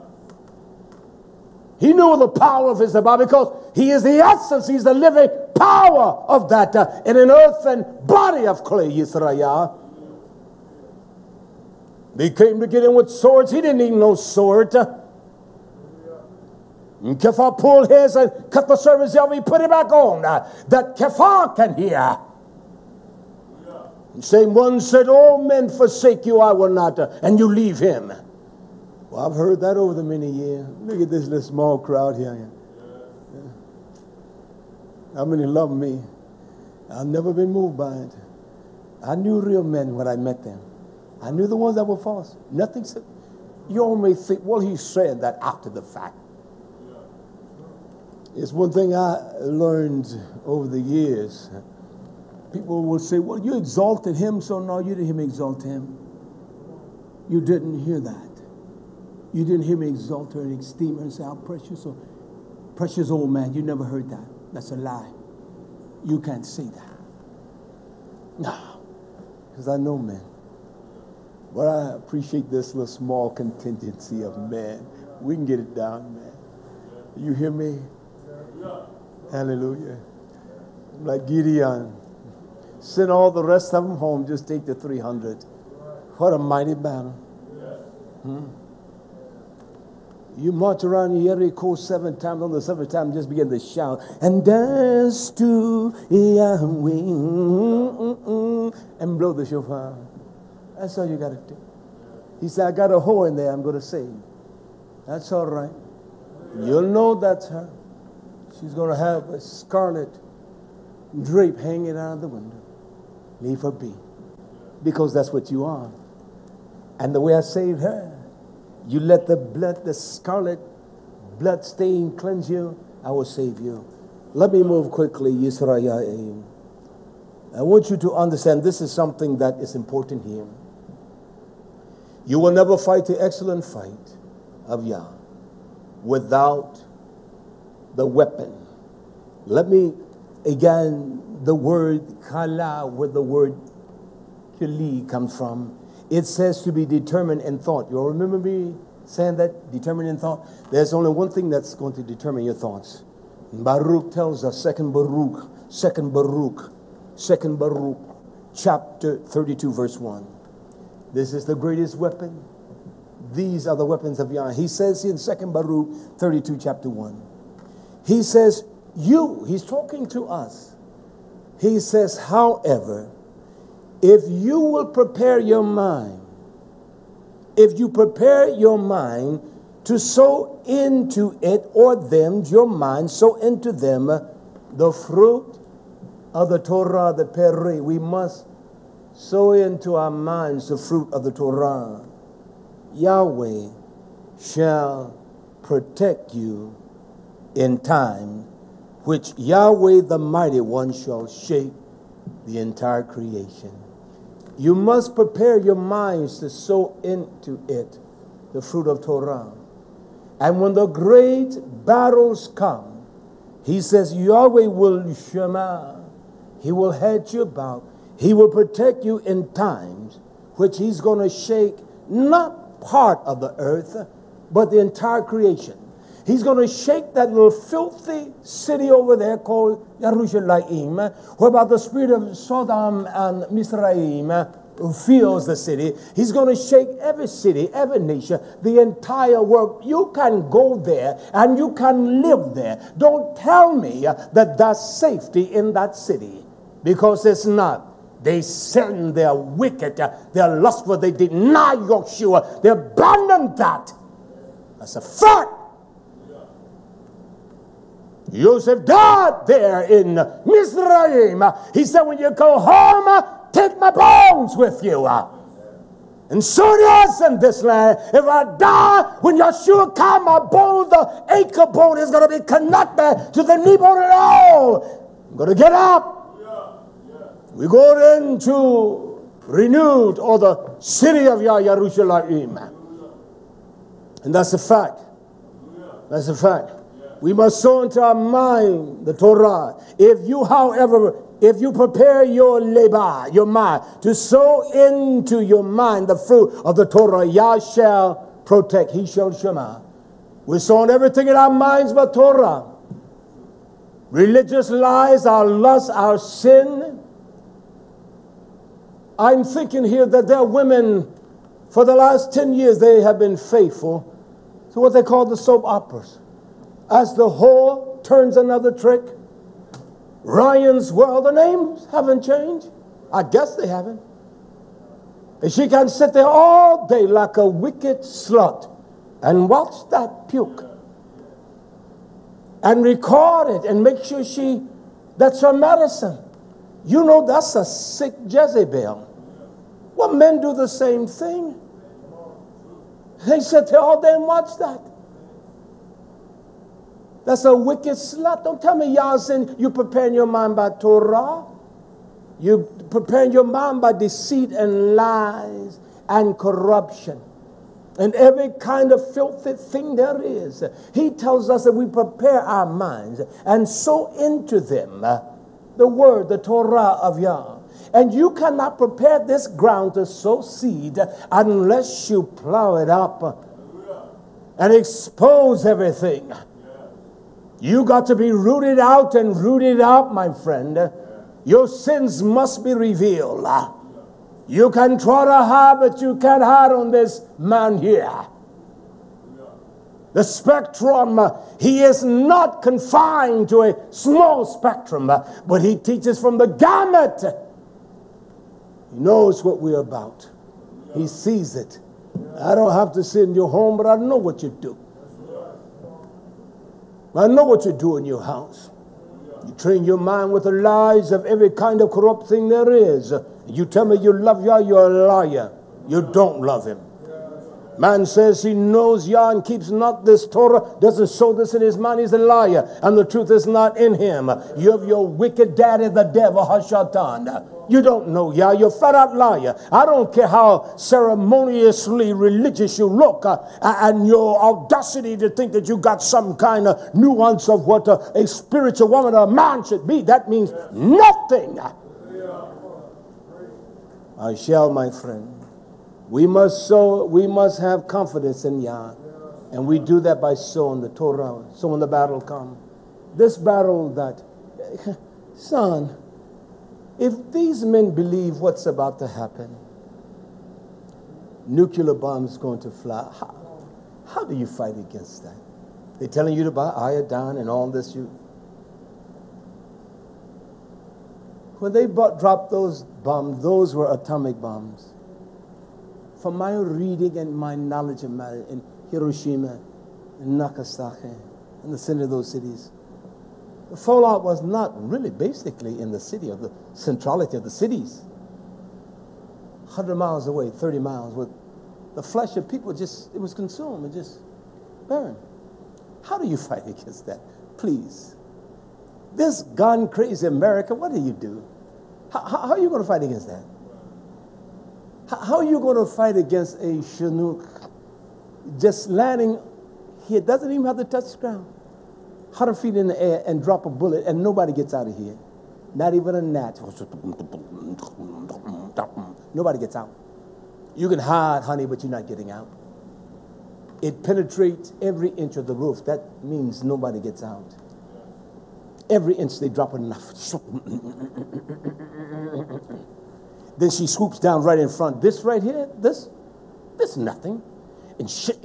He knew the power of his divine, because he is the essence. He's the living power of that uh, in an earthen body of clay, Yisrael. They came to get him with swords. He didn't need no sword. And Kepha pulled his and cut the servant's ear. He put it back on. Uh, that Kepha can hear. And same one said, all men forsake you, I will not. Uh, and you leave him. Well, I've heard that over the many years. Look at this little small crowd here. Yeah. How many love me? I've never been moved by it. I knew real men when I met them. I knew the ones that were false. Nothing said. You all may think, well, he said that after the fact. It's one thing I learned over the years. People will say, well, you exalted him, so no, you didn't hear me exalt him. You didn't hear that. You didn't hear me exalt her and esteem her and say how precious or precious old man. You never heard that. That's a lie. You can't say that. No, because I know men. But I appreciate this little small contingency of men. We can get it down, man. You hear me? Hallelujah. Like Gideon. Send all the rest of them home. Just take the three hundred. What a mighty battle. Hmm? You march around Jericho seven times. On the seventh time, just begin to shout. And dance to Yahweh. And blow the shofar. That's all you got to do. He said, I got a whore in there I'm going to save. That's all right. You'll know that's her. She's going to have a scarlet drape hanging out of the window. Leave her be. Because that's what you are. And the way I saved her, you let the blood, the scarlet blood stain cleanse you, I will save you. Let me move quickly, Yisrael. I want you to understand this is something that is important here. You will never fight the excellent fight of Yah without the weapon. Let me, again, the word kala, where the word kili comes from, it says to be determined in thought. You'll remember me saying that, determined in thought? There's only one thing that's going to determine your thoughts. Baruch tells us, second Baruch, second Baruch, second Baruch, chapter thirty-two, verse one. This is the greatest weapon. These are the weapons of Yah. He says in second Baruch thirty-two, chapter one. He says, you, he's talking to us. He says, however, if you will prepare your mind, if you prepare your mind to sow into it or them, your mind, sow into them the fruit of the Torah, the Peri. We must sow into our minds the fruit of the Torah. Yahweh shall protect you in time, which Yahweh the Mighty One shall shake the entire creation. You must prepare your minds to sow into it the fruit of Torah. And when the great battles come, he says Yahweh will shema. He will hedge you about. He will protect you in times which he's going to shake not part of the earth, but the entire creation. He's going to shake that little filthy city over there called Jerusalem, whereby the spirit of Sodom and Misraim fills the city. He's going to shake every city, every nation, the entire world. You can go there and you can live there. Don't tell me that there's safety in that city, because it's not. They sin, they're wicked, they're lustful, they deny Yeshua, they abandoned that. That's a fact. Joseph died there in Mizraim. He said, when you go home, take my bones with you. And so it is in this land. If I die, when Yeshua comes, my bone, the acre bone, is going to be connected to the knee bone and all. I'm going to get up. We go into renewed, or the city of Yah, Jerusalem. And that's a fact. That's a fact. We must sow into our mind the Torah. If you, however, if you prepare your labor, your mind, to sow into your mind the fruit of the Torah, Yah shall protect. He shall shema. We're sowing everything in our minds but Torah. Religious lies, our lust, our sin. I'm thinking here that there are women For the last ten years, they have been faithful to what they call the soap operas. As the whore turns another trick, Ryan's World, the names haven't changed. I guess they haven't. And she can sit there all day like a wicked slut and watch that puke and record it and make sure she, that's her medicine. You know, that's a sick Jezebel. Well, men do the same thing. They sit there all day and watch that. That's a wicked slut. Don't tell me y'all saying you preparing your mind by Torah. You preparing your mind by deceit and lies and corruption and every kind of filthy thing there is. He tells us that we prepare our minds and sow into them the word, the Torah of Yah. And you cannot prepare this ground to sow seed unless you plow it up and expose everything. You got to be rooted out and rooted up, my friend. Your sins must be revealed. You can try to hide, but you can't hide on this man here. The spectrum, he is not confined to a small spectrum, but he teaches from the gamut. He knows what we're about. He sees it. I don't have to sit in your home, but I know what you do. I know what you do in your house. You train your mind with the lies of every kind of corrupt thing there is. You tell me you love Yah, you're a liar. You don't love him. Man says he knows Yah and keeps not this Torah, doesn't sow this in his mind, he's a liar. And the truth is not in him. You have your wicked daddy, the devil, Hashatan. You don't know Yah, you're a flat out liar. I don't care how ceremoniously religious you look uh, and your audacity to think that you got some kind of nuance of what uh, a spiritual woman or a man should be. That means nothing. I shall, my friend. We must sow, we must have confidence in Yah. And we do that by sowing the Torah. So when the battle comes, this battle that, son, if these men believe what's about to happen, nuclear bombs going to fly, how, how do you fight against that? They're telling you to buy iodine and all this. You, when they bought, dropped those bombs, those were atomic bombs. From my reading and my knowledge of matter in Hiroshima and Nagasaki and the center of those cities, the fallout was not really basically in the city, of the centrality of the cities. one hundred miles away, thirty miles, with the flesh of people just, it was consumed and just burned. How do you fight against that? Please. This gun crazy America, what do you do? How, how, how are you going to fight against that? How, how are you going to fight against a Chinook just landing here, doesn't even have to touch the ground, one hundred feet in the air and drop a bullet and nobody gets out of here? Not even a gnat. Nobody gets out. You can hide, honey, but you're not getting out. It penetrates every inch of the roof. That means nobody gets out. Every inch they drop enough. Then she swoops down right in front. This right here, this, this is nothing. And shit.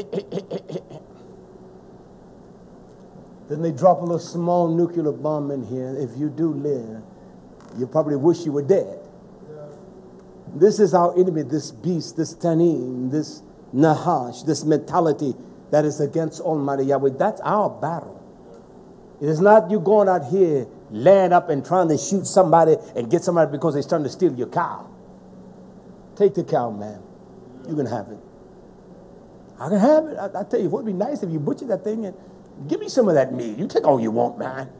Then they drop a little small nuclear bomb in here. If you do live, you probably wish you were dead. Yeah. This is our enemy, this beast, this tanim, this nahash, this mentality that is against Almighty Yahweh. That's our battle. It is not you going out here, laying up and trying to shoot somebody and get somebody because they're trying to steal your cow. Take the cow, man. You can have it. I can have it. I, I tell you, it would be nice if you butcher that thing and give me some of that meat. You take all you want, man.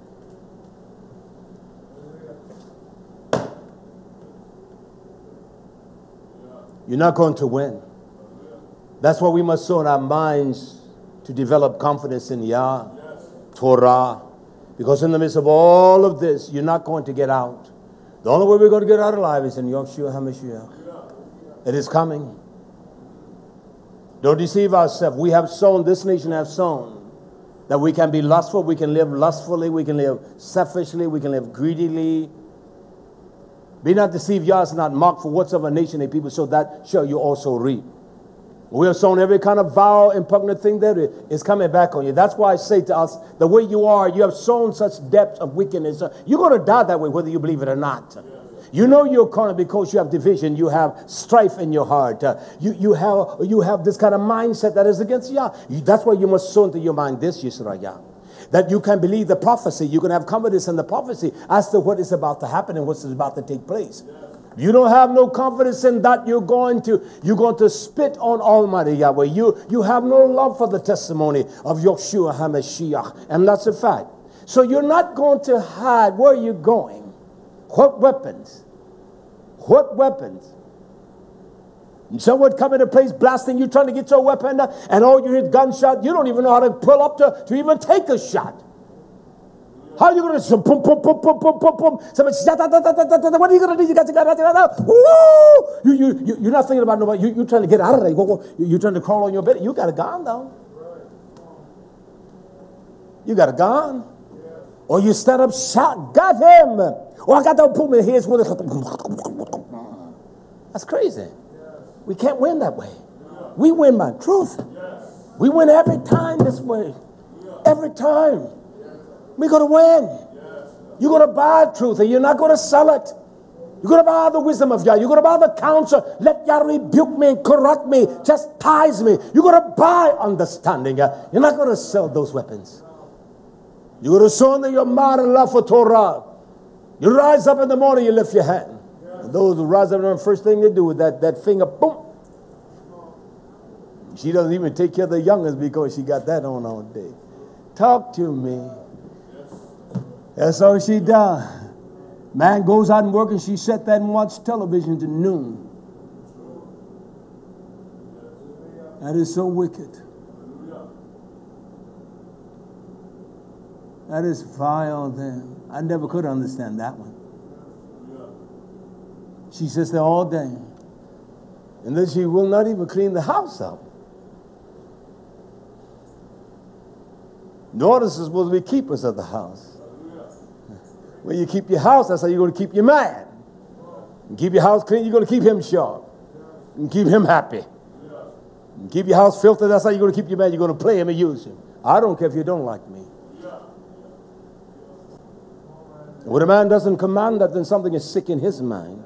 You're not going to win. That's why we must sow in our minds to develop confidence in Yah, Torah. Because in the midst of all of this, you're not going to get out. The only way we're going to get out alive is in Yahshua HaMashiach. It is coming. Don't deceive ourselves. We have sown, this nation has sown, that we can be lustful, we can live lustfully, we can live selfishly, we can live greedily. Be not deceived, Yah is not mocked, for whatsoever nation a people, so that shall you also reap. We have sown every kind of vile, impugnant thing that is coming back on you. That's why I say to us, the way you are, you have sown such depths of wickedness. You're going to die that way, whether you believe it or not. You know you're carnal because you have division. You have strife in your heart. Uh, you, you, have, you have this kind of mindset that is against Yah. You, that's why you must sow into your mind this, Yisrael. That you can believe the prophecy. You can have confidence in the prophecy as to what is about to happen and what is about to take place. You don't have no confidence in that, you're going to you're going to spit on Almighty Yahweh. You you have no love for the testimony of Yeshua HaMashiach, and that's a fact. So you're not going to hide where you're going. What weapons? What weapons? Someone come into place blasting you, trying to get your weapon, and all you hear is gunshot. You don't even know how to pull up to, to even take a shot. How are you going to boom, boom, boom, boom, boom, boom, boom? Somebody, what are you going to do? You got to get out of there. You, you, you, you're not thinking about nobody. You, you're trying to get out of there. You're trying to crawl on your bed. You got a gun, though. You got a gun. Or you stand up, shout, got him. Or I got that boom in his. That's crazy. We can't win that way. We win by truth. We win every time this way. Every time. We're going to win. You're going to buy truth and you're not going to sell it. You're going to buy the wisdom of Yah. You're going to buy the counsel. Let Yah rebuke me, correct me, chastise me. You're going to buy understanding. You're not going to sell those weapons. You're going to sow into your mind and love for Torah. You rise up in the morning, you lift your hand. And those who rise up, the first thing they do with that, that finger, boom. She doesn't even take care of the youngest because she got that on all day. Talk to me. That's all she does. Man goes out and works and she sat there and watched television to noon. That is so wicked. That is vile then. I never could understand that one. She sits there all day. And then she will not even clean the house up. Daughters are supposed to be keepers of the house. When you keep your house, that's how you're going to keep your man. You keep your house clean, you're going to keep him sharp. And keep him happy. You keep your house filthy, that's how you're going to keep your man. You're going to play him and use him. I don't care if you don't like me. When a man doesn't command that, then something is sick in his mind.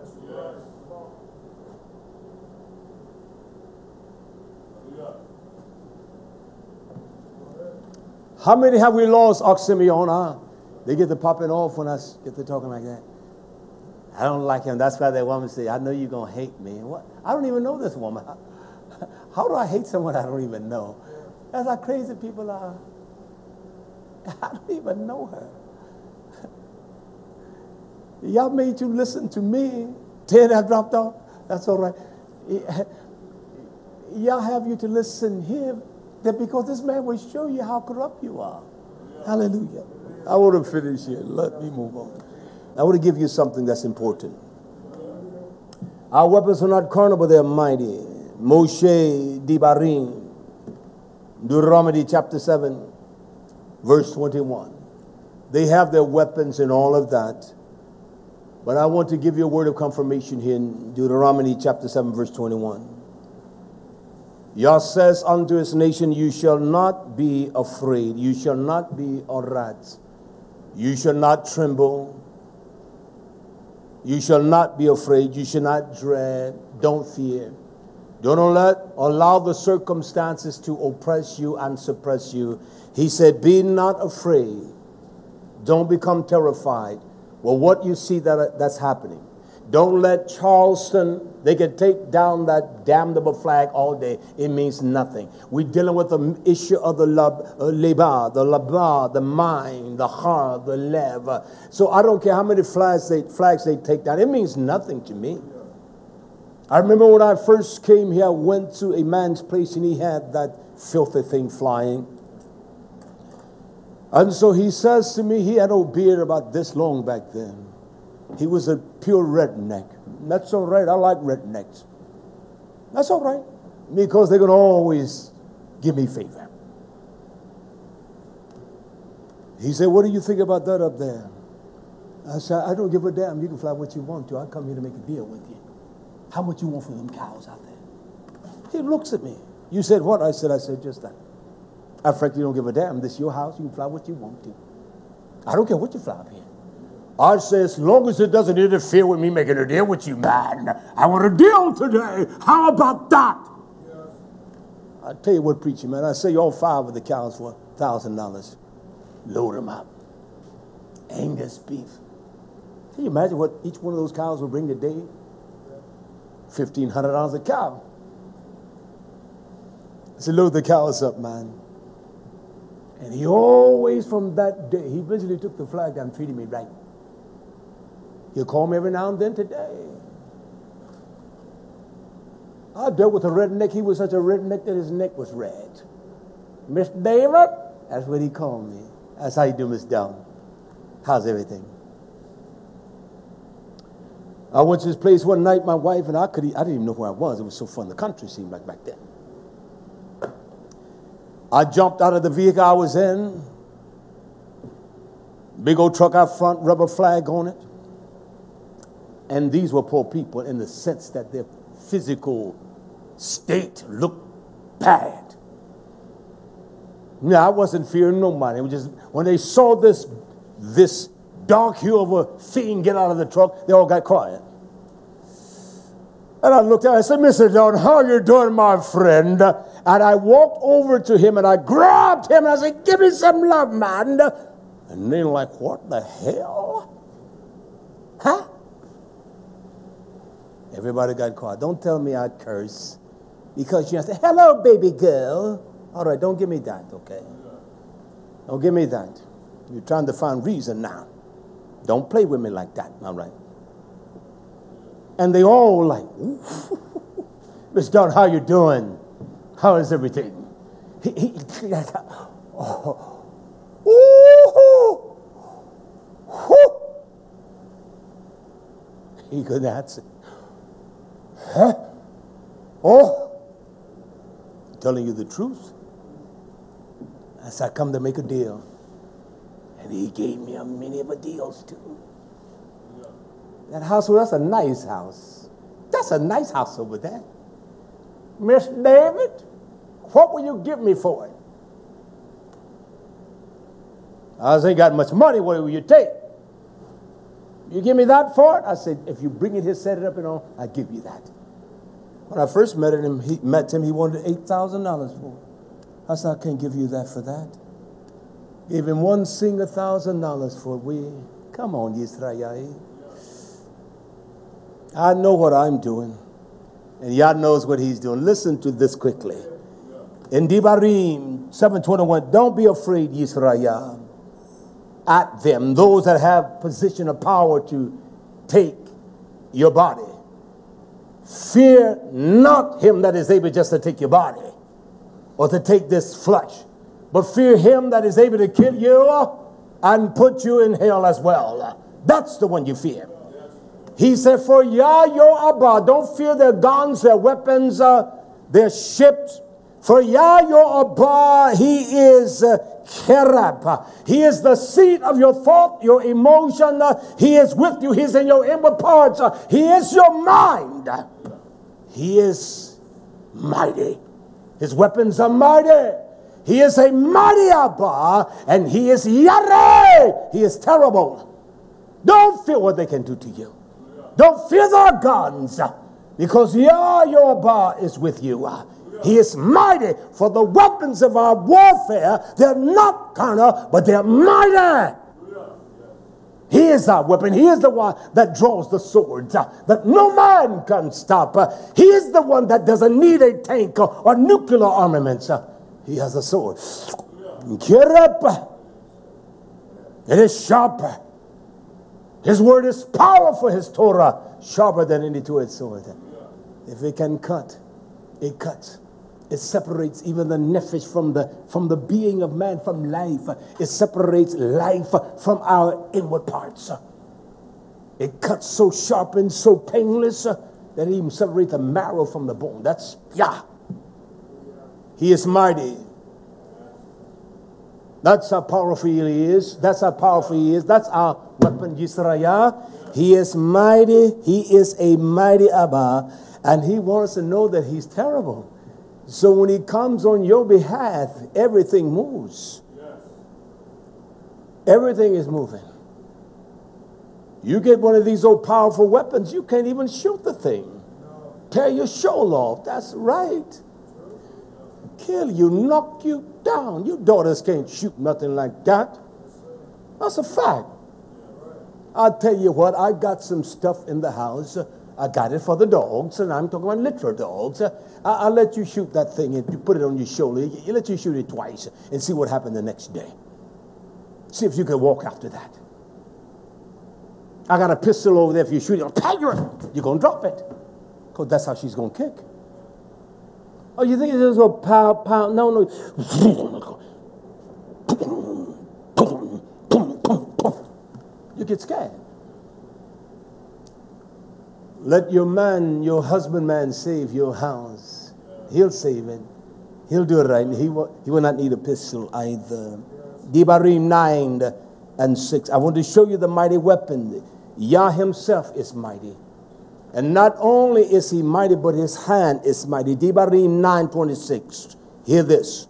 How many have we lost, Oxymion? Huh? They get to popping off when I get to talking like that. I don't like him. That's why that woman say, I know you're going to hate me. What? I don't even know this woman. How, how do I hate someone I don't even know? That's how crazy people are. I don't even know her. Y'all made you listen to me. Ten have dropped off. That's all right. Y'all have you to listen here. That because this man will show you how corrupt you are. Yeah. Hallelujah. I want to finish here. Let me move on. I want to give you something that's important. Our weapons are not carnal, but they're mighty. Moshe Dibarim. Deuteronomy chapter seven, verse twenty-one. They have their weapons and all of that. But I want to give you a word of confirmation here in Deuteronomy chapter seven, verse twenty-one. Yah says unto his nation, you shall not be afraid. You shall not be a rat. You shall not tremble. You shall not be afraid. You shall not dread. Don't fear. Don't let allow the circumstances to oppress you and suppress you. He said, be not afraid. Don't become terrified. Well, what you see that that's happening. Don't let Charleston, they can take down that damnable flag all day. It means nothing. We're dealing with the issue of the leba, the laba, the mind, the heart, the lev. So I don't care how many flags they, flags they take down. It means nothing to me. I remember when I first came here, I went to a man's place and he had that filthy thing flying. And so he says to me, he had no beard about this long back then. He was a pure redneck. That's all right. I like rednecks. That's all right. Because they're going to always give me favor. He said, what do you think about that up there? I said, I don't give a damn. You can fly what you want to. I come here to make a deal with you. How much you want for them cows out there? He looks at me. You said what? I said, I said just that. I frankly don't give a damn. This is your house. You can fly what you want to. I don't care what you fly up here. I say, as long as it doesn't interfere with me making a deal with you, man. I want a deal today. How about that? Yes. I tell you what, preacher, man. I say all five of the cows for a thousand dollars. Load them up. Angus beef. Can you imagine what each one of those cows will bring today? Fifteen hundred dollars a cow. I said, load the cows up, man. And he always, from that day, he eventually took the flag down and treated me right. He'll call me every now and then today. I dealt with a redneck. He was such a redneck that his neck was red. Miss David, that's what he called me. That's how you do, Miss Down. How's everything? I went to his place one night, my wife, and I could I didn't even know where I was. It was so fun. The country seemed like back then. I jumped out of the vehicle I was in. Big old truck out front, rubber flag on it. And these were poor people in the sense that their physical state looked bad. No, I wasn't fearing nobody. It was just when they saw this, this dark hue of a fiend get out of the truck, they all got quiet. And I looked at him, I said, Mister Don, how are you doing, my friend? And I walked over to him and I grabbed him and I said, give me some love, man. And they're like, what the hell? Huh? Everybody got quiet. Don't tell me I curse. Because you have to say, hello, baby girl. All right, don't give me that, okay? Don't give me that. You're trying to find reason now. Don't play with me like that, all right? And they all like, Mister Don, how you doing? How is everything? He, he, he oh, ooh, ooh. He couldn't answer. Huh? Oh, I'm telling you the truth. I said, I come to make a deal. And he gave me a many of the deals too. Yeah. That house, well, that's a nice house. That's a nice house over there. Miss David, what will you give me for it? I said, ain't got much money. What will you take? You give me that for it? I said, if you bring it here, set it up and all, I'll give you that. When I first met him, he met him, he wanted eight thousand dollars for it. I said, I can't give you that for that. Gave him one single thousand dollars for it. We, come on, Yisrael. I know what I'm doing. And Yah knows what he's doing. Listen to this quickly. In Devarim seven twenty-one, don't be afraid, Yisrael, at them, those that have position of power to take your body. Fear not him that is able just to take your body or to take this flesh, but fear him that is able to kill you and put you in hell as well. That's the one you fear. He said, for Yah your Abba, don't fear their guns, their weapons, uh, their ships. For Yah your Abba, he is uh, Kerab. He is the seat of your thought, your emotion. Uh, he is with you. He is in your inward parts. Uh, he is your mind. He is mighty. His weapons are mighty. He is a mighty Abba, and he is Yareh. He is terrible. Don't fear what they can do to you. Don't fear their guns, because Yah your Abba is with you. He is mighty, for the weapons of our warfare, they're not carnal, but they're mighty. He is our weapon. He is the one that draws the swords that no man can stop. He is the one that doesn't need a tank or nuclear armaments. He has a sword. It is sharp. His word is powerful, his Torah, sharper than any two-edged sword. If it can cut, it cuts. It separates even the nephesh from the, from the being of man, from life. It separates life from our inward parts. It cuts so sharp and so painless that it even separates the marrow from the bone. That's Yah. He is mighty. That's how powerful he is. That's how powerful he is. That's our weapon, Yisrael. He is mighty. He is a mighty Abba. And he wants to know that he's terrible. So when he comes on your behalf, everything moves. Everything is moving. You get one of these old powerful weapons, you can't even shoot the thing. Tear your shoulder off. That's right. Kill you, knock you down. Your daughters can't shoot nothing like that. That's a fact. I'll tell you what, I got some stuff in the house. I got it for the dogs, and I'm talking about literal dogs. I, I'll let you shoot that thing, and you put it on your shoulder. You let you shoot it twice and see what happened the next day. See if you can walk after that. I got a pistol over there. If you shoot it, you're going to drop it. Because that's how she's going to kick. Oh, you think it's just a pow, pow? No, no. You get scared. Let your man, your husband man, save your house. He'll save it. He'll do it right. He will, he will not need a pistol either. Devarim nine and six. I want to show you the mighty weapon. Yah himself is mighty. And not only is he mighty, but his hand is mighty. Devarim nine twenty-six. Hear this.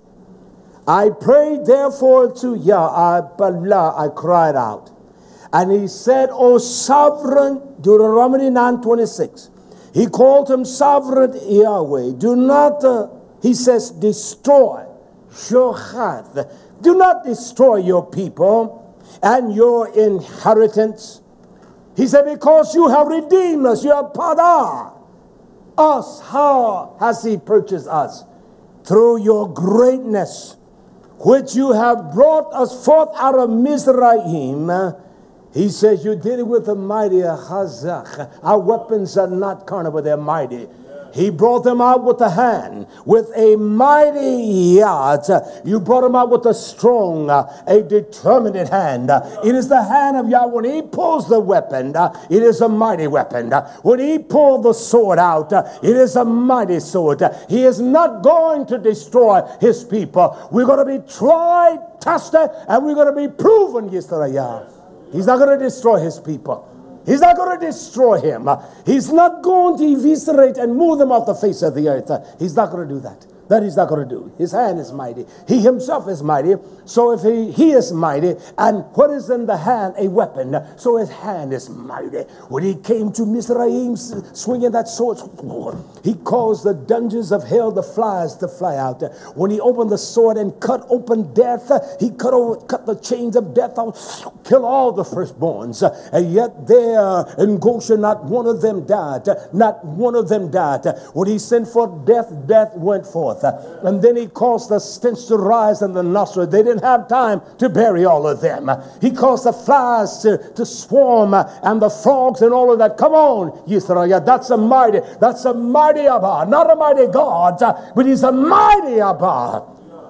I prayed therefore to Yah, I, Allah, I cried out. And he said, O sovereign, Deuteronomy nine twenty-six. He called him sovereign Yahweh. Do not, uh, he says, destroy. Shochath. Do not destroy your people and your inheritance. He said, because you have redeemed us, you have padah us. How has he purchased us? Through your greatness, which you have brought us forth out of Mizraim. He says, you did it with a mighty Chazak. Our weapons are not carnal, but they're mighty. He brought them out with a hand, with a mighty yad. You brought them out with a strong, a determined hand. It is the hand of Yah. When he pulls the weapon, it is a mighty weapon. When he pulled the sword out, it is a mighty sword. He is not going to destroy his people. We're going to be tried, tested, and we're going to be proven, Yisrael. He's not going to destroy his people. He's not going to destroy him. He's not going to eviscerate and move them off the face of the earth. He's not going to do that. That he's not going to do. His hand is mighty. He himself is mighty. So if he, he is mighty, and what is in the hand? A weapon. So his hand is mighty. When he came to Mizraim swinging that sword, he caused the dungeons of hell, the flies to fly out. When he opened the sword and cut open death, he cut over, cut the chains of death out, kill all the firstborns. And yet there in Goshen, not one of them died. Not one of them died. When he sent forth death, death went forth. And then he caused the stench to rise in the nostril. They didn't have time to bury all of them. He caused the flies to, to swarm and the frogs and all of that. Come on, Yisrael. That's a mighty, that's a mighty Abba. Not a mighty God, but he's a mighty Abba.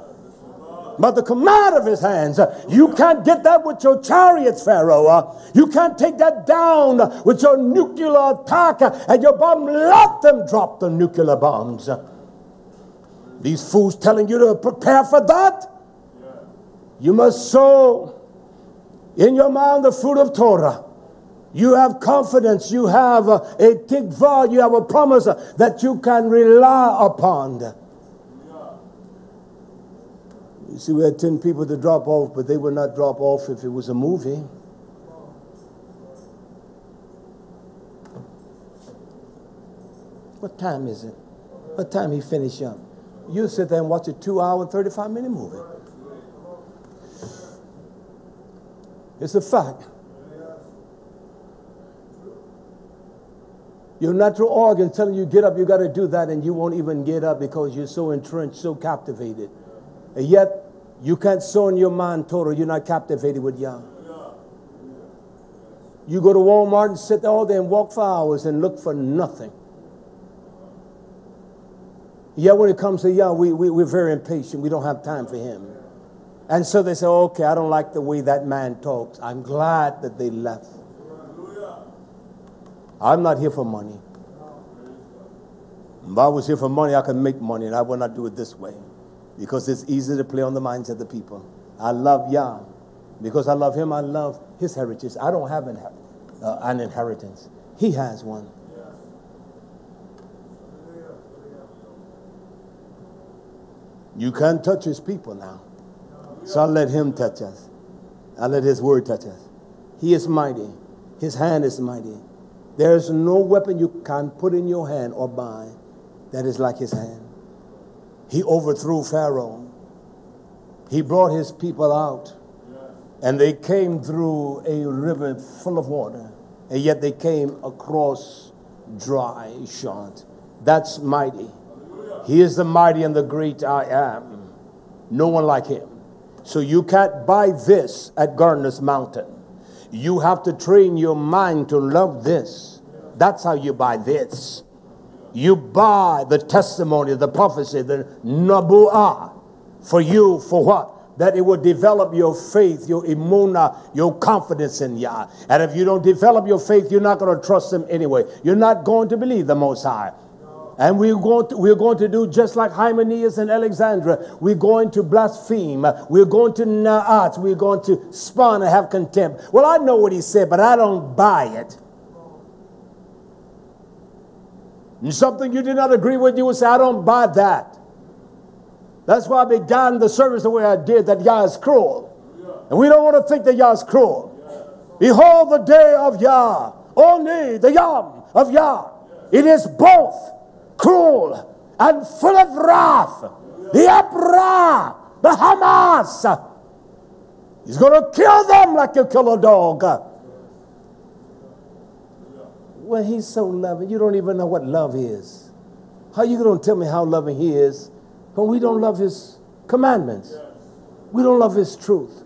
But the command of his hands, you can't get that with your chariots, Pharaoh. You can't take that down with your nuclear attack and your bomb. Let them drop the nuclear bombs. These fools telling you to prepare for that? Yeah. You must sow in your mind the fruit of Torah. You have confidence. You have a, a tikvah. You have a promise that you can rely upon. Yeah. You see, we had ten people to drop off, but they would not drop off if it was a movie. What time is it? What time he finish up? You sit there and watch a two hour and thirty-five minute movie. It's a fact. Your natural organ telling you get up, you got to do that, and you won't even get up because you're so entrenched, so captivated. And yet, you can't sow in your mind Torah. You're not captivated with Yah. You go to Walmart and sit there all day and walk for hours and look for nothing. Yet when it comes to Yah, we, we, we're very impatient. We don't have time for him. And so they say, okay, I don't like the way that man talks. I'm glad that they left. I'm not here for money. If I was here for money, I could make money, and I will not do it this way. Because it's easy to play on the minds of the people. I love Yah. Because I love him, I love his heritage. I don't have an, uh, an inheritance. He has one. You can't touch his people now. So I'll let him touch us. I'll let his word touch us. He is mighty. His hand is mighty. There is no weapon you can put in your hand or bind that is like his hand. He overthrew Pharaoh. He brought his people out. And they came through a river full of water. And yet they came across dry shod. That's mighty. He is the mighty and the great I am. No one like him. So you can't buy this at Gardner's Mountain. You have to train your mind to love this. That's how you buy this. You buy the testimony, the prophecy, the nabu'ah. For you, for what? That it will develop your faith, your imunah, your confidence in Yah. And if you don't develop your faith, you're not going to trust him anyway. You're not going to believe the Most High. And we're going, to, we're going to do just like Hymenaeus and Alexandra. We're going to blaspheme. We're going to na'at. We're going to spurn and have contempt. Well, I know what he said, but I don't buy it. And something you did not agree with, you would say, I don't buy that. That's why I began the service the way I did, that Yah is cruel. And we don't want to think that Yah is cruel. Behold the day of Yah. Only the Yom of Yah. It is both cruel and full of wrath. The Abra, the Hamas. He's going to kill them like you kill a dog. Well, he's so loving. You don't even know what love is. How are you going to tell me how loving he is when we don't love his commandments? We don't love his truth.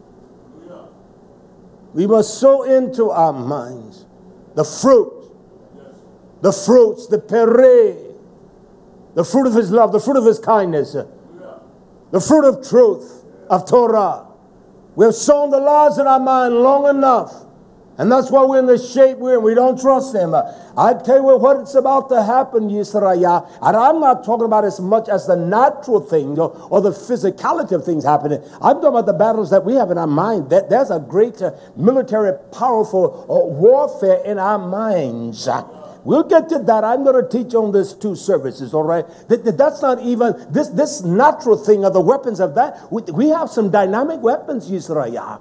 We must sow into our minds the fruit, the fruits, the pere, the fruit of his love, the fruit of his kindness, the fruit of truth, of Torah. We have sown the laws in our mind long enough. And that's why we're in the shape we're in. We don't trust him. I tell you what, what it's about to happen, Yisrael. And I'm not talking about as much as the natural things or, or the physicality of things happening. I'm talking about the battles that we have in our mind. That there's a great uh, military, powerful uh, warfare in our minds. We'll get to that. I'm going to teach on this two services, all right? That, that, that's not even, this, this natural thing of the weapons of that. We, we have some dynamic weapons, Yisrael.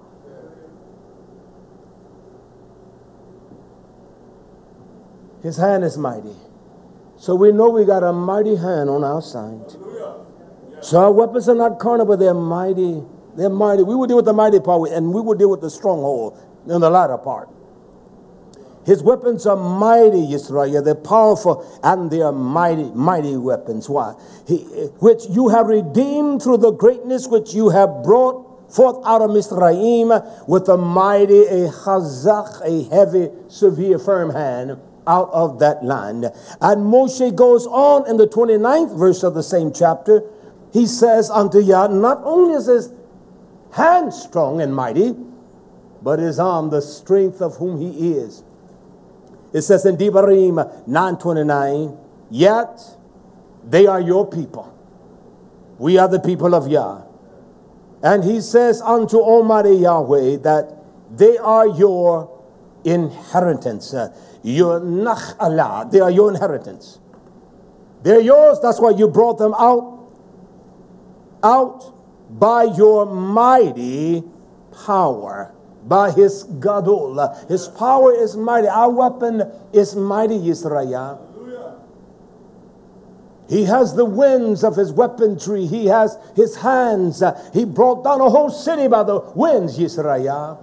His hand is mighty. So we know we got a mighty hand on our side. So our weapons are not carnal, but they're mighty. They're mighty. We will deal with the mighty part, and we will deal with the stronghold in the latter part. His weapons are mighty, Yisrael. They're powerful, and they are mighty, mighty weapons. Why? He, which you have redeemed through the greatness which you have brought forth out of Mizraim with a mighty, a chazak, a heavy, severe, firm hand out of that land. And Moshe goes on in the twenty-ninth verse of the same chapter. He says unto Yah, not only is his hand strong and mighty, but his arm the strength of whom he is. It says in Devarim nine twenty-nine, yet they are your people. We are the people of Yah. And he says unto Almighty Yahweh that they are your inheritance. Uh, your nach'alah. They are your inheritance. They're yours. That's why you brought them out. Out by your mighty power. By his gadol. His power is mighty. Our weapon is mighty, Yisrael. He has the winds of his weaponry. He has his hands. Uh, he brought down a whole city by the winds, Yisrael.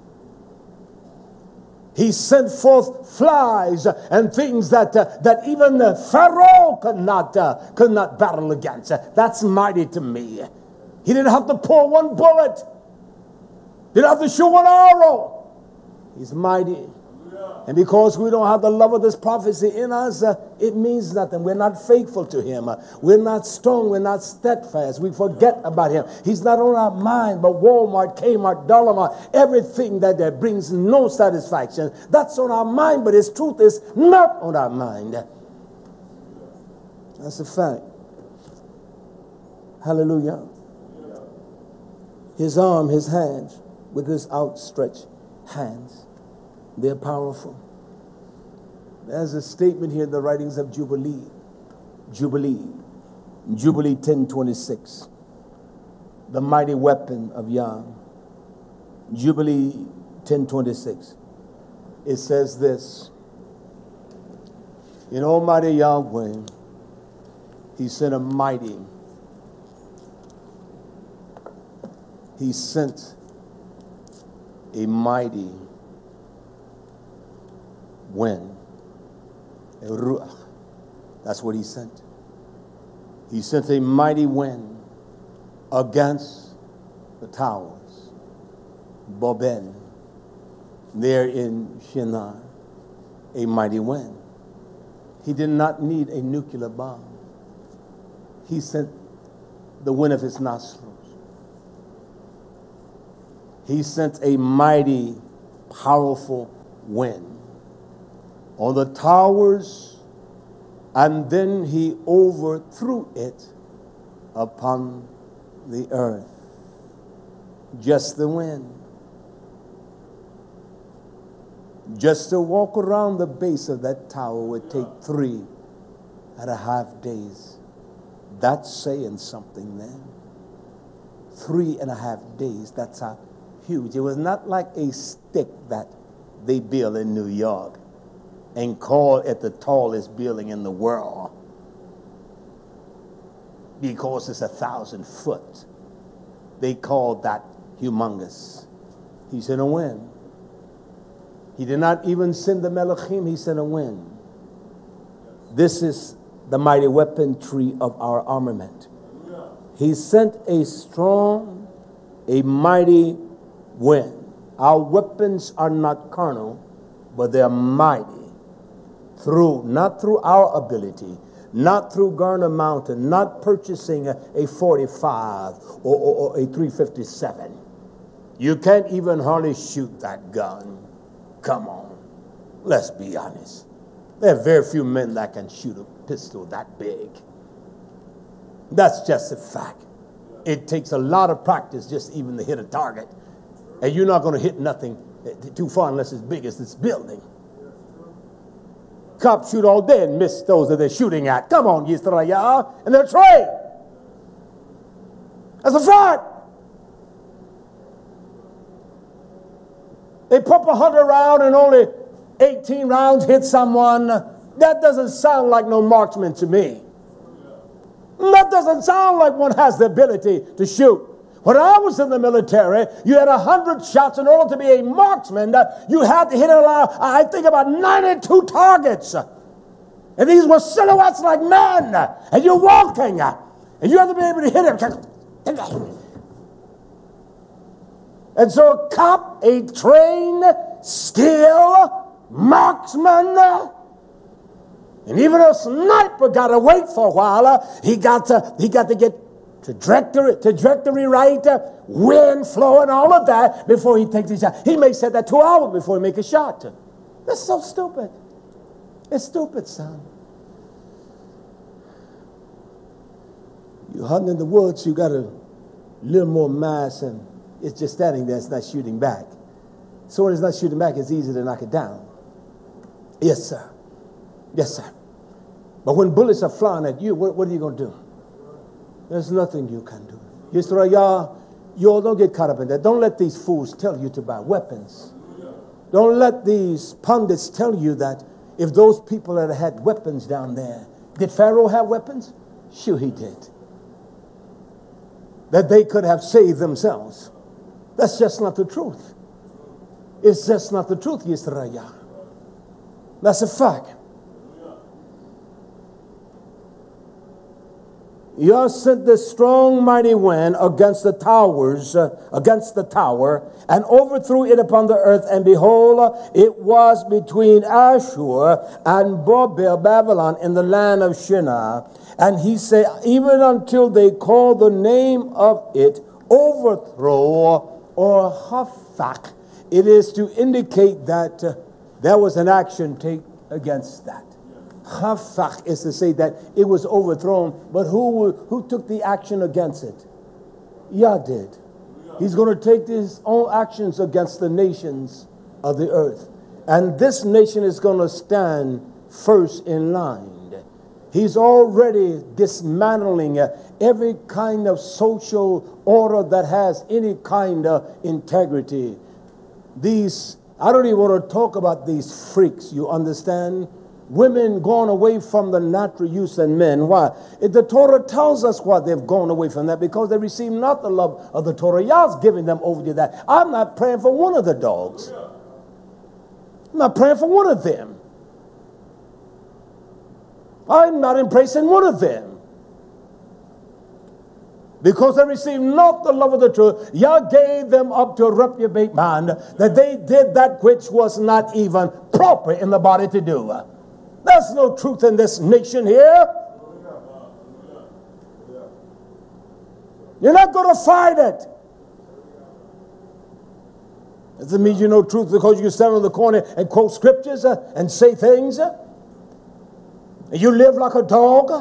He sent forth flies and things that uh, that even uh, Pharaoh could not uh, could not battle against. Uh, that's mighty to me. He didn't have to pour one bullet. Didn't have to shoot one arrow. He's mighty. And because we don't have the love of this prophecy in us, uh, it means nothing. We're not faithful to him. Uh, we're not strong. We're not steadfast. We forget about him. He's not on our mind, but Walmart, Kmart, Dollar Mart, everything that, that brings no satisfaction, that's on our mind, but his truth is not on our mind. That's a fact. Hallelujah. his arm, his hands, with his outstretched hands. They're powerful. There's a statement here in the writings of Jubilee. Jubilee. Jubilee ten twenty-six. The mighty weapon of Yah. Jubilee ten twenty-six. It says this. In Almighty Yahweh, he sent a mighty. He sent a mighty wind. A ruach. That's what he sent. He sent a mighty wind against the towers. Boben. There in Shinar. A mighty wind. He did not need a nuclear bomb. He sent the wind of his nostrils. He sent a mighty, powerful wind on the towers, and then he overthrew it upon the earth. Just the wind. Just to walk around the base of that tower would take three and a half days. That's saying something then. Three and a half days, that's how huge. It was not like a stick that they build in New York and call it the tallest building in the world because it's a thousand foot. They called that humongous. He sent a wind. He did not even send the Melachim, he sent a wind. This is the mighty weaponry of our armament. He sent a strong, a mighty wind. Our weapons are not carnal, but they are mighty. Through, not through our ability, not through Garner Mountain, not purchasing a, a forty-five or, or, or a three fifty-seven. You can't even hardly shoot that gun. Come on, let's be honest. There are very few men that can shoot a pistol that big. That's just a fact. It takes a lot of practice just even to hit a target. And you're not going to hit nothing too far unless it's big as this building. Cops shoot all day and miss those that they're shooting at. Come on, Yisrael, and they're trained. That's a fact. They pump a hundred round and only eighteen rounds hit someone. That doesn't sound like no marksman to me. That doesn't sound like one has the ability to shoot. When I was in the military, you had a hundred shots. In order to be a marksman, you had to hit, I think, about ninety-two targets. And these were silhouettes like men. And you're walking. And you have to be able to hit them. And so a cop, a trained, skilled marksman, and even a sniper got to wait for a while. He got to, he got to get trajectory, trajectory right, wind flow, and all of that before he takes his shot. He may set that two hours before he make a shot. That's so stupid. It's stupid, son. You hunting in the woods, you got a little more mass, and it's just standing there. It's not shooting back. So when it's not shooting back, it's easy to knock it down. Yes, sir. Yes, sir. But when bullets are flying at you, what, what are you going to do? There's nothing you can do. Yisrael, you all don't get caught up in that. Don't let these fools tell you to buy weapons. Don't let these pundits tell you that if those people that had weapons down there, did Pharaoh have weapons? Sure he did. That they could have saved themselves. That's just not the truth. It's just not the truth, Yisrael. That's a fact. Yah sent this strong, mighty wind against the towers, uh, against the tower, and overthrew it upon the earth. And behold, it was between Ashur and Babel, Babylon, in the land of Shinar. And he said, even until they call the name of it overthrow or hafak. It is to indicate that uh, there was an action take against that. Hafak is to say that it was overthrown, but who who took the action against it? Yah did. He's going to take his own actions against the nations of the earth. And this nation is going to stand first in line. He's already dismantling uh, every kind of social order that has any kind of integrity. These, I don't even want to talk about these freaks, you understand? Women going away from the natural use and men. Why? If the Torah tells us why they've gone away from that, because they receive not the love of the Torah. Yah's giving them over to that. I'm not praying for one of the dogs. I'm not praying for one of them. I'm not embracing one of them. Because they received not the love of the truth, Yah gave them up to a reprobate mind, that they did that which was not even proper in the body to do. There's no truth in this nation here. You're not going to fight it. Doesn't mean you know truth because you can stand on the corner and quote scriptures uh, and say things. Uh, You live like a dog,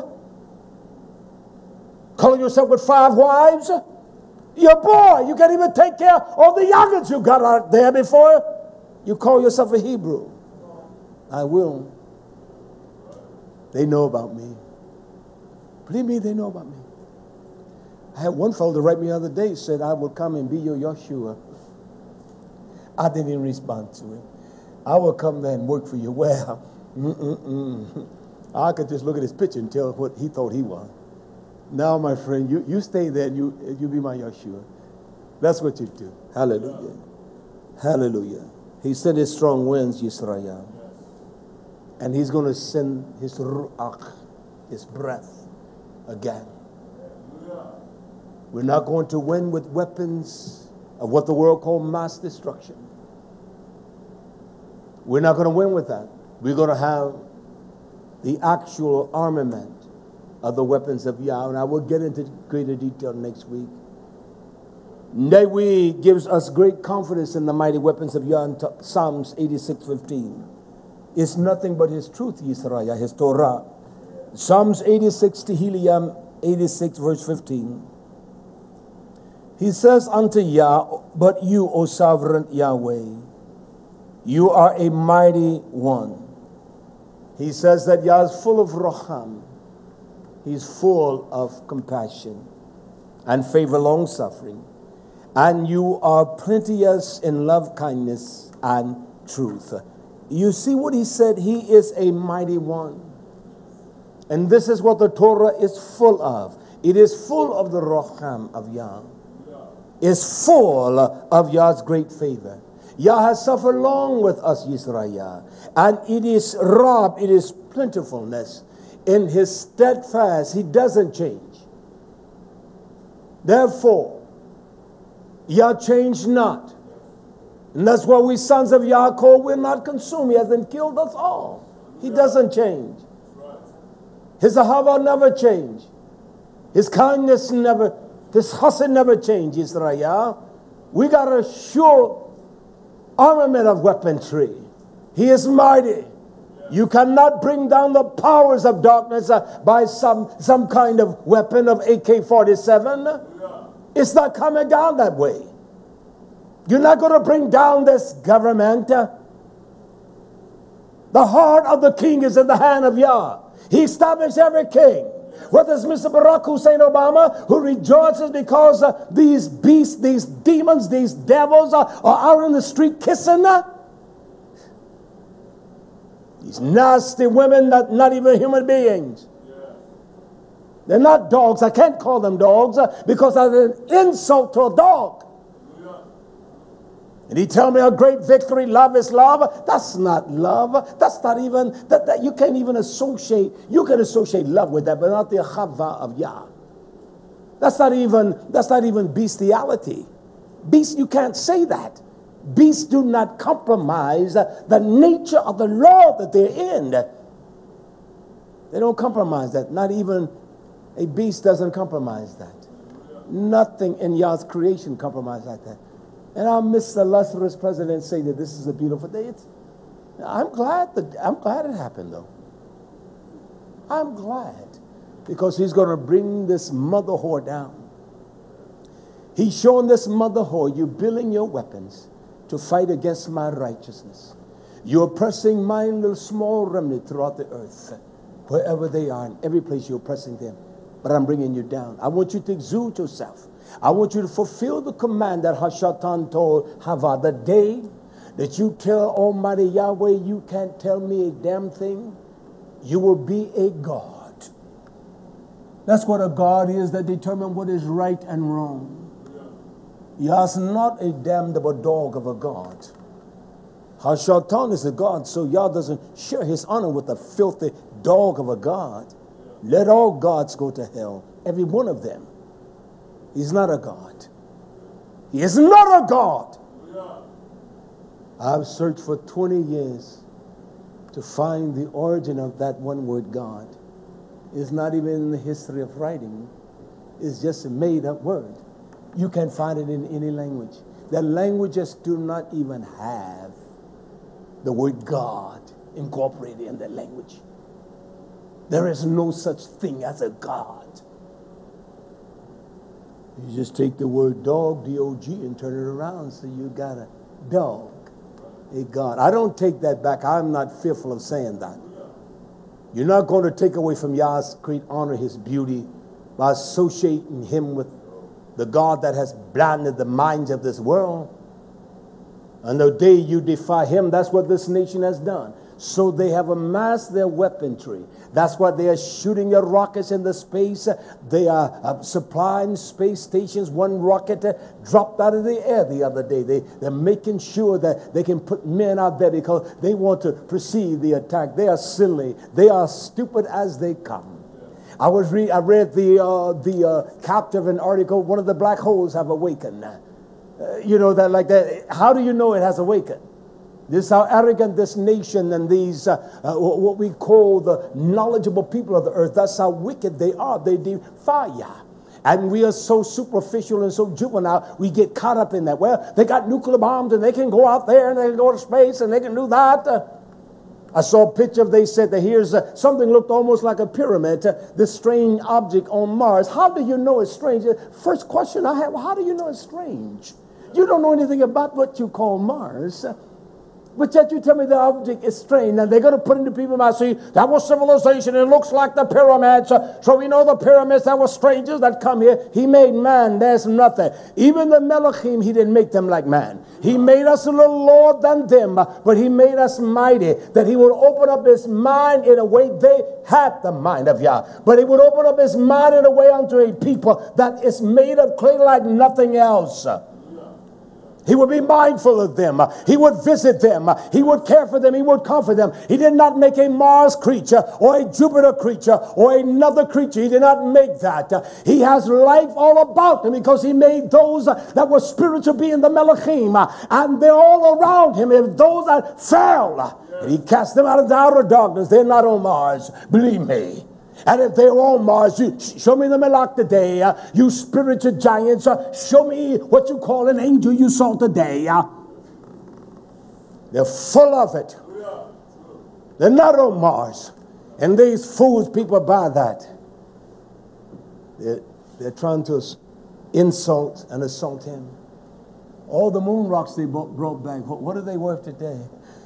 calling yourself with five wives. You're a boy. You can't even take care of the youngins you got out there before you call yourself a Hebrew. I will. They know about me. Believe me, they know about me. I had one fellow to write me the other day, said, I will come and be your Yeshua. I didn't even respond to it. I will come there and work for you. Well, mm-mm-mm. I could just look at his picture and tell what he thought he was. Now, my friend, you, you stay there and you, you be my Yeshua. That's what you do. Hallelujah. Hallelujah. He sent his strong winds, Yisrael. And he's going to send his ruach, his breath, again. We're not going to win with weapons of what the world calls mass destruction. We're not going to win with that. We're going to have the actual armament of the weapons of Yah, and I will get into greater detail next week. Dawid gives us great confidence in the mighty weapons of Yah in Psalms eighty-six fifteen. It's nothing but his truth, Yisrael, his Torah. Psalms eighty-six, Tehillim eighty-six, verse fifteen. He says unto Yah, but you, O sovereign Yahweh, you are a mighty one. He says that Yah is full of raham. He's full of compassion and favor, long suffering. And you are plenteous in love, kindness, and truth. You see what he said? He is a mighty one. And this is what the Torah is full of. It is full of the raham of Yah. It's full of Yah's great favor. Yah has suffered long with us, Yisrael. And it is robbed, it is plentifulness. In his steadfast, he doesn't change. Therefore, Yah changed not. And that's why we sons of Yaakov, we're not consumed. He hasn't killed us all. He doesn't change. His ahava never changed. His kindness never, his chesed never changed, Israel. We got a sure armament of weaponry. He is mighty. You cannot bring down the powers of darkness uh, by some, some kind of weapon of A K forty-seven. It's not coming down that way. You're not going to bring down this government. The heart of the king is in the hand of Yah. He established every king. Whether it's Mister Barack Hussein Obama, who rejoices because uh, these beasts, these demons, these devils uh, are out in the street kissing. Uh, these nasty women, that not even human beings. Yeah. They're not dogs. I can't call them dogs uh, because that's an insult to a dog. And he tell me a great victory, love is love. That's not love. That's not even, that, that you can't even associate, you can associate love with that, but not the chava of Yah. That's not even, that's not even bestiality. Beasts, you can't say that. Beasts do not compromise the nature of the law that they're in. They don't compromise that. Not even a beast doesn't compromise that. Nothing in Yah's creation compromises like that. And our Mister illustrious president say that this is a beautiful day. It's, I'm glad that I'm glad it happened though. I'm glad because he's going to bring this mother whore down. He's showing this mother whore, you're building your weapons to fight against my righteousness. You're oppressing my little small remnant throughout the earth, wherever they are, in every place you're oppressing them. But I'm bringing you down. I want you to exude yourself. I want you to fulfill the command that Hashatan told Hava. The day that you tell Almighty Yahweh, you can't tell me a damn thing, you will be a God. That's what a God is, that determines what is right and wrong. Yah's not a damnable dog of a God. Hashatan is a God, so Yah doesn't share his honor with a filthy dog of a God. Let all gods go to hell, every one of them. He's not a God. He is not a God. I've searched for twenty years to find the origin of that one word God. It's not even in the history of writing. It's just a made-up word. You can't find it in any language. The languages do not even have the word God incorporated in their language. There is no such thing as a God. You just take the word dog, D O G, and turn it around, so you got a dog, a God. I don't take that back. I'm not fearful of saying that. You're not going to take away from Yah's great honor, his beauty, by associating him with the God that has blinded the minds of this world. And the day you defy him, that's what this nation has done. So they have amassed their weaponry. That's why they are shooting your rockets into space. They are uh, supplying space stations. One rocket uh, dropped out of the air the other day. They, they're making sure that they can put men out there because they want to perceive the attack. They are silly. They are stupid as they come. I was re- I read the uh, the uh, captive an article. One of the black holes have awakened. Uh, you know that like that. How do you know it has awakened? This is how arrogant this nation and these, uh, uh, what we call the knowledgeable people of the earth, that's how wicked they are. They defy Yah. And we are so superficial and so juvenile, we get caught up in that. Well, they got nuclear bombs and they can go out there and they can go to space and they can do that. Uh, I saw a picture of, they said that here's uh, something looked almost like a pyramid, uh, this strange object on Mars. How do you know it's strange? First question I had, well, how do you know it's strange? You don't know anything about what you call Mars. But yet you tell me the object is strange, and they're going to put into people's mouths, see, that was civilization, it looks like the pyramids. So we know the pyramids, that were strangers that come here. He made man, there's nothing. Even the Melachim, he didn't make them like man. He made us a little lower than them, but he made us mighty, that he would open up his mind in a way they had the mind of Yah. But he would open up his mind in a way unto a people that is made of clay like nothing else. He would be mindful of them. He would visit them. He would care for them. He would comfort them. He did not make a Mars creature or a Jupiter creature or another creature. He did not make that. He has life all about him because he made those that were spiritual being the Melachim. And they're all around him. If those that fell, and he cast them out of the outer darkness. They're not on Mars. Believe me. And if they're on Mars, you show me the Malak today. Uh, you spiritual giants, uh, show me what you call an angel you saw today. Uh, they're full of it. They're not on Mars. And these fools, people buy that. They're, they're trying to insult and assault him. All the moon rocks they brought back, what are they worth today?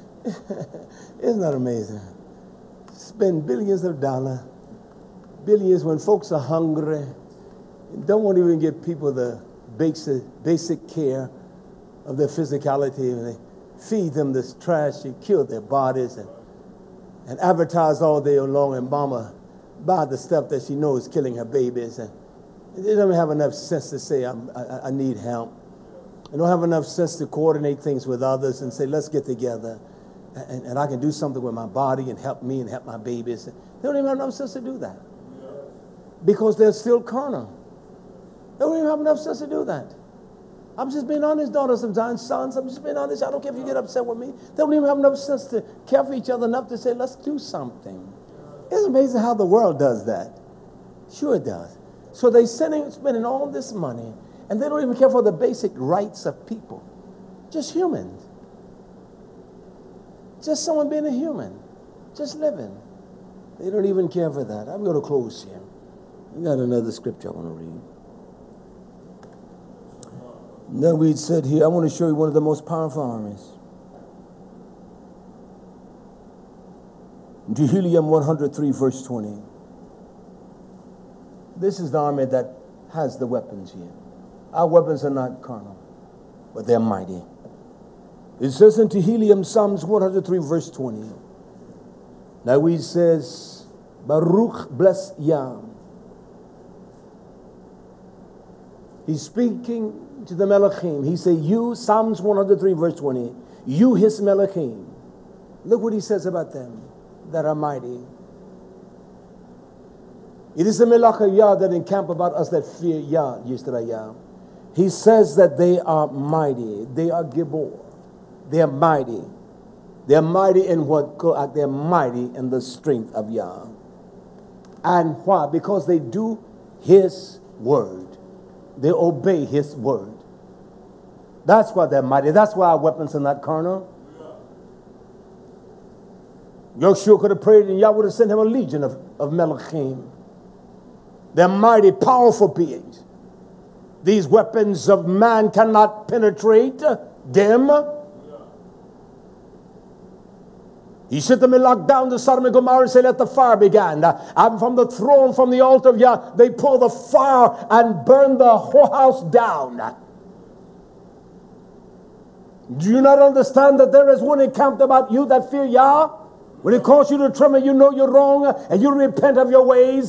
Isn't that amazing? Spend billions of dollars. Billions when folks are hungry and don't want to even give people the basic, basic care of their physicality. And they feed them this trash and kill their bodies and, and advertise all day long, and mama buy the stuff that she knows is killing her babies. And they don't have enough sense to say, I'm, I, I need help. They don't have enough sense to coordinate things with others and say, let's get together and, and I can do something with my body and help me and help my babies. They don't even have enough sense to do that. Because they're still carnal. They don't even have enough sense to do that. I'm just being honest, daughters sometimes, sons. I'm just being honest. I don't care if you get upset with me. They don't even have enough sense to care for each other enough to say, let's do something. It's amazing how the world does that. Sure it does. So they're sending, spending all this money, and they don't even care for the basic rights of people. Just humans. Just someone being a human. Just living. They don't even care for that. I'm going to close here. I got another scripture I want to read. Then we said here, I want to show you one of the most powerful armies. Tehillim one hundred three, verse twenty. This is the army that has the weapons here. Our weapons are not carnal, but they're mighty. It says in Tehillim, Psalms one hundred three, verse twenty. Now it says, Baruch, bless Yah. He's speaking to the Melachim. He said, you, Psalms one hundred three, verse twenty, you, his Melachim. Look what he says about them that are mighty. It is the Melach of Yah that encamp about us that fear Yah, Yisrael. He says that they are mighty. They are Gibor. They are mighty. They are mighty in what? They are mighty in the strength of Yah. And why? Because they do his word. They obey his word. That's why they're mighty. That's why our weapons are not carnal. Yoshua could have prayed and Yah would have sent him a legion of, of Melachim. They're mighty, powerful beings. These weapons of man cannot penetrate them. He sent them and locked down to Sodom and Gomorrah and said, let the fire begin. And from the throne, from the altar of Yah, they pour the fire and burn the whole house down. Do you not understand that there is one encamped about you that fear Yah? When it calls you to tremble, you know you're wrong and you repent of your ways.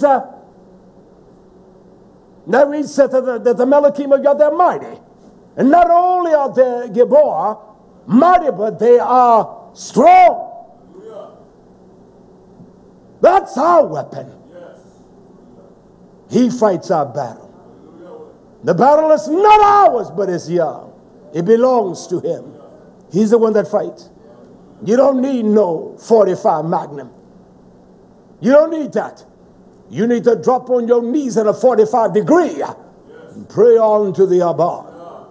Now we said that the, that the Melachim of Yah, they're mighty. And not only are they Gibor, mighty, but they are strong. That's our weapon. Yes. He fights our battle. The battle is not ours, but it's Yah. It belongs to him. He's the one that fights. You don't need no forty-five Magnum. You don't need that. You need to drop on your knees at a forty-five degree and pray on to the Abba.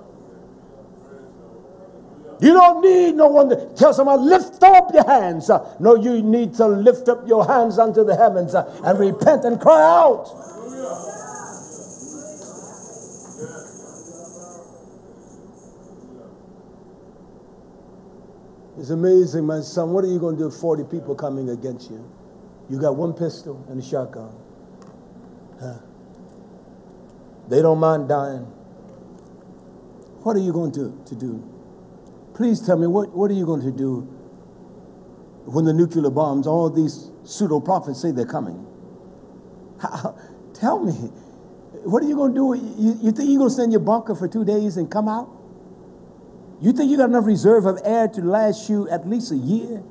You don't need no one to tell someone, lift up your hands. No, you need to lift up your hands unto the heavens and repent and cry out. It's amazing, my son. What are you going to do if forty people coming against you? You got one pistol and a shotgun. Huh? They don't mind dying. What are you going to, to do? Please tell me, what, what are you going to do when the nuclear bombs, all these pseudo-prophets say they're coming? How, tell me, what are you going to do? You, you think you're going to stay in your bunker for two days and come out? You think you got enough reserve of air to last you at least a year?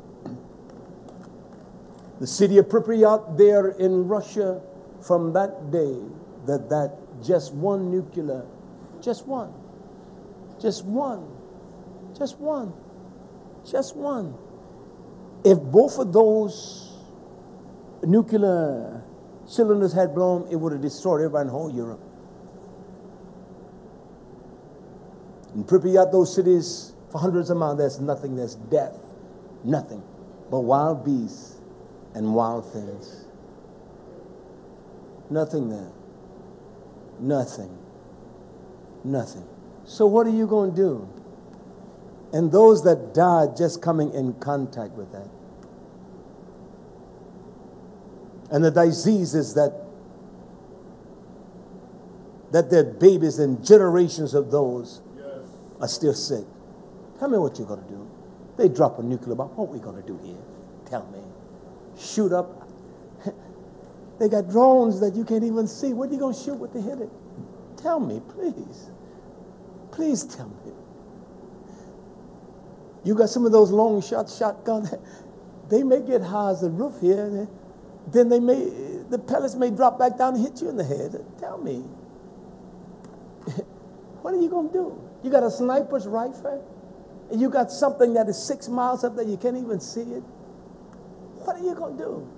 The city of Pripyat there in Russia, from that day, that, that just one nuclear, just one, just one, just one, just one. If both of those nuclear cylinders had blown, it would have destroyed everybody in whole Europe. In Pripyat, those cities, for hundreds of miles, there's nothing, there's death, nothing but wild beasts and wild things. Nothing there. Nothing. Nothing. So what are you going to do? And those that died just coming in contact with that. And the diseases that that their babies and generations of those yes. are still sick. Tell me what you're going to do. They drop a nuclear bomb. What are we going to do here? Tell me. Shoot up. They got drones that you can't even see. What are you going to shoot with to hit it? Tell me, please. Please tell me. You got some of those long shot shotguns. They may get high as the roof here. Then they may, the pellets may drop back down and hit you in the head. Tell me. What are you going to do? You got a sniper's rifle? And you got something that is six miles up there. You can't even see it. What are you going to do?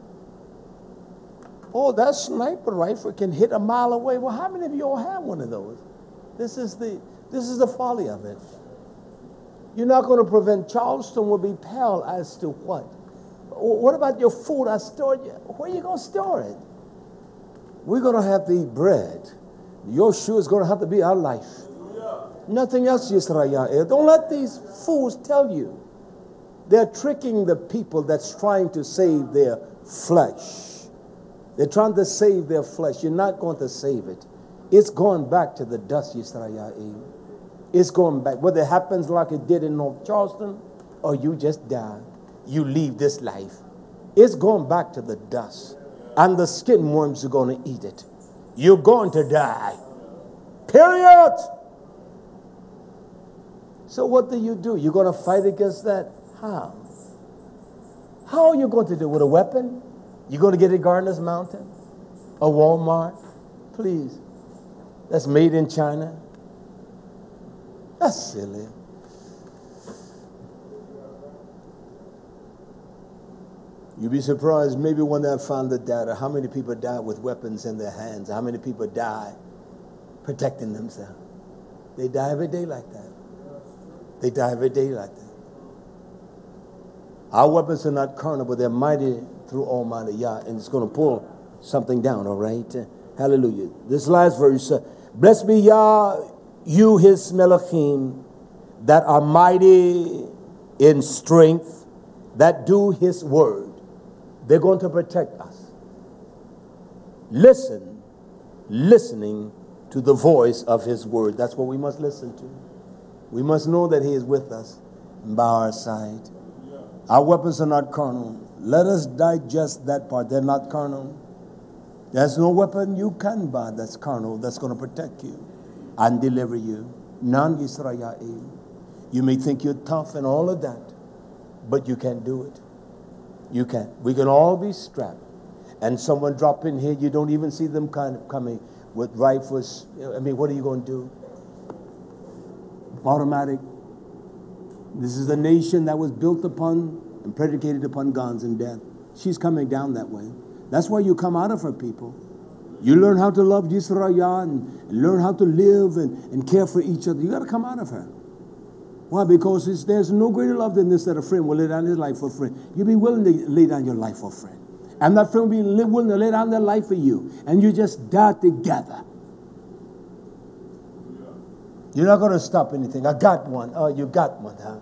Oh, that sniper rifle can hit a mile away. Well, how many of you all have one of those? This is the, this is the folly of it. You're not going to prevent. Charleston will be pale as to what? What about your food? I stored you. Where are you going to store it? We're going to have to eat bread. Your shoe is going to have to be our life. Nothing else, Yisrael. Don't let these fools tell you. They're tricking the people that's trying to save their flesh. They're trying to save their flesh. You're not going to save it. It's going back to the dust, Yisrael. It's going back. Whether it happens like it did in North Charleston or you just die, you leave this life. It's going back to the dust. And the skin worms are going to eat it. You're going to die. Period. So what do you do? You're going to fight against that? How? How are you going to do it? With a weapon? You're going to get at Gardner's Mountain? A Walmart? Please. That's made in China. That's silly. You'd be surprised, maybe when they found the data, how many people died with weapons in their hands, how many people die protecting themselves. They die every day like that. They die every day like that. Our weapons are not carnal, but they're mighty through Almighty Yah, and it's going to pull something down, all right? Hallelujah. This last verse, uh, blessed be Yah, you his melachim, that are mighty in strength, that do his word. They're going to protect us. Listen, listening to the voice of his word. That's what we must listen to. We must know that he is with us and by our side. Our weapons are not carnal. Let us digest that part. They're not carnal. There's no weapon you can buy that's carnal that's going to protect you and deliver you. None, Yisrael. You may think you're tough and all of that, but you can't do it. You can't. We can all be strapped. And someone drop in here, you don't even see them kind of coming with rifles. I mean, what are you going to do? Automatic. This is a nation that was built upon and predicated upon guns and death. She's coming down that way. That's why you come out of her, people. You learn how to love Yisrael and, and learn how to live and, and care for each other. You got to come out of her. Why? Because it's, there's no greater love than this that a friend will lay down his life for a friend. You'll be willing to lay down your life for a friend. And that friend will be willing to lay down their life for you. And you just die together. You're not going to stop anything. I got one. Oh, you got one, huh?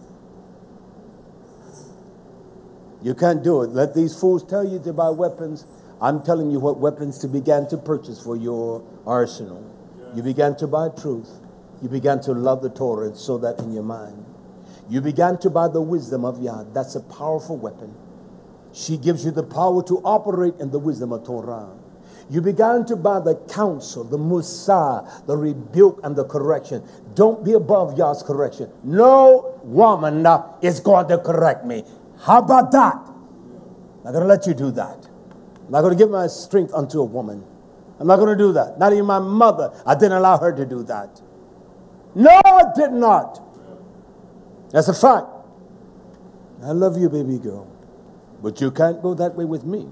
You can't do it. Let these fools tell you to buy weapons. I'm telling you what weapons to begin to purchase for your arsenal. You began to buy truth. You began to love the Torah and sow that in your mind. You began to buy the wisdom of Yah. That's a powerful weapon. She gives you the power to operate in the wisdom of Torah. You began to buy the counsel, the musar, the rebuke, and the correction. Don't be above Yah's correction. No woman uh, is going to correct me. How about that? I'm not going to let you do that. I'm not going to give my strength unto a woman. I'm not going to do that. Not even my mother. I didn't allow her to do that. No, I did not. That's a fact. I love you, baby girl. But you can't go that way with me.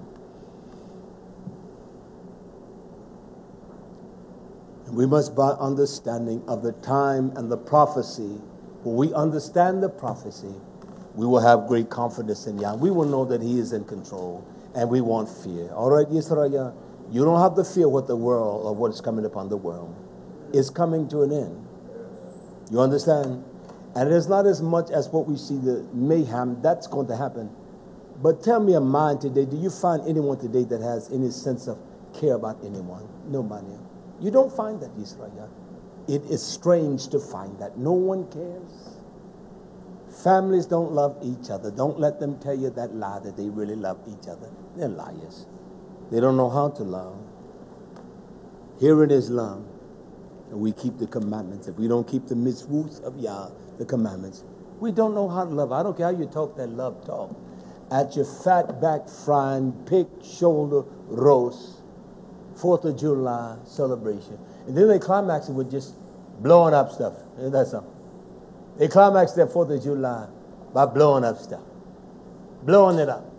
And we must buy understanding of the time and the prophecy. When we understand the prophecy, we will have great confidence in Yah. We will know that he is in control, and we won't fear. All right, Yisrael, you don't have to fear what the world or what is coming upon the world. It's coming to an end. You understand? And it's not as much as what we see, the mayhem that's going to happen. But tell me a mind today, do you find anyone today that has any sense of care about anyone? Nobody. You don't find that, Israel. It is strange to find that. No one cares. Families don't love each other. Don't let them tell you that lie that they really love each other. They're liars. They don't know how to love. Here it is love. And we keep the commandments. If we don't keep the mitzvot of Yah, the commandments, we don't know how to love. I don't care how you talk that love talk. At your fat back frying pig shoulder roast, fourth of July celebration. And then they climax it with just blowing up stuff. Isn't that something? They climax their fourth of July by blowing up stuff. Blowing it up.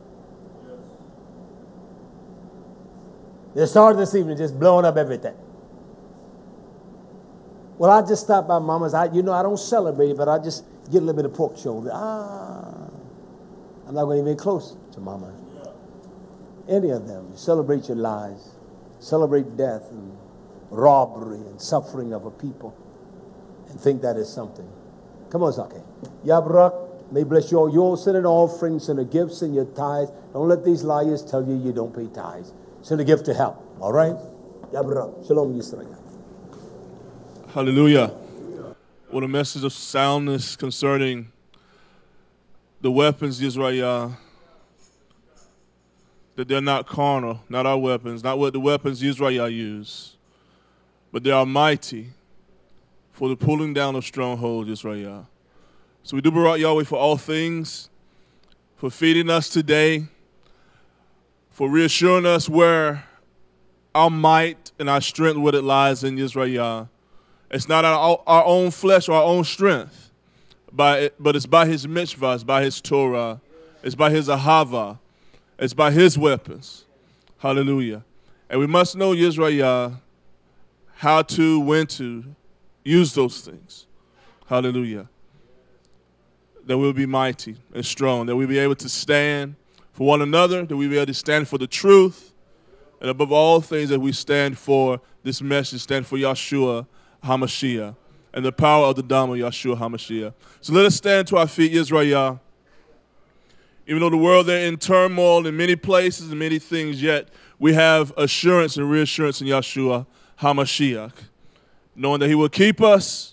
They started this evening just blowing up everything. Well, I just stopped by Mama's. I, you know, I don't celebrate it, but I just get a little bit of pork shoulder. Ah, I'm not going to get close to Mama. Any of them. You celebrate your lives. Celebrate death and robbery and suffering of a people. think that is something. Come on, Zaki. Yabrak, may bless you all. You'll send an offering, send a gift, send your tithes. Don't let these liars tell you you don't pay tithes. Send a gift to help. All right? Yabrak. Shalom, Yisrael. Hallelujah. What a message of soundness concerning the weapons, Israel, that they're not carnal, not our weapons, not what the weapons Israel use, but they are mighty for the pulling down of strongholds, Israel. So we do Barak Yahweh for all things, for feeding us today, for reassuring us where our might and our strength, what it lies in Israel. It's not our, our own flesh or our own strength, by, but it's by his mitzvah, it's by his Torah, it's by his ahava, it's by his weapons. Hallelujah. And we must know, Israel, how to, when to use those things. Hallelujah. That we'll be mighty and strong, that we'll be able to stand for one another, that we'll be able to stand for the truth, and above all things that we stand for this message, stand for Yahshua HaMashiach, and the power of the Dhamma Yahshua HaMashiach. So let us stand to our feet, Israel. Even though the world they're in turmoil in many places and many things, yet we have assurance and reassurance in Yahshua HaMashiach, knowing that he will keep us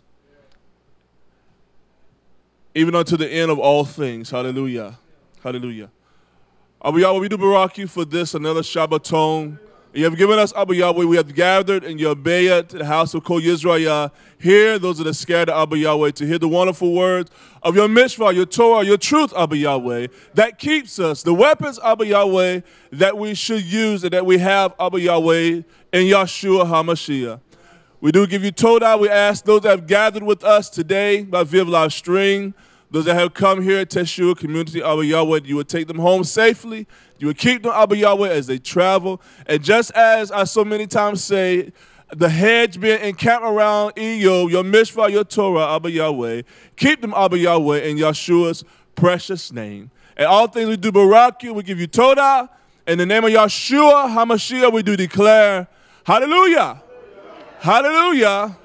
even unto the end of all things. Hallelujah. Hallelujah. Abba Yahweh, we do barak you for this, another Shabbaton. You have given us, Abba Yahweh, we have gathered in your bayah to the house of Kol Yisrael. Hear those that are scared of Abba Yahweh, to hear the wonderful words of your mitzvah, your Torah, your truth, Abba Yahweh, that keeps us, the weapons, Abba Yahweh, that we should use and that we have, Abba Yahweh, in Yahshua HaMashiach. We do give you Todah. We ask those that have gathered with us today by Viv live stream, those that have come here at Teshua Community, Abba Yahweh, you would take them home safely. You would keep them, Abba Yahweh, as they travel. And just as I so many times say, the hedge being encamped around Eyo, your Mishpah, your Torah, Abba Yahweh, keep them, Abba Yahweh, in Yahshua's precious name. And all things we do barak you, we give you Todah. In the name of Yahshua HaMashiach, we do declare, hallelujah, hallelujah,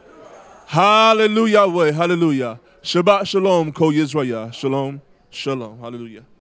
hallelujah, hallelujah. Shabbat shalom, Kol Yisrael. Shalom, shalom, hallelujah.